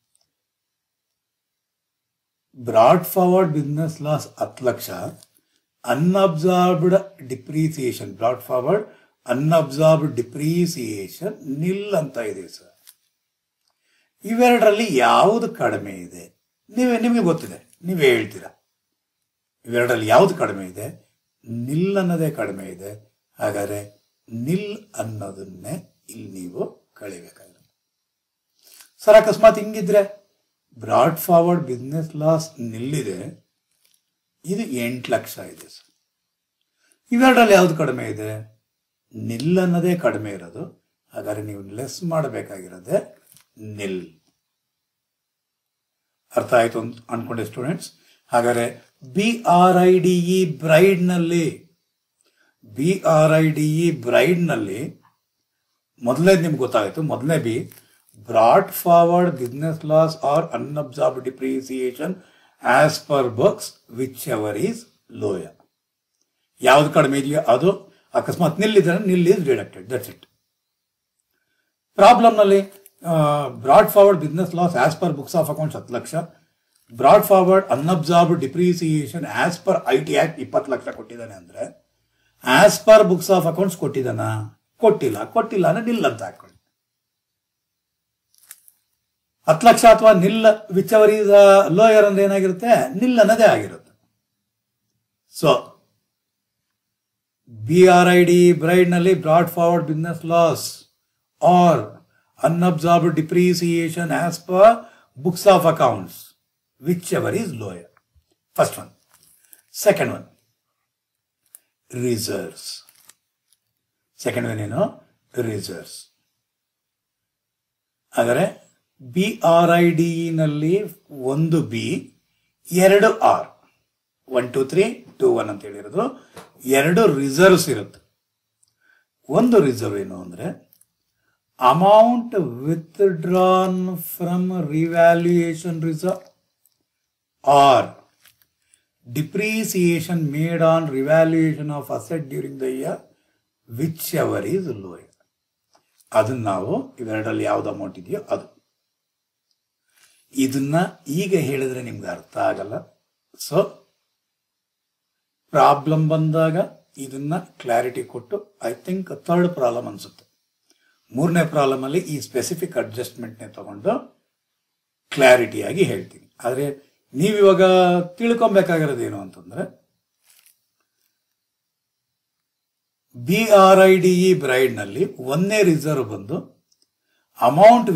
ಬ್ರಾಡ್ ಫಾರ್ವರ್ಡ್ ಬಿಸ್ನೆಸ್ ಲಾಸ್ 10 ಲಕ್ಷ, unabsorbed depreciation brought forward unabsorbed depreciation nil ಅಂತ ಇದೆ ಸರ್. ಇವೆರಡರಲ್ಲಿ ಯಾವುದು ಕಡಿಮೆ ಇದೆ? ನಿಮಗೆ ಗೊತ್ತಿದೆ, ನೀವೇ ಹೇಳ್ತೀರಾ. ಇವೆರಡರಲ್ಲಿ ಯಾವುದು ಕಡಿಮೆ ಇದೆ? ನಿಲ್ ಅನ್ನೋದೇ ಕಡಿಮೆ ಇದೆ. ಹಾಗಾದ್ರೆ ನಿಲ್ ಅನ್ನೋದನ್ನೇ ಇಲ್ಲಿ ನೀವು ಕಳಿಬೇಕಾಗಿರುತ್ತೆ. ಸರ್ ಅಕಸ್ಮಾತ್ ಹಿಂಗಿದ್ರೆ ಬ್ರಾಡ್ ಫಾರ್ವರ್ಡ್ ಬಿಸ್ನೆಸ್ ಲಾಸ್ ನಿಲ್ಲಿದೆ, ಇದು 8 ಲಕ್ಷ ಇದೆ ಸರ್. ಇವೆರಡರಲ್ಲಿ ಯಾವುದು ಕಡಿಮೆ ಇದೆ? ನಿಲ್ ಅನ್ನೋದೇ ಕಡಿಮೆ ಇರೋದು. ಹಾಗಾದ್ರೆ ನೀವು ಲೆಸ್ ಮಾಡಬೇಕಾಗಿರೋದೆ ನಿಲ್. ಅರ್ಥ ಆಯ್ತು ಅಂತ ಅನ್ಕೊಂಡೆ ಸ್ಟೂಡೆಂಟ್ಸ್. ಹಾಗಾದ್ರೆ BRIDE ಬ್ರೈಡ್ ನಲ್ಲಿ ಮೊದಲನೇ ನಿಮ್ಗೆ ಗೊತ್ತಾಯ್ತು. ಮೊದಲನೇ B brought forward business loss or unabsorbed depreciation as per books whichever is lower. ಯಾವ್ದು ಕಡಿಮೆ ಇದೆಯೋ ಅದು, ಅಕಸ್ಮಾತ್ ನಿಲ್ಲಿದ್ರೆ nil is deducted, that's it. Problem ನಲ್ಲಿ brought forward business loss as per books of accounts 10 ಲಕ್ಷ, brought forward unabsorbed depreciation as per IT act 20 ಲಕ್ಷ ಕೊಟ್ಟಿದ್ದಾನೆ ಅಂದ್ರೆ as per books of accounts ಕೊಟ್ಟಿದ್ದಾನ? ಕೊಟ್ಟಿಲ್ಲ ಅಂದ್ರೆ ನಿಲ್ ಅಂತ ಹಾಕೊಳ್ಳಿ. 10 ಲಕ್ಷ ಅಥವಾ ನಿಲ್ ವಿಚ್ ಎವರ್ ಈಸ್ ಲೋಯರ್ ಅಂದ್ರೆ ಏನಾಗಿರುತ್ತೆ? ನಿಲ್ ಅನ್ನೋದೇ ಆಗಿರುತ್ತೆ. ಸೊ BRIDE ಬ್ರೈಡ್ ನಲ್ಲಿ brought forward business loss or unabsorbed depreciation as per books of accounts whichever is lower. First one. Second one reserves. Second one ಏನು? Reserves. ಹಾಗಾದ್ರೆ BRIDE ನಲ್ಲಿ 1 B 2 R 1 2 3 2 1 ಅಂತ ಹೇಳಿರೋದು 2 reserves ಇರುತ್ತೆ. ಒಂದು reserve ಏನು ಅಂದ್ರೆ amount withdrawn from revaluation reserve or depreciation made on revaluation of asset during the year whichever is lower. ಅದನ್ನ ನಾವು ಇವೆರಡರಲ್ಲಿ ಯಾವ್ದು ಅಮೌಂಟ್ ಇದೆಯೋ ಅದು. ಇದನ್ನ ಈಗ ಹೇಳಿದ್ರೆ ನಿಮ್ಗೆ ಅರ್ಥ ಆಗಲ್ಲ. ಸೊ ಪ್ರಾಬ್ಲಮ್ ಬಂದಾಗ ಇದನ್ನ ಕ್ಲಾರಿಟಿ ಕೊಟ್ಟು, ಐ ಥಿಂಕ್ 3rd ಪ್ರಾಬ್ಲಮ್ ಅನ್ಸುತ್ತೆ, 3ನೇ ಪ್ರಾಬ್ಲಮ್ ಅಲ್ಲಿ ಈ ಸ್ಪೆಸಿಫಿಕ್ ಅಡ್ಜಸ್ಟ್ಮೆಂಟ್ನೇ ತಗೊಂಡು ಕ್ಲಾರಿಟಿಯಾಗಿ ಹೇಳ್ತೀನಿ. ಆದ್ರೆ ನೀವಿವಾಗ ತಿಳ್ಕೊಬೇಕಾಗಿರೋದೇನು ಅಂತಂದ್ರೆ BRIDE ಬ್ರೈಡ್ ನಲ್ಲಿ 1ನೇ ರಿಸರ್ವ್ ಬಂದು amount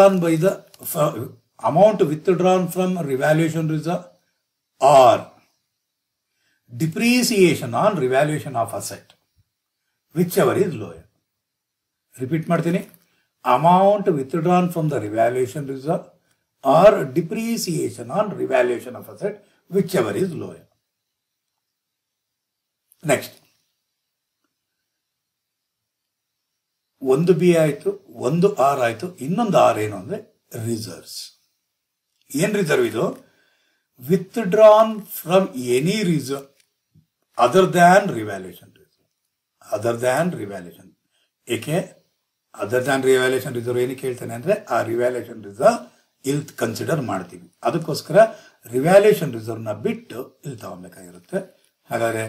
withdrawn from revaluation reserve or depreciation on revaluation of asset whichever is lower. Repeat ಮಾಡ್ತೀನಿ. Amount withdrawn from the revaluation reserve or depreciation on revaluation of asset whichever is lower. Next 1 B ಆಯ್ತು, 1 R ಆಯ್ತು, ಇನ್ನೊಂದು R ಏನು ಅಂದ್ರೆ reserves. ಏನ್ reserve ಇದು? Withdrawn from any reserve other than revaluation reserve. Other than revaluation. ಏಕೆ other than revaluation reserve ಏನಕ್ಕೆ ಹೇಳ್ತಾನೆ ಅಂದ್ರೆ ಆ ರಿವ್ಯಾಲ್ಯೂಯೇಷನ್ ರಿಸರ್ವ್ ಇಲ್ಲಿ ಕನ್ಸಿಡರ್ ಮಾಡ್ತೀವಿ. ಅದಕ್ಕೋಸ್ಕರ ರಿವ್ಯಾಲ್ಯೂಯೇಷನ್ ರಿಸರ್ವ್ ನ ಬಿಟ್ಟು ಇಲ್ಲಿ ತಗೊಬೇಕಾಗಿರುತ್ತೆ. ಹಾಗಾದ್ರೆ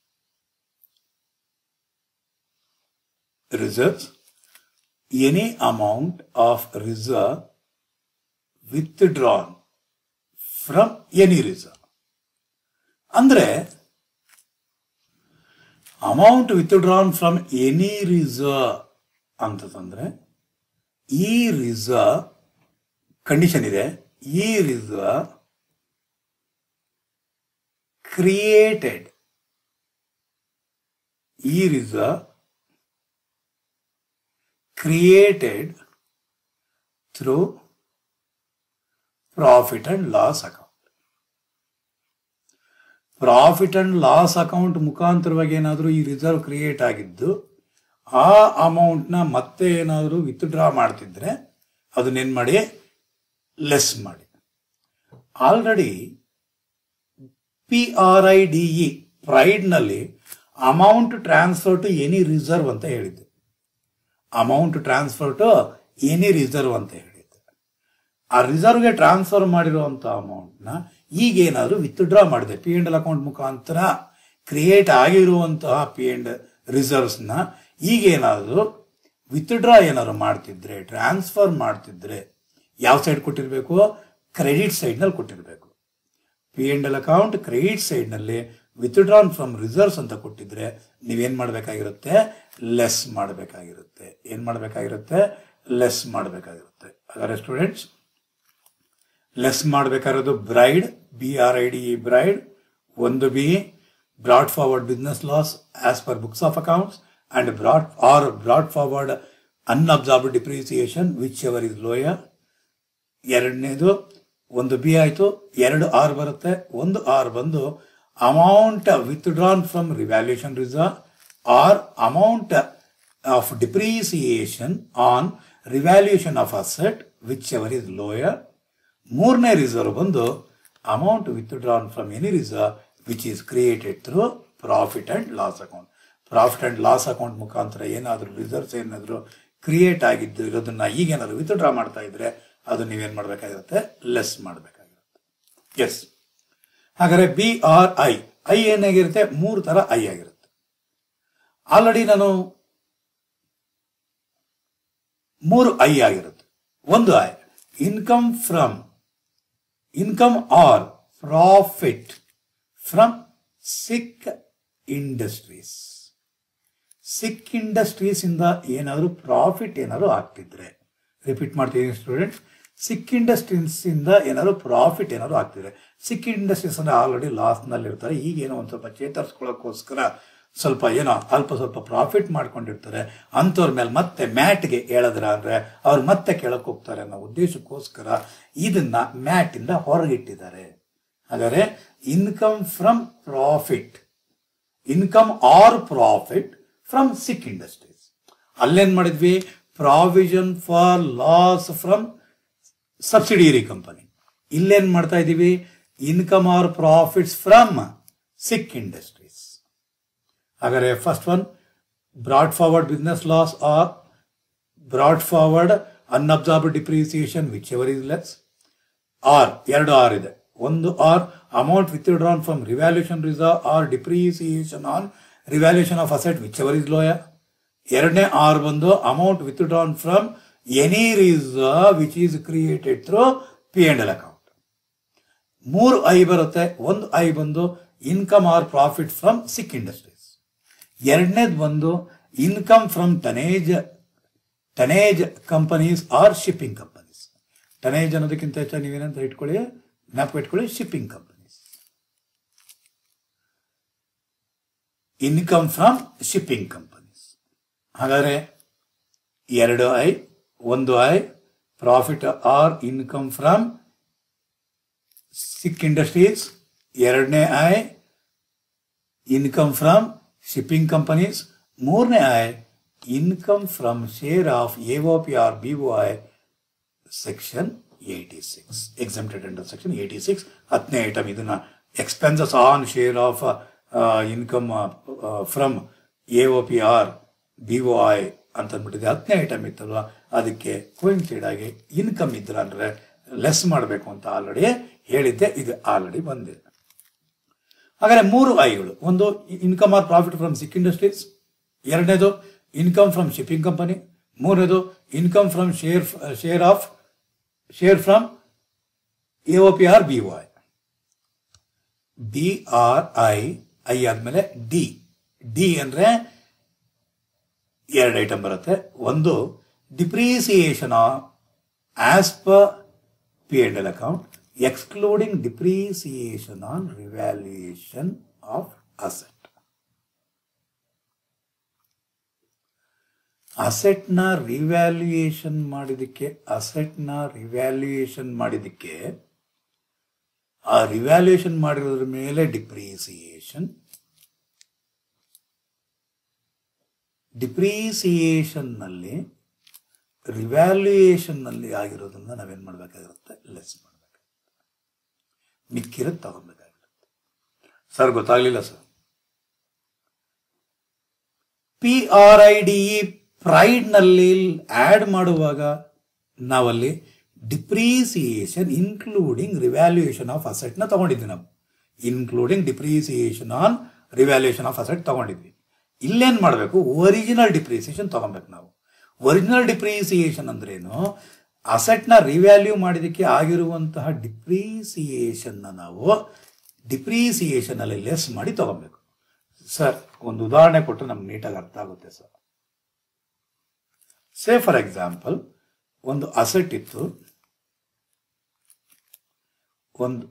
reserves any amount of reserve withdrawn from any reserve ಅಂದ್ರೆ amount withdrawn from any reserve ಅಂತಂದ್ರೆ ಈ ರಿಸರ್ವ್ ಕಂಡೀಷನ್ ಇದೆ. ಈ ರಿಸರ್ವ್ ಕ್ರಿಯೇಟೆಡ್, ಈ reserve created through profit and loss account. Profit and loss account ಮುಖಾಂತರವಾಗಿ ಏನಾದರೂ ಈ ರಿಸರ್ವ್ ಕ್ರಿಯೇಟ್ ಆಗಿದ್ದು ಆ ಅಮೌಂಟ್ನ ಮತ್ತೆ ಏನಾದರೂ ವಿತ್ಡ್ರಾ ಮಾಡ್ತಿದ್ರೆ ಅದನ್ನೇನು ಮಾಡಿ? ಲೆಸ್ ಮಾಡಿ. ಆಲ್ರೆಡಿ PRIDE ಪ್ರೈಡ್ನಲ್ಲಿ amount transfer to any reserve ಅಂತ ಹೇಳಿದ್ದೆ. Amount transfer to any reserve ಅಂತ ಹೇಳಿದ್ದೆ. ಆ ರಿಸರ್ವ್ಗೆ ಟ್ರಾನ್ಸ್ಫರ್ ಮಾಡಿರುವಂಥ ಅಮೌಂಟ್ನ ಈಗೇನಾದರೂ ವಿತ್ಡ್ರಾ ಮಾಡಿದೆ P&L ಅಕೌಂಟ್ ಮುಖಾಂತರ ಕ್ರಿಯೇಟ್ ಆಗಿರುವಂತಹ P&L ರಿಸರ್ವ್ಸ್ನ ಈಗೇನಾದರೂ ವಿತ್ಡ್ರಾ ಏನಾದ್ರು ಮಾಡ್ತಿದ್ರೆ, ಟ್ರಾನ್ಸ್ಫರ್ ಮಾಡ್ತಿದ್ರೆ ಯಾವ ಸೈಡ್ ಕೊಟ್ಟಿರಬೇಕು? ಕ್ರೆಡಿಟ್ ಸೈಡ್ನಲ್ಲಿ ಕೊಟ್ಟಿರಬೇಕು. P&L ಅಕೌಂಟ್ ಕ್ರೆಡಿಟ್ ಸೈಡ್ನಲ್ಲಿ ವಿತ್ಡ್ರಾನ್ ಫ್ರಮ್ ರಿಸರ್ವ್ಸ್ ಅಂತ ಕೊಟ್ಟಿದ್ರೆ ನೀವೇನ್ ಮಾಡಬೇಕಾಗಿರುತ್ತೆ? ಲೆಸ್ ಮಾಡಬೇಕಾಗಿರುತ್ತೆ. ಏನ್ ಮಾಡಬೇಕಾಗಿರುತ್ತೆ? ಲೆಸ್ ಮಾಡಬೇಕಾಗಿರುತ್ತೆ. ಹಾಗಾದ್ರೆ ಸ್ಟೂಡೆಂಟ್ಸ್ ಲೆಸ್ ಮಾಡಬೇಕಾಗಿರೋದು BRIDE, BRIDE BRIDE, 1 B brought forward business loss as per books of accounts and brought forward unabsorbed depreciation whichever is lower. ಎರಡನೇದು ಒಂದು ಬಿ ಆಯಿತು, ಎರಡು ಆರ್ ಬರುತ್ತೆ. ಒಂದು ಆರ್ ಬಂದು amount withdrawn from revaluation reserve or amount of depreciation on revaluation of asset whichever is lower. ಮೂರನೇ reserve ಬಂದು amount withdrawn from any reserve which is created through profit and loss account. Profit and loss account ಮುಖಾಂತರ ಏನಾದರೂ reserves ಏನಾದರೂ create ಆಗಿದ್ದು ಇರೋದನ್ನ ಈಗೇನಾದ್ರು withdraw ಮಾಡ್ತಾ ಇದ್ರೆ ಅದು ನೀವೇನು ಮಾಡಬೇಕಾಗಿರುತ್ತೆ, ಲೆಸ್ ಮಾಡಬೇಕಾಗಿರುತ್ತೆ. ಎಸ್, ಹಾಗಾದ್ರೆ ಬಿ ಆರ್ ಐ, ಐ ಏನಾಗಿರುತ್ತೆ, 3 ಥರ ಐ ಆಗಿರುತ್ತೆ. ಆಲ್ರೆಡಿ ನಾನು 3 ಐ ಆಗಿರುತ್ತೆ. ಒಂದು I income or profit from sick industries. Sick industries ಇಂದ ಏನಾದರೂ ಪ್ರಾಫಿಟ್ ಏನಾದ್ರು ಆಗ್ತಿದ್ರೆ, ರಿಪೀಟ್ ಮಾಡ್ತಿದ್ದೀನಿ ಸ್ಟೂಡೆಂಟ್ಸ್, ಸಿಕ್ ಇಂಡಸ್ಟ್ರೀಸ್ ಇಂದ ಏನಾದ್ರು ಪ್ರಾಫಿಟ್ ಏನಾದ್ರು ಆಗ್ತಿದೆ. ಸಿಕ್ ಇಂಡಸ್ಟ್ರೀಸ್ ಅಂದ್ರೆ ಆಲ್ರೆಡಿ ಲಾಸ್ ನಲ್ಲಿ ಇರ್ತಾರೆ, ಈಗೇನೋ ಒಂದು ಸ್ವಲ್ಪ ಚೇತರಿಸ್ಕೊಳ್ಳೋಕ್ಕೋಸ್ಕರ ಸ್ವಲ್ಪ ಏನೋ ಸ್ವಲ್ಪ ಪ್ರಾಫಿಟ್ ಮಾಡ್ಕೊಂಡಿರ್ತಾರೆ. ಅಂಥವ್ರ ಮೇಲೆ ಮತ್ತೆ ಮ್ಯಾಟ್ಗೆ ಹೇಳಿದ್ರ ಅಂದ್ರೆ ಅವ್ರು ಮತ್ತೆ ಕೆಳಕ್ಕೆ ಹೋಗ್ತಾರೆ ಅನ್ನೋ ಉದ್ದೇಶಕ್ಕೋಸ್ಕರ ಇದನ್ನ ಮ್ಯಾಟ್ ಇಂದ ಹೊರಗಿಟ್ಟಿದ್ದಾರೆ. ಹಾಗಾದ್ರೆ income from profit, income or profit from sick industries. ಅಲ್ಲೇನ್ ಮಾಡಿದ್ವಿ, provision for loss from subsidiary company. ಇಲ್ಲೇನ್ ಮಾಡ್ತಾ ಇದ್ದೀವಿ, income or profits from sick industries. ಹಾಗಾದ್ರೆ first one brought forward business loss or brought forward unabsorbed depreciation whichever is less. R, 2 R ಇದೆ. ಒಂದು R amount withdrawn from revaluation reserve or depreciation on revaluation of asset whichever is lower. ಎರಡನೇ R ಬಂದು amount withdrawn from any reserve which is created through P and L account. 3 I ಬರುತ್ತೆ. ಒಂದು I ಬಂದು income or profit from sick industries. ಎರಡನೇದು ಬಂದು income from tonnage companies or shipping companies. Tonnage ಅನ್ನೋದಕ್ಕಿಂತ ಹೆಚ್ಚಾಗಿ ನೀವೇನಂತ ಇಟ್ಕೊಳ್ಳಿ, ಜ್ಞಾಪಕ ಇಟ್ಕೊಳ್ಳಿ, shipping companies. Income from shipping companies. ಹಾಗಾದ್ರೆ 2 ಐ, ಒಂದು I profit or income from sick industries. ಎರಡನೇ I income from shipping companies. ಮೂರನೇ I income from share of ಎಒಪಿ or BOI section 86, exempted under section 86. 10ನೇ ಐಟಮ್ ಇದನ್ನ expenses on share of income from AOP or BOI ಅಂತ ಅಂದ್ಬಿಟ್ಟಿದೆ. 10ನೇ item ಇತ್ತಲ್ವ, ಅದಕ್ಕೆ coincide ಆಗಿ income ಇದ್ರ ಅಂದ್ರೆ ಲೆಸ್ ಮಾಡಬೇಕು ಅಂತ ಆಲ್ರೆಡಿ ಹೇಳಿದ್ದೆ, ಇದು ಆಲ್ರೆಡಿ ಬಂದಿದೆ. ಹಾಗಾದ್ರೆ 3 ಐಗಳು, ಒಂದು income or profit from sick industries, ಎರಡನೇದು ಇನ್ಕಮ್ ಫ್ರಮ್ ಶಿಪ್ಪಿಂಗ್ ಕಂಪನಿ, ಮೂರನೇದು income from share from AOP or BOI. B R I, I ಆದ್ಮೇಲೆ ಡಿ. ಡಿ ಅಂದ್ರೆ 2 ಐಟಮ್ ಬರುತ್ತೆ. ಒಂದು depreciation as per P and L account excluding depreciation on revaluation of asset. ಅಸೆಟ್ನ revaluation ಮಾಡಿದಕ್ಕೆ ಆ revaluation ಮಾಡಿರೋದ್ರ ಮೇಲೆ depreciation ನಲ್ಲಿ ರಿವ್ಯಾಲ್ಯೂಯೇಷನ್ ನಲ್ಲಿ ಆಗಿರೋದನ್ನ ನಾವೇನ್ ಮಾಡ್ಬೇಕಾಗಿರುತ್ತೆ, ಲೆಸ್ ಮಾಡ್ಬೇಕಾಗುತ್ತೆ. ಮಿಕ್ಕಿರೋದು ತಗೊಬೇಕಾಗಿರುತ್ತೆ. ಸರ್ ಗೊತ್ತಾಗ್ಲಿಲ್ಲ ಸರ್. PRIDE ಪ್ರೈಡ್ ನಲ್ಲಿ ಆಡ್ ಮಾಡುವಾಗ ನಾವಲ್ಲಿ depreciation including revaluation of asset ನ ತಗೊಂಡಿದ್ವಿ. ನಾವು including depreciation on revaluation of asset ತಗೊಂಡಿದ್ವಿ. ಇಲ್ಲೇನ್ ಮಾಡಬೇಕು, ಒರಿಜಿನಲ್ ಡಿಪ್ರಿಸಿಯೇಷನ್ ತಗೊಬೇಕು. ನಾವು ಒರಿಜಿನಲ್ ಡಿಪ್ರಿಸಿಯೇಷನ್ ಅಂದ್ರೇನು, ಅಸೆಟ್ ನ ರಿವ್ಯಾಲ್ಯೂ ಮಾಡಿದಕ್ಕೆ ಆಗಿರುವಂತಹ ಡಿಪ್ರಿಸಿಯೇಷನ್ ನಾವು ಡಿಪ್ರಿಸಿಯೇಷನ್ ಅಲ್ಲಿ ಲೆಸ್ ಮಾಡಿ ತಗೊಬೇಕು. ಸರ್ ಒಂದು ಉದಾಹರಣೆ ಕೊಟ್ಟರೆ ನಮ್ಗೆ ನೀಟಾಗಿ ಅರ್ಥ ಆಗುತ್ತೆ ಸರ್. ಸೇ ಫಾರ್ ಎಕ್ಸಾಂಪಲ್, ಒಂದು ಅಸೆಟ್ ಇತ್ತು, ಒಂದು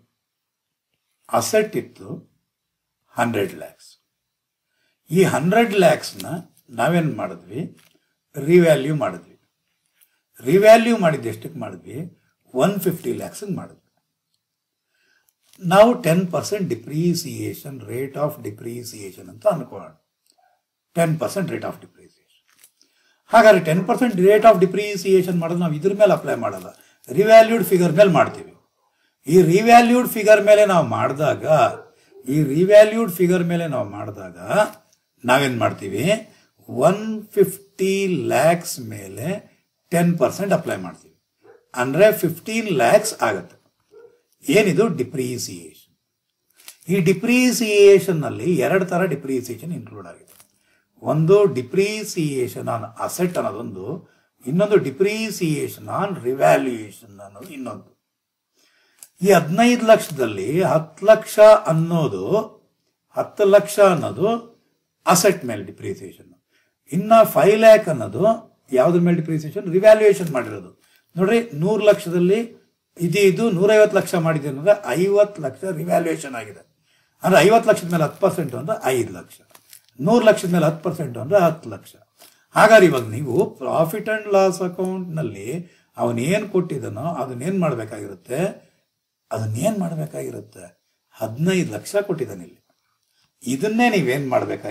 ಅಸೆಟ್ ಇತ್ತು 100 lakhs. ಈ 100 lakhsನ ನಾವೇನು ಮಾಡಿದ್ವಿ, ರಿವ್ಯಾಲ್ಯೂ ಮಾಡಿದ್ವಿ. ರಿವ್ಯಾಲ್ಯೂ ಮಾಡಿದ್ದು ಎಷ್ಟಕ್ಕೆ ಮಾಡಿದ್ವಿ? 150 lakhs ಮಾಡಿದ್ವಿ. ನಾವು 10% ಡಿಪ್ರಿಸಿಯೇಷನ್, ರೇಟ್ ಆಫ್ ಡಿಪ್ರಿಸಿಯೇಷನ್ ಅಂತ ಅನ್ಕೊಳ್ಳೋಣ. 10% ರೇಟ್ ಆಫ್ ಡಿಪ್ರಿಸಿಯೇಷನ್. ಹಾಗಾದ್ರೆ 10% ರೇಟ್ ಆಫ್ ಡಿಪ್ರಿಸಿಯೇಷನ್ ಮಾಡೋದು ನಾವು ಇದ್ರ ಮೇಲೆ ಅಪ್ಲೈ ಮಾಡಲ್ಲ, ರಿವ್ಯಾಲ್ಯೂಡ್ ಫಿಗರ್ ಮೇಲೆ ಮಾಡ್ತೀವಿ. ಈ ರಿವ್ಯಾಲ್ಯೂಡ್ ಫಿಗರ್ ಮೇಲೆ ನಾವು ಮಾಡಿದಾಗ ನಾವೇನು ಮಾಡ್ತೀವಿ, 150 lakhs ಮೇಲೆ 10% ಅಪ್ಲೈ ಮಾಡ್ತೀವಿ. ಅಂದರೆ 15 lakhs ಆಗುತ್ತೆ. ಏನಿದು? ಡಿಪ್ರಿಸಿಯೇಷನ್. ಈ ಡಿಪ್ರಿಸಿಯೇಷನ್ ನಲ್ಲಿ 2 ಥರ ಡಿಪ್ರಿಸಿಯೇಷನ್ ಇನ್ಕ್ಲೂಡ್ ಆಗಿದೆ. ಒಂದು ಡಿಪ್ರಿಸಿಯೇಷನ್ ಆನ್ ಅಸೆಟ್ ಅನ್ನೋದೊಂದು, ಇನ್ನೊಂದು ಡಿಪ್ರಿಸಿಯೇಷನ್ ಆನ್ ರಿವ್ಯಾಲ್ಯೂಯೇಷನ್ ಅನ್ನೋದು ಇನ್ನೊಂದು. ಈ 15 ಲಕ್ಷದಲ್ಲಿ 10 ಲಕ್ಷ ಅನ್ನೋದು ಅಸೆಟ್ ಮೇಲೆ ಡಿಪ್ರಿಸಿಯೇಷನ್. ಇನ್ನು 5 lakh ಅನ್ನೋದು ಯಾವ್ದ್ರ ಮೇಲೆ ಡಿಪ್ರಿಸಿಯೇಷನ್? ರಿವ್ಯಾಲ್ಯೂಯೇಷನ್ ಮಾಡಿರೋದು. ನೋಡ್ರಿ, 100 ಲಕ್ಷದಲ್ಲಿ ಇದು 150 ಲಕ್ಷ ಮಾಡಿದೆ ಅಂದ್ರೆ 50 ಲಕ್ಷ ರಿವ್ಯಾಲ್ಯೂಯೇಷನ್ ಆಗಿದೆ. ಅಂದ್ರೆ 50 ಲಕ್ಷದ ಮೇಲೆ 10% ಅಂದ್ರೆ 5 ಲಕ್ಷ, 100 ಲಕ್ಷದ ಮೇಲೆ 10% ಅಂದ್ರೆ 10 ಲಕ್ಷ. ಹಾಗಾದ್ರೆ ಇವಾಗ ನೀವು ಪ್ರಾಫಿಟ್ ಅಂಡ್ ಲಾಸ್ ಅಕೌಂಟ್ ನಲ್ಲಿ ಅವನೇನ್ ಕೊಟ್ಟಿದ್ದಾನೋ ಅದನ್ನೇನ್ ಮಾಡಬೇಕಾಗಿರುತ್ತೆ? 15 ಲಕ್ಷ ಕೊಟ್ಟಿದ್ದಾನೆ ಇಲ್ಲಿ. ಇದನ್ನೇ ನೀವೇನ್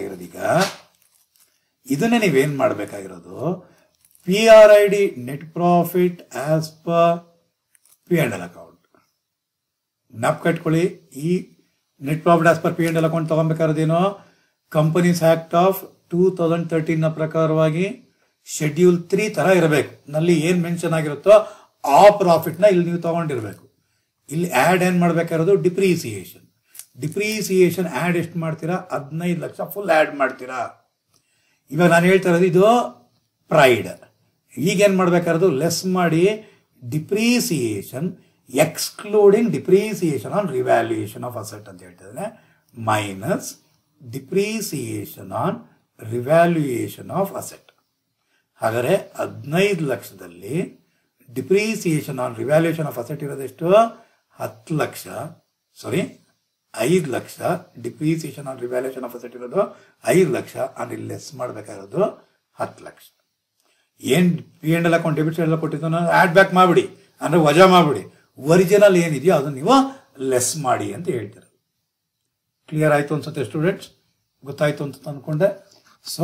ಮಾಡಬೇಕಾಗಿರೋದು PRID, net profit as per P&L account. ಜ್ಞಾಪಕ ಇಟ್ಕೊಳ್ಳಿ, ಈ net profit as per P&L account ತಗೊಬೇಕಾದ್ರೇನೋ ಕಂಪನೀಸ್ ಆಕ್ಟ್ ಆಫ್ 2013 ಪ್ರಕಾರವಾಗಿ ಶೆಡ್ಯೂಲ್ 3 ತರ ಇರಬೇಕು. ನಲ್ಲಿ ಏನ್ ಮೆನ್ಷನ್ ಆಗಿರುತ್ತೋ ಆ ಪ್ರಾಫಿಟ್ ನ ಇಲ್ಲಿ ನೀವು ತಗೊಂಡಿರ್ಬೇಕು. ಇಲ್ಲಿ ಆಡ್ ಏನ್ ಮಾಡ್ಬೇಕಾಗಿರೋದು? ಡಿಪ್ರಿಸಿಯೇಷನ್ ಆಡ್ ಎಷ್ಟು ಮಾಡ್ತೀರಾ? 15 ಲಕ್ಷ ಫುಲ್ ಆಡ್ ಮಾಡ್ತೀರಾ. ಇವಾಗ ನಾನು ಹೇಳ್ತಾ ಇರೋದು ಇದು ಪ್ರೈಡ್. ಈಗೇನ್ ಮಾಡ್ಬೇಕಾಗಿರೋದು? ಲೆಸ್ ಮಾಡಿ depreciation excluding depreciation on revaluation of asset ಅಂತ ಹೇಳ್ತಿದ್ದಾನೆ, minus depreciation on revaluation of asset. ಹಾಗಾದ್ರೆ 15 ಲಕ್ಷದಲ್ಲಿ depreciation on revaluation of asset ಇರೋದೆಷ್ಟು? 5 ಲಕ್ಷ. Depreciation on revaluation of asset ಇರೋದು 5 ಲಕ್ಷ. ಅಂದ್ರೆ ಲೆಸ್ ಮಾಡಬೇಕಾಗಿರೋದು 10 ಲಕ್ಷ. ಏನ್ P&L ಅಕೌಂಟ್ ಡೆಬಿಟ್ ಸೈಡ್ ಕೊಟ್ಟಿದ್ದಾನೋ ಆಡ್ ಬ್ಯಾಕ್ ಮಾಡ್ಬಿಡಿ, ಅಂದ್ರೆ ವಜಾ ಮಾಡ್ಬಿಡಿ. ಒರಿಜಿನಲ್ ಏನಿದೆಯೋ ಅದನ್ನ ನೀವು ಲೆಸ್ ಮಾಡಿ ಅಂತ ಹೇಳ್ತೀರ. ಕ್ಲಿಯರ್ ಆಯ್ತು ಅನ್ಸುತ್ತೆ ಸ್ಟೂಡೆಂಟ್ಸ್? ಗೊತ್ತಾಯ್ತು ಅಂತ ಅನ್ಕೊಂಡೆ. ಸೊ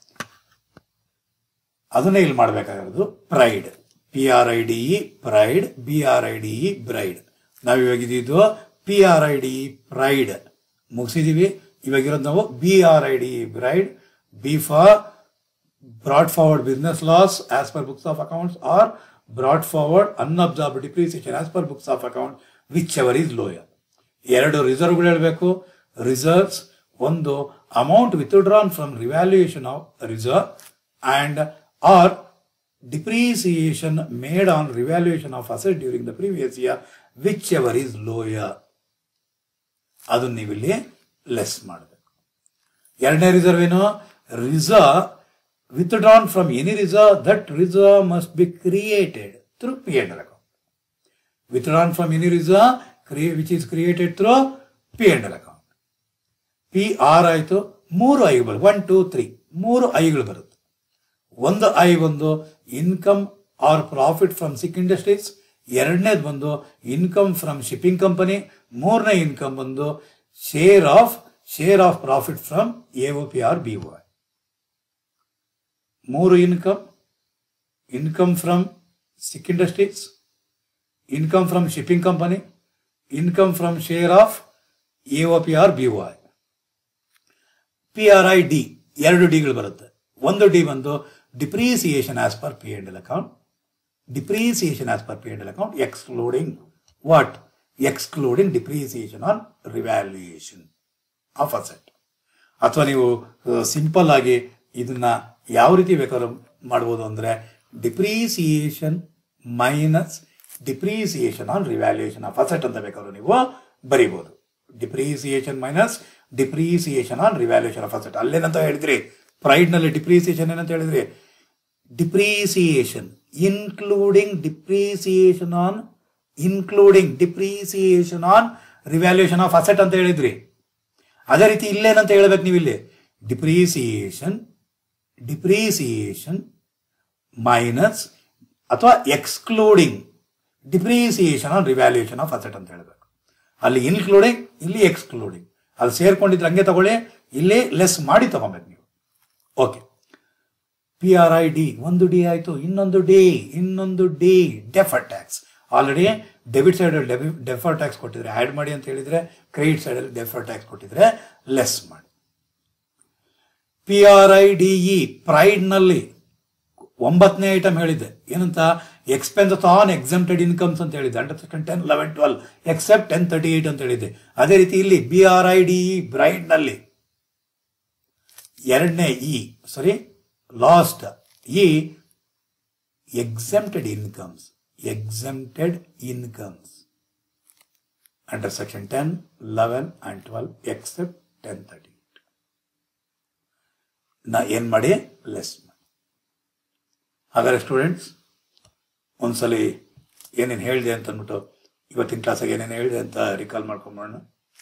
ಅದನ್ನೇ ಇಲ್ಲಿ ಮಾಡಬೇಕಾಗಿರೋದು pride. PRIDE PRIDE, BRIDE BRIDE. ನಾವಿವಾಗ ಇದು PRIDE ಪ್ರೈಡ್ ಮುಗಿಸಿದೀವಿ. ಇವಾಗಿರೋದು ನಾವು BRIDE BRIDE. B for brought forward business loss as per books of accounts or brought forward unabsorbed depreciation as per books of account, whichever is lower. 2 ರಿಸರ್ವ್ಗಳು ಹೇಳಬೇಕು. Reserves ಒಂದು amount withdrawn from revaluation of reserve and or depreciation made on revaluation of asset during the previous year, whichever is lower. ಅದನ್ನ ನೀವಿಲ್ಲಿ less ಮಾಡಬೇಕು. 2ನೇ reserve ಏನು? Reserve withdrawn from any reserve, that reserve must be created through P&L account. Withdrawn from any reserve which is created through P&L account. PR ಆಯಿತು. 3 I ಬರುತ್ತೆ. 1 2 3 3 ಐಗಳು ಬರುತ್ತೆ. ಒಂದು I ಬಂದು income or profit from sick industries, 2ನೇದು ಬಂದು income from shipping company, 3ನೇ income ಬಂದು share of profit from AOPR BOI. 3 income from sick industries, income from shipping company, income from share of AOPR BOI. PRID 2 ಡಿಗಳು ಬರುತ್ತೆ. ಒಂದು D ಬಂದು depreciation as per P&L account. Depreciation as per P&L account excluding what? Excluding depreciation on revaluation of asset. ಅಥವಾ ನೀವು simple ಆಗಿ ಇದನ್ನ ಯಾವ ರೀತಿ ಬೇಕಾದ್ರೂ ಮಾಡ್ಬೋದು ಅಂದ್ರೆ depreciation minus depreciation on revaluation of asset ಅಂತ ಬೇಕಾದ್ರೂ ನೀವು ಬರೀಬಹುದು. Depreciation minus depreciation on revaluation of asset. ಅಲ್ಲೇನಂತ ಹೇಳಿದ್ರಿ? ಪ್ರೈಡ್ ನಲ್ಲಿ ಡಿಪ್ರಿಸಿಯೇಷನ್ ಏನಂತ ಹೇಳಿದ್ರಿ? Depreciation including depreciation on revaluation of asset ಅಂತ ಹೇಳಿದ್ರಿ. ಅದೇ ರೀತಿ ಇಲ್ಲೇನಂತ ಹೇಳ್ಬೇಕು ನೀವು? ಇಲ್ಲಿ ಡಿಪ್ರಿಸಿಯೇಷನ್ ಡಿಪ್ರಿಸಿಯೇಷನ್ ಮೈನಸ್ ಅಥವಾ excluding depreciation on revaluation of asset ಅಂತ ಹೇಳಬೇಕು. ಅಲ್ಲಿ ಇನ್ಕ್ಲೂಡಿಂಗ್, ಇಲ್ಲಿ ಎಕ್ಸ್ಕ್ಲೂಡಿಂಗ್. ಅಲ್ಲಿ ಸೇರ್ಕೊಂಡಿದ್ರೆ ಹಂಗೆ ತಗೊಳ್ಳಿ, ಇಲ್ಲಿ ಲೆಸ್ ಮಾಡಿ ತಗೊಬೇಕು ನೀವು. ಓಕೆ, PRID ಒಂದು ಡಿ ಆಯಿತು. ಇನ್ನೊಂದು D deferred tax. Already debit ಸೈಡಲ್ಲಿ ಡೆಫರ್ಡ್ ಟ್ಯಾಕ್ಸ್ ಕೊಟ್ಟಿದ್ರೆ ಆ್ಯಡ್ ಮಾಡಿ ಅಂತ ಹೇಳಿದರೆ, ಕ್ರೆಡಿಟ್ ಸೈಡಲ್ಲಿ ಡೆಫರ್ಡ್ ಟ್ಯಾಕ್ಸ್ ಕೊಟ್ಟಿದ್ರೆ ಲೆಸ್ ಮಾಡಿ. PRIDE ಪ್ರೈಡ್ನಲ್ಲಿ 9ನೇ ಐಟಮ್ ಹೇಳಿದ್ದೆ. ಏನಂತ? ಎಕ್ಸ್ಪೆನ್ಸಸ್ ಆನ್ ಎಕ್ಸೆಂಪ್ಟೆಡ್ ಇನ್ಕಮ್ಸ್ ಅಂತ ಹೇಳಿದ್ದೆ. ಅಂಡರ್ ಸೆಕ್ಷನ್ 10, 11, 12 ಎಕ್ಸೆಪ್ಟ್ 1038 ಅಂತ ಹೇಳಿದ್ದೆ. ಅದೇ ರೀತಿ ಇಲ್ಲಿ BRIDE ಬ್ರೈಡ್ನಲ್ಲಿ last E exempted incomes under section 10, 11 and 12 except 1038 ನಾ ಏನ್ ಮಾಡಿ? ಲೆಸ್ ಮಾಡಿ. ಹಾಗಾದ್ರೆ ಸ್ಟೂಡೆಂಟ್ಸ್, ಒಂದ್ಸಲಿ ಏನೇನು ಹೇಳಿದೆ ಅಂತ ಅಂದ್ಬಿಟ್ಟು ಇವತ್ತಿನ ಕ್ಲಾಸಾಗ ಏನೇನು ಹೇಳಿದೆ ಅಂತ ರಿಕಾಲ್ ಮಾಡ್ಕೊಂಬೋಣ.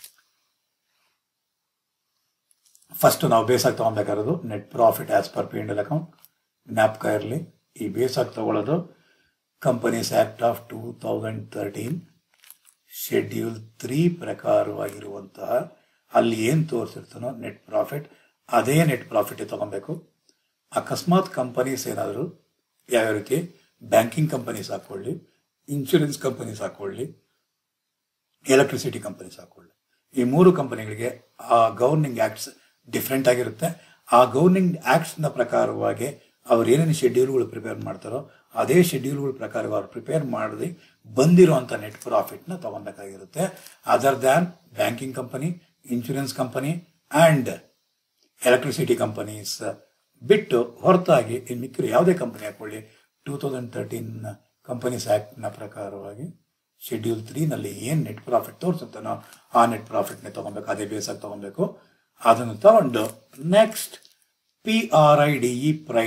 ಫಸ್ಟ್ ನಾವು ಬೇಸಾಗಿ ತಗೊಬೇಕಾಗಿರೋದು net profit as per P&L account. ಜ್ಞಾಪಕ ಇರಲಿ, ಈ ಬೇಸಾಗಿ ತಗೊಳ್ಳೋದು ಕಂಪನೀಸ್ ಆಕ್ಟ್ ಆಫ್ 2013 ಶೆಡ್ಯೂಲ್ 3 ಪ್ರಕಾರವಾಗಿರುವಂತಹ ಅಲ್ಲಿ ಏನು ತೋರಿಸಿರ್ತಾನೋ ನೆಟ್ ಪ್ರಾಫಿಟ್, ಅದೇ ನೆಟ್ ಪ್ರಾಫಿಟ್ ತಗೊಬೇಕು. ಅಕಸ್ಮಾತ್ ಕಂಪನೀಸ್ ಏನಾದರೂ ಯಾವ್ಯಾವ ರೀತಿ ಬ್ಯಾಂಕಿಂಗ್ ಕಂಪನೀಸ್ ಹಾಕೊಳ್ಳಿ, ಇನ್ಶೂರೆನ್ಸ್ ಕಂಪನೀಸ್ ಹಾಕೊಳ್ಳಿ, ಎಲೆಕ್ಟ್ರಿಸಿಟಿ ಕಂಪನೀಸ್ ಹಾಕೊಳ್ಳಿ, ಈ 3 ಕಂಪನಿಗಳಿಗೆ ಆ ಗವರ್ನಿಂಗ್ ಆಕ್ಟ್ಸ್ ಡಿಫ್ರೆಂಟ್ ಆಗಿರುತ್ತೆ. ಆ ಗವರ್ನಿಂಗ್ ಆಕ್ಟ್ಸ್ನ ಪ್ರಕಾರವಾಗಿ ಅವ್ರು ಏನೇನು ಶೆಡ್ಯೂಲ್ಗಳು ಪ್ರಿಪೇರ್ ಮಾಡ್ತಾರೋ ಅದೇ ಶೆಡ್ಯೂಲ್ಗಳ ಪ್ರಕಾರ ಅವ್ರು ಪ್ರಿಪೇರ್ ಮಾಡಿ ಬಂದಿರೋಂಥ ನೆಟ್ ಪ್ರಾಫಿಟ್ನ ತಗೊಬೇಕಾಗಿರುತ್ತೆ. Other than banking company, insurance company and electricity companies ಬಿಟ್ಟು ಹೊರತಾಗಿ ಇನ್ನು ಮಿಕ್ಕಿರೋ ಯಾವುದೇ ಕಂಪನಿ ಹಾಕೊಳ್ಳಿ, 2013 ಕಂಪನೀಸ್ ಆ್ಯಕ್ಟ್ನ ಪ್ರಕಾರವಾಗಿ ಶೆಡ್ಯೂಲ್ 3ನಲ್ಲಿ ಏನು ನೆಟ್ ಪ್ರಾಫಿಟ್ ತೋರಿಸುತ್ತಾನೋ ಆ ನೆಟ್ ಪ್ರಾಫಿಟ್ನೇ ತೊಗೊಬೇಕು, ಅದೇ ಬೇಸಾಗಿ ತೊಗೊಬೇಕು. ಅದನ್ನು ತಗೊಂಡು ನೆಕ್ಸ್ಟ್ PRIDE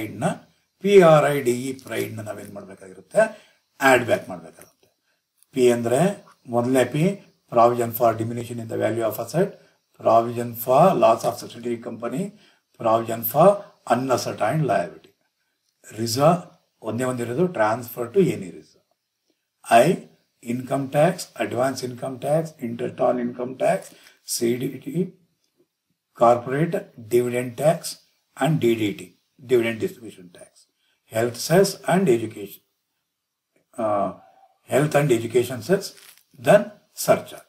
ಪ್ರೈಡ್ನ ನಾವೇನು ಮಾಡಬೇಕಾಗಿರುತ್ತೆ? ಆ್ಯಡ್ ಬ್ಯಾಕ್ ಮಾಡಬೇಕಾಗುತ್ತೆ. ಪಿ ಅಂದರೆ ಮೊದಲನೇ P, provision for diminution in the value of asset, provision for loss of subsidiary company, provision for unascertained liability. Reserve ಒಂದಿರೋದು transfer to any reserve. I income tax, advance income tax, interest on income tax, CDT, corporate dividend tax and DDT, dividend distribution tax, health cess and education, health and education cess, then surcharge.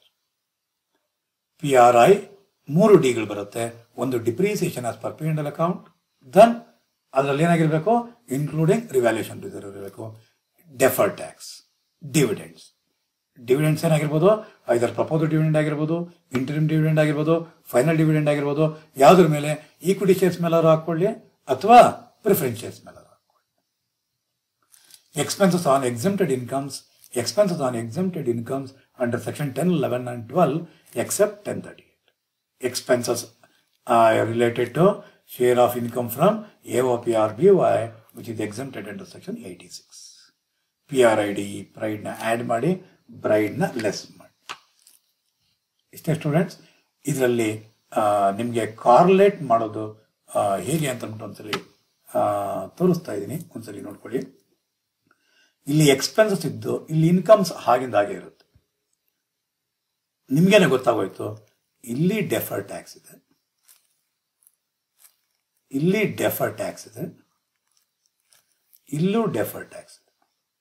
PRI 3 ಡಿಗಳು ಬರುತ್ತೆ. ಒಂದು depreciation as per P&L account, then ಅದರಲ್ಲಿ ಏನಾಗಿರಬೇಕು? Including revaluation reserve ಇರಬೇಕು. Deferred tax, dividends ಏನಾಗಿರ್ಬೋದು? Either propose dividend ಆಗಿರ್ಬೋದು, interim dividend ಆಗಿರ್ಬೋದು, final dividend ಆಗಿರ್ಬೋದು. ಯಾವುದ್ರ ಮೇಲೆ? ಈಕ್ವಿಟಿ ಶೇರ್ಸ್ ಮೇಲೆ ಹಾಕೊಳ್ಳಿ ಅಥವಾ ಪ್ರಿಫರೆನ್ಸ್ ಶೇರ್ಸ್ ಮೇಲೆ ಹಾಕೊಳ್ಳಿ. Expenses on exempted incomes under section 10, 11 and 12 except 1038. Expenses related to share of income from AOP or BOI which is exempted under section 86. PRIDE ಪ್ರೈಡ್ನ ಆ್ಯಡ್ ಮಾಡಿ, ಬ್ರೈಡ್ನ ಲೆಸ್ ಮಾಡಿ. ಇಷ್ಟೇ ಸ್ಟೂಡೆಂಟ್ಸ್. ಇದರಲ್ಲಿ ನಿಮಗೆ ಕಾರ್ಲೇಟ್ ಮಾಡೋದು ಹೇಗೆ ಅಂತ ಅಂದ್ಬಿಟ್ಟು ಒಂದ್ಸಲಿ ತೋರಿಸ್ತಾ ಇದ್ದೀನಿ, ಒಂದ್ಸಲಿ ನೋಡ್ಕೊಳ್ಳಿ. ಇಲ್ಲಿ ಎಕ್ಸ್ಪೆನ್ಸಸ್ ಇದ್ದು ಇಲ್ಲಿ ಇನ್ಕಮ್ಸ್ ಹಾಗಿಂದ ಹಾಗೆ ಇರುತ್ತೆ. ನಿಮ್ಗೇನೆ ಗೊತ್ತಾಗೋಯ್ತು, ಇಲ್ಲಿ ಡೆಫರ್ಡ್ ಟ್ಯಾಕ್ಸ್ ಇದೆ, ಇಲ್ಲಿ ಡೆಫರ್ಡ್ ಟ್ಯಾಕ್ಸ್ ಇದೆ, ಇಲ್ಲೂ ಡೆಫರ್ಡ್ ಟ್ಯಾಕ್ಸ್ ಇದೆ.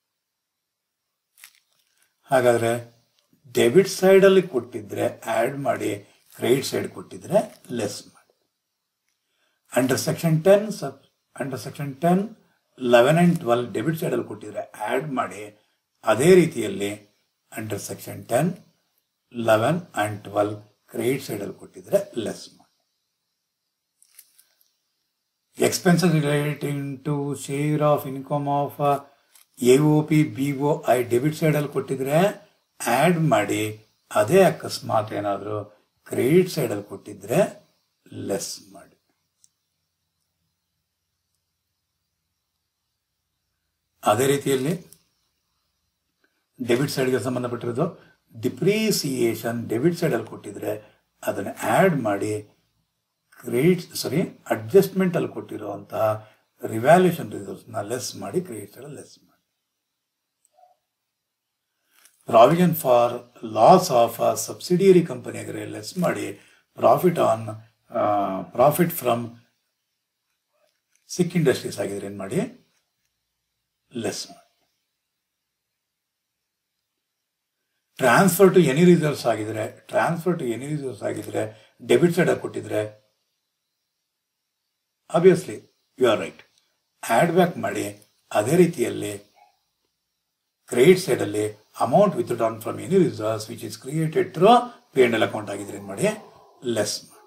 ಹಾಗಾದ್ರೆ ಡೆಬಿಟ್ ಸೈಡಲ್ಲಿ ಕೊಟ್ಟಿದ್ರೆ ಆ್ಯಡ್ ಮಾಡಿ, ಕ್ರೆಡಿಟ್ ಸೈಡ್ ಕೊಟ್ಟಿದ್ರೆ ಲೆಸ್ ಮಾಡಿ. ಅಂಡರ್ ಸೆಕ್ಷನ್ 10, 11 and 12 ಡೆಬಿಟ್ ಸೈಡಲ್ಲಿ ಕೊಟ್ಟಿದ್ರೆ ಆ್ಯಡ್ ಮಾಡಿ. ಅದೇ ರೀತಿಯಲ್ಲಿ ಅಂಡರ್ ಸೆಕ್ಷನ್ 10, 11 and 12 ಕ್ರೆಡಿಟ್ ಸೈಡಲ್ಲಿ ಕೊಟ್ಟಿದ್ರೆ ಲೆಸ್ ಮಾಡಿ. Expenses relating to share of income of AOP, BOI debit ಸೈಡಲ್ಲಿ ಕೊಟ್ಟಿದ್ರೆ ಆ್ಯಡ್ ಮಾಡಿ. ಅದೇ ಅಕಸ್ಮಾತ್ ಏನಾದರೂ ಕ್ರೆಡಿಟ್ ಸೈಡಲ್ಲಿ ಕೊಟ್ಟಿದ್ರೆ ಲೆಸ್ ಮಾಡಿ. ಅದೇ ರೀತಿಯಲ್ಲಿ ಡೆಬಿಟ್ ಸೈಡ್ಗೆ ಸಂಬಂಧಪಟ್ಟಿರೋದು ಡಿಪ್ರಿಸಿಯೇಷನ್ ಡೆಬಿಟ್ ಸೈಡಲ್ಲಿ ಕೊಟ್ಟಿದ್ರೆ ಅದನ್ನು ಆ್ಯಡ್ ಮಾಡಿ, ಅಡ್ಜಸ್ಟ್ಮೆಂಟ್ ಅಲ್ಲಿ ಕೊಟ್ಟಿರುವಂತಹ ರಿವ್ಯಾಲ್ಯೂಷನ್ ರಿಸರ್ವ್ಸ್ನ ಲೆಸ್ ಮಾಡಿ ಕ್ರೆಡಿಟ್ ಸೈಡ್ ಲೆಸ್ ಮಾಡಿ. Provision for loss of a subsidiary company ಆಗಿದ್ರೆ ಲೆಸ್ ಮಾಡಿ. ಪ್ರಾಫಿಟ್ ಫ್ರಮ್ ಸಿಕ್ ಇಂಡಸ್ಟ್ರೀಸ್ ಆಗಿದ್ರೆ ಏನ್ ಮಾಡಿ ಲೆಸ್ ಮಾಡಿ. ಟ್ರಾನ್ಸ್ಫರ್ ಟು ಎನಿ ರಿಸರ್ವ್ಸ್ ಆಗಿದ್ರೆ ಡೆಬಿಟ್ ಸೈಡ್ ಕೊಟ್ಟಿದ್ರೆ obviously you are right, add back ಮಾಡಿ. ಅದೇ ರೀತಿಯಲ್ಲಿ ಕ್ರೆಡಿಟ್ ಸೈಡ್ ಅಲ್ಲಿ amount withdrawn from any reserves which is created through P&L account ಆಗಿದ್ರೆ ಏನ್ ಮಾಡಿ ಲೆಸ್ ಮಾಡಿ.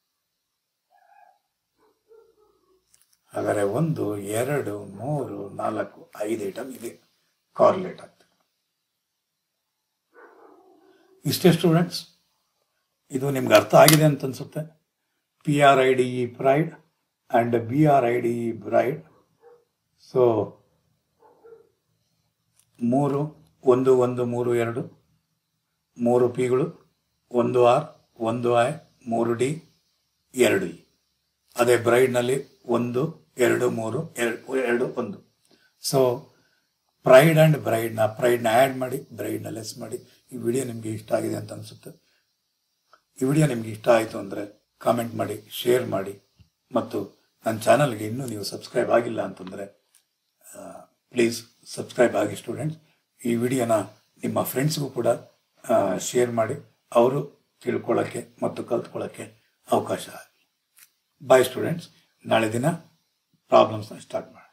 ಹಾಗಾದ್ರೆ 1, 2, 3, 4, 5 ಐಟಮ್ ಇದೆ ಕಾರ್ಲೇಟ್ ಆಗ್ತದೆ. ಇಷ್ಟೇ ಸ್ಟೂಡೆಂಟ್ಸ್, ಇದು ನಿಮ್ಗೆ ಅರ್ಥ ಆಗಿದೆ ಅಂತ ಅನ್ಸುತ್ತೆ. PRIDE pride and BRIDE bride. So 3 1 1 3 2 3 Pಗಳು, 1 R 1 I 3 D 2 E. ಅದೇ ಬ್ರೈಡ್ನಲ್ಲಿ 1 2 3 2 1. ಸೊ ಪ್ರೈಡ್ ಅಂಡ್ ಬ್ರೈಡ್ನ ಆ್ಯಡ್ ಮಾಡಿ, ಬ್ರೈಡ್ನ ಲೆಸ್ ಮಾಡಿ. ಈ ವಿಡಿಯೋ ನಿಮಗೆ ಇಷ್ಟ ಆಗಿದೆ ಅಂತ ಅನಿಸುತ್ತೆ. ಈ ವಿಡಿಯೋ ನಿಮಗೆ ಇಷ್ಟ ಆಯಿತು ಅಂದರೆ ಕಾಮೆಂಟ್ ಮಾಡಿ, ಶೇರ್ ಮಾಡಿ, ಮತ್ತು ನನ್ನ ಚಾನಲ್ಗೆ ಇನ್ನೂ ನೀವು ಸಬ್ಸ್ಕ್ರೈಬ್ ಆಗಿಲ್ಲ ಅಂತಂದರೆ ಪ್ಲೀಸ್ ಸಬ್ಸ್ಕ್ರೈಬ್ ಆಗಿ ಸ್ಟೂಡೆಂಟ್ಸ್. ಈ ವಿಡಿಯೋನ ನಿಮ್ಮ ಫ್ರೆಂಡ್ಸ್ಗೂ ಕೂಡ ಶೇರ್ ಮಾಡಿ, ಅವರು ತಿಳ್ಕೊಳ್ಳೋಕ್ಕೆ ಮತ್ತು ಕಲ್ತ್ಕೊಳ್ಳೋಕ್ಕೆ ಅವಕಾಶ ಆಗಿ. ಬಾಯ್ ಸ್ಟೂಡೆಂಟ್ಸ್, ನಾಳೆ ದಿನ ಪ್ರಾಬ್ಲಮ್ಸ್ನ ಸ್ಟಾರ್ಟ್ ಮಾಡಿ.